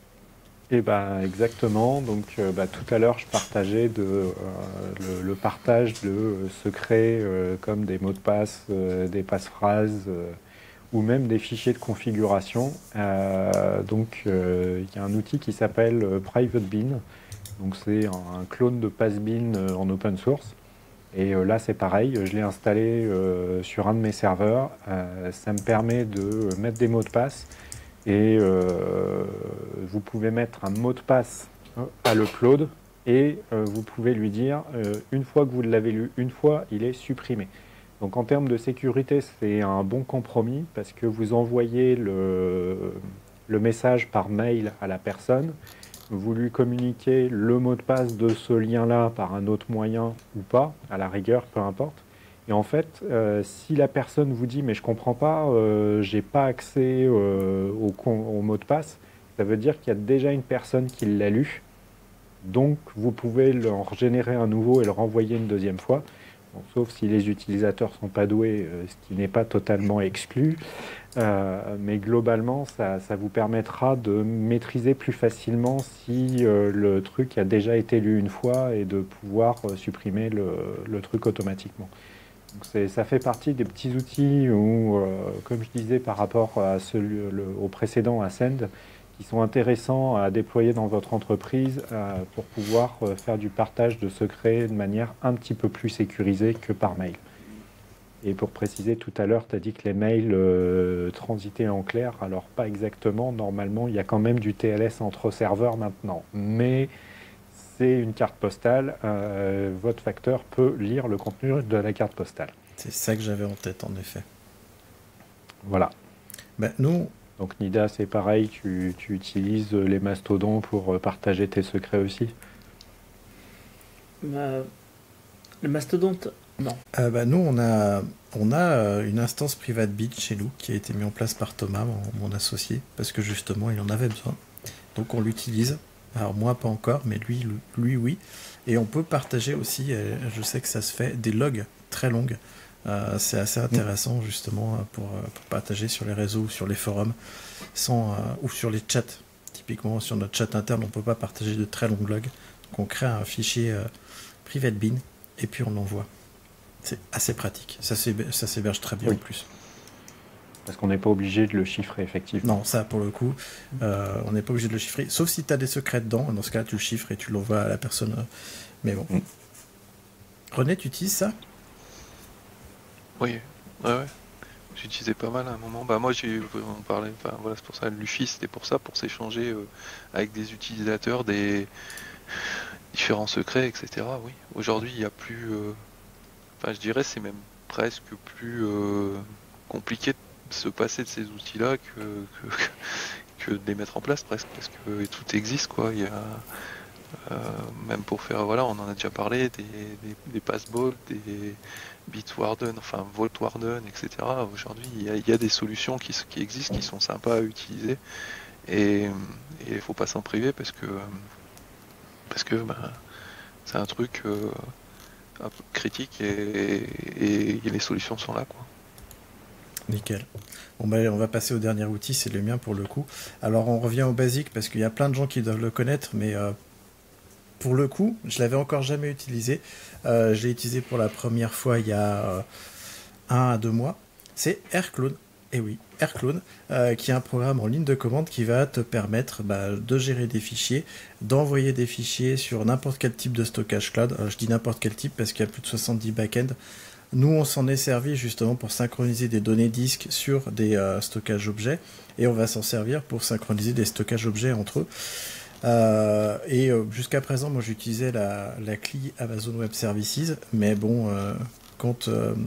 Et ben exactement. Donc euh, bah, tout à l'heure, je partageais de, euh, le, le partage de euh, secrets euh, comme des mots de passe, euh, des passe-phrases euh, ou même des fichiers de configuration. Euh, donc euh, il y a un outil qui s'appelle euh, PrivateBean. Donc c'est un, un clone de PassBean euh, en open source. Et euh, là c'est pareil, je l'ai installé euh, sur un de mes serveurs. Euh, ça me permet de mettre des mots de passe. Et euh, vous pouvez mettre un mot de passe à l'upload et euh, vous pouvez lui dire, euh, une fois que vous l'avez lu une fois, il est supprimé. Donc en termes de sécurité, c'est un bon compromis parce que vous envoyez le, le message par mail à la personne, vous lui communiquez le mot de passe de ce lien-là par un autre moyen ou pas, à la rigueur, peu importe. Et en fait, euh, si la personne vous dit « mais je comprends pas, euh, j'ai pas accès euh, au, au mot de passe », ça veut dire qu'il y a déjà une personne qui l'a lu. Donc, vous pouvez en générer un nouveau et le renvoyer une deuxième fois. Bon, sauf si les utilisateurs sont pas doués, euh, ce qui n'est pas totalement exclu. Euh, mais globalement, ça, ça vous permettra de maîtriser plus facilement si euh, le truc a déjà été lu une fois et de pouvoir euh, supprimer le, le truc automatiquement. Donc ça fait partie des petits outils où, euh, comme je disais par rapport à celui, le, au précédent Ascend, qui sont intéressants à déployer dans votre entreprise euh, pour pouvoir euh, faire du partage de secrets de manière un petit peu plus sécurisée que par mail. Et pour préciser, tout à l'heure, tu as dit que les mails euh, transitaient en clair. Alors pas exactement, normalement il y a quand même du T L S entre serveurs maintenant. Mais c'est une carte postale, euh, votre facteur peut lire le contenu de la carte postale. C'est ça que j'avais en tête, en effet. Voilà. Ben, nous... Donc Nida, c'est pareil, tu, tu utilises les mastodons pour partager tes secrets aussi? Bah, le mastodonte, non. Euh, ben, nous, on a, on a une instance PrivateBean chez nous qui a été mise en place par Thomas, mon, mon associé, parce que justement, il en avait besoin. Donc on l'utilise. Alors moi pas encore, mais lui, lui oui. Et on peut partager aussi, je sais que ça se fait, des logs très longues. Euh, c'est assez intéressant justement pour, pour partager sur les réseaux ou sur les forums, sans, euh, ou sur les chats. Typiquement sur notre chat interne, on ne peut pas partager de très longues logs. Donc on crée un fichier euh, PrivateBean et puis on l'envoie. C'est assez pratique. Ça s'héberge très bien, oui, en plus. Parce qu'on n'est pas obligé de le chiffrer, effectivement. Non, ça, pour le coup, euh, on n'est pas obligé de le chiffrer. Sauf si tu as des secrets dedans. Dans ce cas, tu le chiffres et tu l'envoies à la personne. Mais bon. Mm. René, tu utilises ça? Oui, ouais, ouais. J'utilisais pas mal à un moment. Bah, moi, j'ai, on parlait, enfin, voilà, c'est pour ça, Luffy, c'était pour ça, pour s'échanger euh, avec des utilisateurs, des différents secrets, et cetera. Oui. Aujourd'hui, il n'y a plus. Euh... Enfin, je dirais, c'est même presque plus euh, compliqué de se passer de ces outils-là que, que, que de les mettre en place presque, parce que tout existe, quoi. Il y a euh, même pour faire, voilà, on en a déjà parlé, des, des, des passballs, des Bitwarden, enfin Vaultwarden, et cetera. Aujourd'hui, il y, a, il y a des solutions qui, qui existent, qui sont sympas à utiliser, et il ne faut pas s'en priver parce que parce que ben, c'est un truc euh, un peu critique et, et, et les solutions sont là, quoi. Nickel. Bon bah, on va passer au dernier outil, c'est le mien pour le coup. Alors on revient au basique parce qu'il y a plein de gens qui doivent le connaître, mais euh, pour le coup, je l'avais encore jamais utilisé. Euh, je l'ai utilisé pour la première fois il y a euh, un à deux mois. C'est AirClone. Et oui, AirClone, euh, qui est un programme en ligne de commande qui va te permettre bah, de gérer des fichiers, d'envoyer des fichiers sur n'importe quel type de stockage cloud. Alors, je dis n'importe quel type parce qu'il y a plus de soixante-dix backends. Nous, on s'en est servi justement pour synchroniser des données disques sur des euh, stockages objets, et on va s'en servir pour synchroniser des stockages objets entre eux. Euh, et euh, jusqu'à présent, moi, j'utilisais la, la C L I Amazon Web Services, mais bon, euh, quand, euh,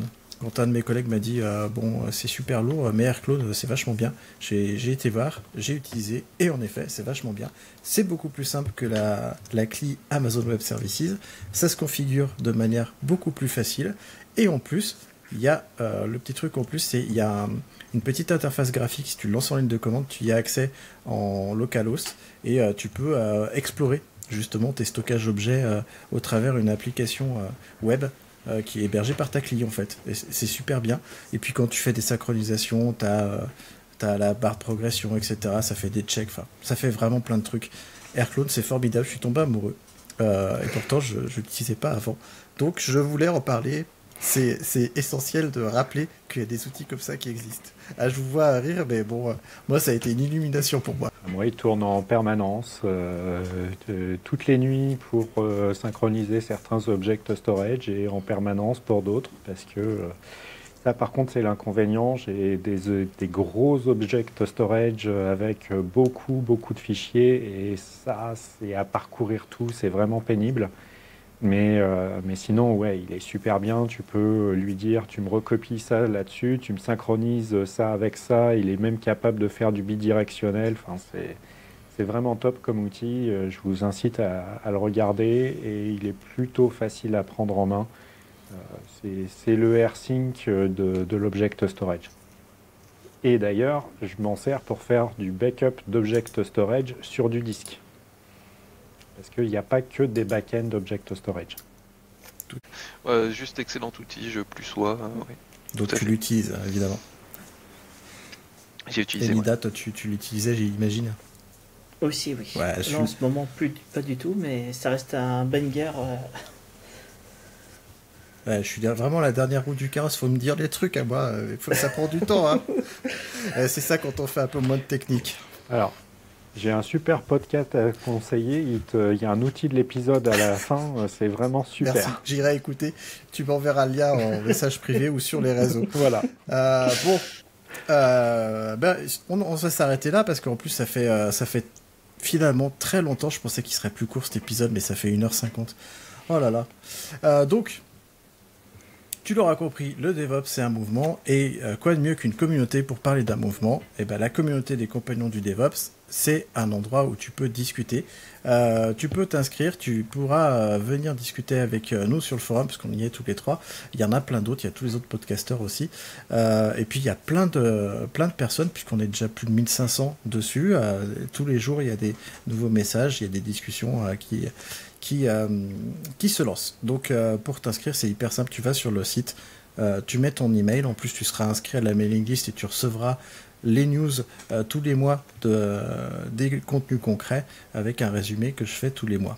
quand un de mes collègues m'a dit euh, bon, c'est super lourd, mais Aircloud, c'est vachement bien. J'ai, j'ai été voir, j'ai utilisé, et en effet, c'est vachement bien. C'est beaucoup plus simple que la, la C L I Amazon Web Services. Ça se configure de manière beaucoup plus facile. Et en plus, il y a euh, le petit truc en plus, c'est il y a un, une petite interface graphique. Si tu le lances en ligne de commande, tu y as accès en localhost et euh, tu peux euh, explorer justement tes stockages d'objets euh, au travers d'une application euh, web. Euh, qui est hébergé par ta C L I en fait, et c'est super bien. Et puis quand tu fais des synchronisations, t'as euh, t'as la barre de progression, et cetera. Ça fait des checks, enfin, ça fait vraiment plein de trucs. Aircloud, c'est formidable, je suis tombé amoureux. Euh, et pourtant, je ne l'utilisais pas avant. Donc, je voulais en parler. C'est, c'est essentiel de rappeler qu'il y a des outils comme ça qui existent. Ah, je vous vois rire, mais bon, euh, moi, ça a été une illumination pour moi. Moi, il tourne en permanence, euh, de, toutes les nuits pour euh, synchroniser certains object storage et en permanence pour d'autres, parce que euh, ça, par contre, c'est l'inconvénient. J'ai des, des gros object storage avec beaucoup, beaucoup de fichiers, et ça, c'est à parcourir tout, c'est vraiment pénible. Mais, euh, mais sinon, ouais, il est super bien. Tu peux lui dire, tu me recopies ça là-dessus, tu me synchronises ça avec ça. Il est même capable de faire du bidirectionnel. Enfin, c'est, c'est vraiment top comme outil. Je vous incite à, à le regarder, et il est plutôt facile à prendre en main. Euh, c'est, c'est le AirSync de, de l'object storage. Et d'ailleurs, je m'en sers pour faire du backup d'object storage sur du disque. Parce qu'il n'y a pas que des back-end d'object storage. Ouais, juste excellent outil, je plus sois. Euh, oui. Donc tu fait. l'utilises, évidemment. J'ai utilisé. Et Nida, ouais. toi tu, tu l'utilisais, j'imagine. Aussi, oui. Ouais, Là, suis... en ce moment, plus, pas du tout, mais ça reste un banger. Euh... Ouais, je suis vraiment la dernière roue du carrosse, faut me dire les trucs à moi, faut, ça prend du temps. Hein. C'est ça quand on fait un peu moins de technique. Alors. J'ai un super podcast à conseiller. Il, te, il y a un outil de l'épisode à la fin. C'est vraiment super. Merci. J'irai écouter. Tu m'enverras le lien en message privé ou sur les réseaux. Voilà. Euh, bon, euh, ben, on, on va s'arrêter là parce qu'en plus ça fait, euh, ça fait finalement très longtemps. Je pensais qu'il serait plus court cet épisode, mais ça fait une heure cinquante. Oh là là. Euh, donc. Tu l'auras compris, le DevOps c'est un mouvement, et euh, quoi de mieux qu'une communauté pour parler d'un mouvement? Et ben la communauté des compagnons du DevOps, c'est un endroit où tu peux discuter. Euh, tu peux t'inscrire, tu pourras euh, venir discuter avec euh, nous sur le forum, parce qu'on y est tous les trois. Il y en a plein d'autres, il y a tous les autres podcasteurs aussi. Euh, et puis il y a plein de, plein de personnes, puisqu'on est déjà plus de mille cinq cents dessus. Euh, tous les jours, il y a des nouveaux messages, il y a des discussions euh, qui... Qui, euh, qui se lance. Donc euh, pour t'inscrire, c'est hyper simple, tu vas sur le site, euh, tu mets ton email, en plus tu seras inscrit à la mailing list et tu recevras les news euh, tous les mois de, euh, des contenus concrets avec un résumé que je fais tous les mois.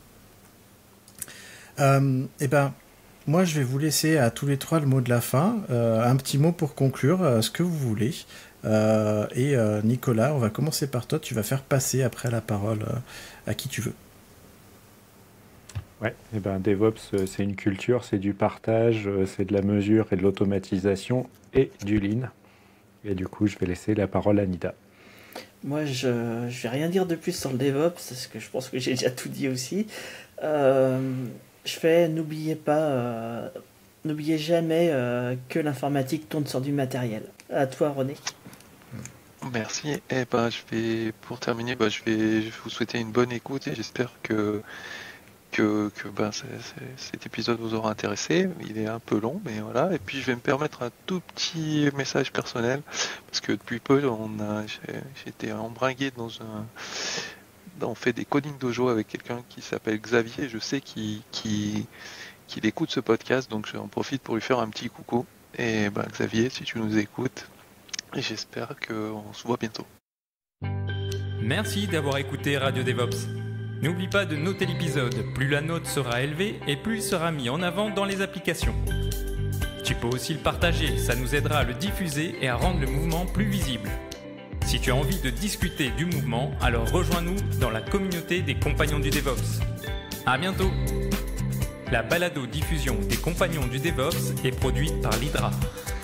Euh, et ben moi je vais vous laisser à tous les trois le mot de la fin, euh, un petit mot pour conclure, euh, ce que vous voulez. Euh, et euh, Nicolas, on va commencer par toi, tu vas faire passer après la parole euh, à qui tu veux. Ouais, et ben DevOps, c'est une culture, c'est du partage, c'est de la mesure et de l'automatisation et du lean. Et du coup, je vais laisser la parole à Nida. Moi, je ne vais rien dire de plus sur le DevOps, parce que je pense que j'ai déjà tout dit aussi. Euh, je fais, n'oubliez pas, euh, n'oubliez jamais euh, que l'informatique tourne sur du matériel. À toi, René. Merci. Et ben, je vais, pour terminer, ben, je vais, je vais vous souhaiter une bonne écoute et j'espère que que, que ben, c'est, c'est, cet épisode vous aura intéressé. Il est un peu long, mais voilà. Et puis je vais me permettre un tout petit message personnel, parce que depuis peu, on a, j'ai, j'ai été embringué dans un... On fait des coding dojo avec quelqu'un qui s'appelle Xavier, et je sais qu'il, qu'il, qu'il écoute ce podcast, donc j'en profite pour lui faire un petit coucou. Et ben, Xavier, si tu nous écoutes, j'espère qu'on se voit bientôt. Merci d'avoir écouté Radio DevOps. N'oublie pas de noter l'épisode, plus la note sera élevée et plus il sera mis en avant dans les applications. Tu peux aussi le partager, ça nous aidera à le diffuser et à rendre le mouvement plus visible. Si tu as envie de discuter du mouvement, alors rejoins-nous dans la communauté des compagnons du DevOps. À bientôt! La balado-diffusion des compagnons du DevOps est produite par l'Hydra.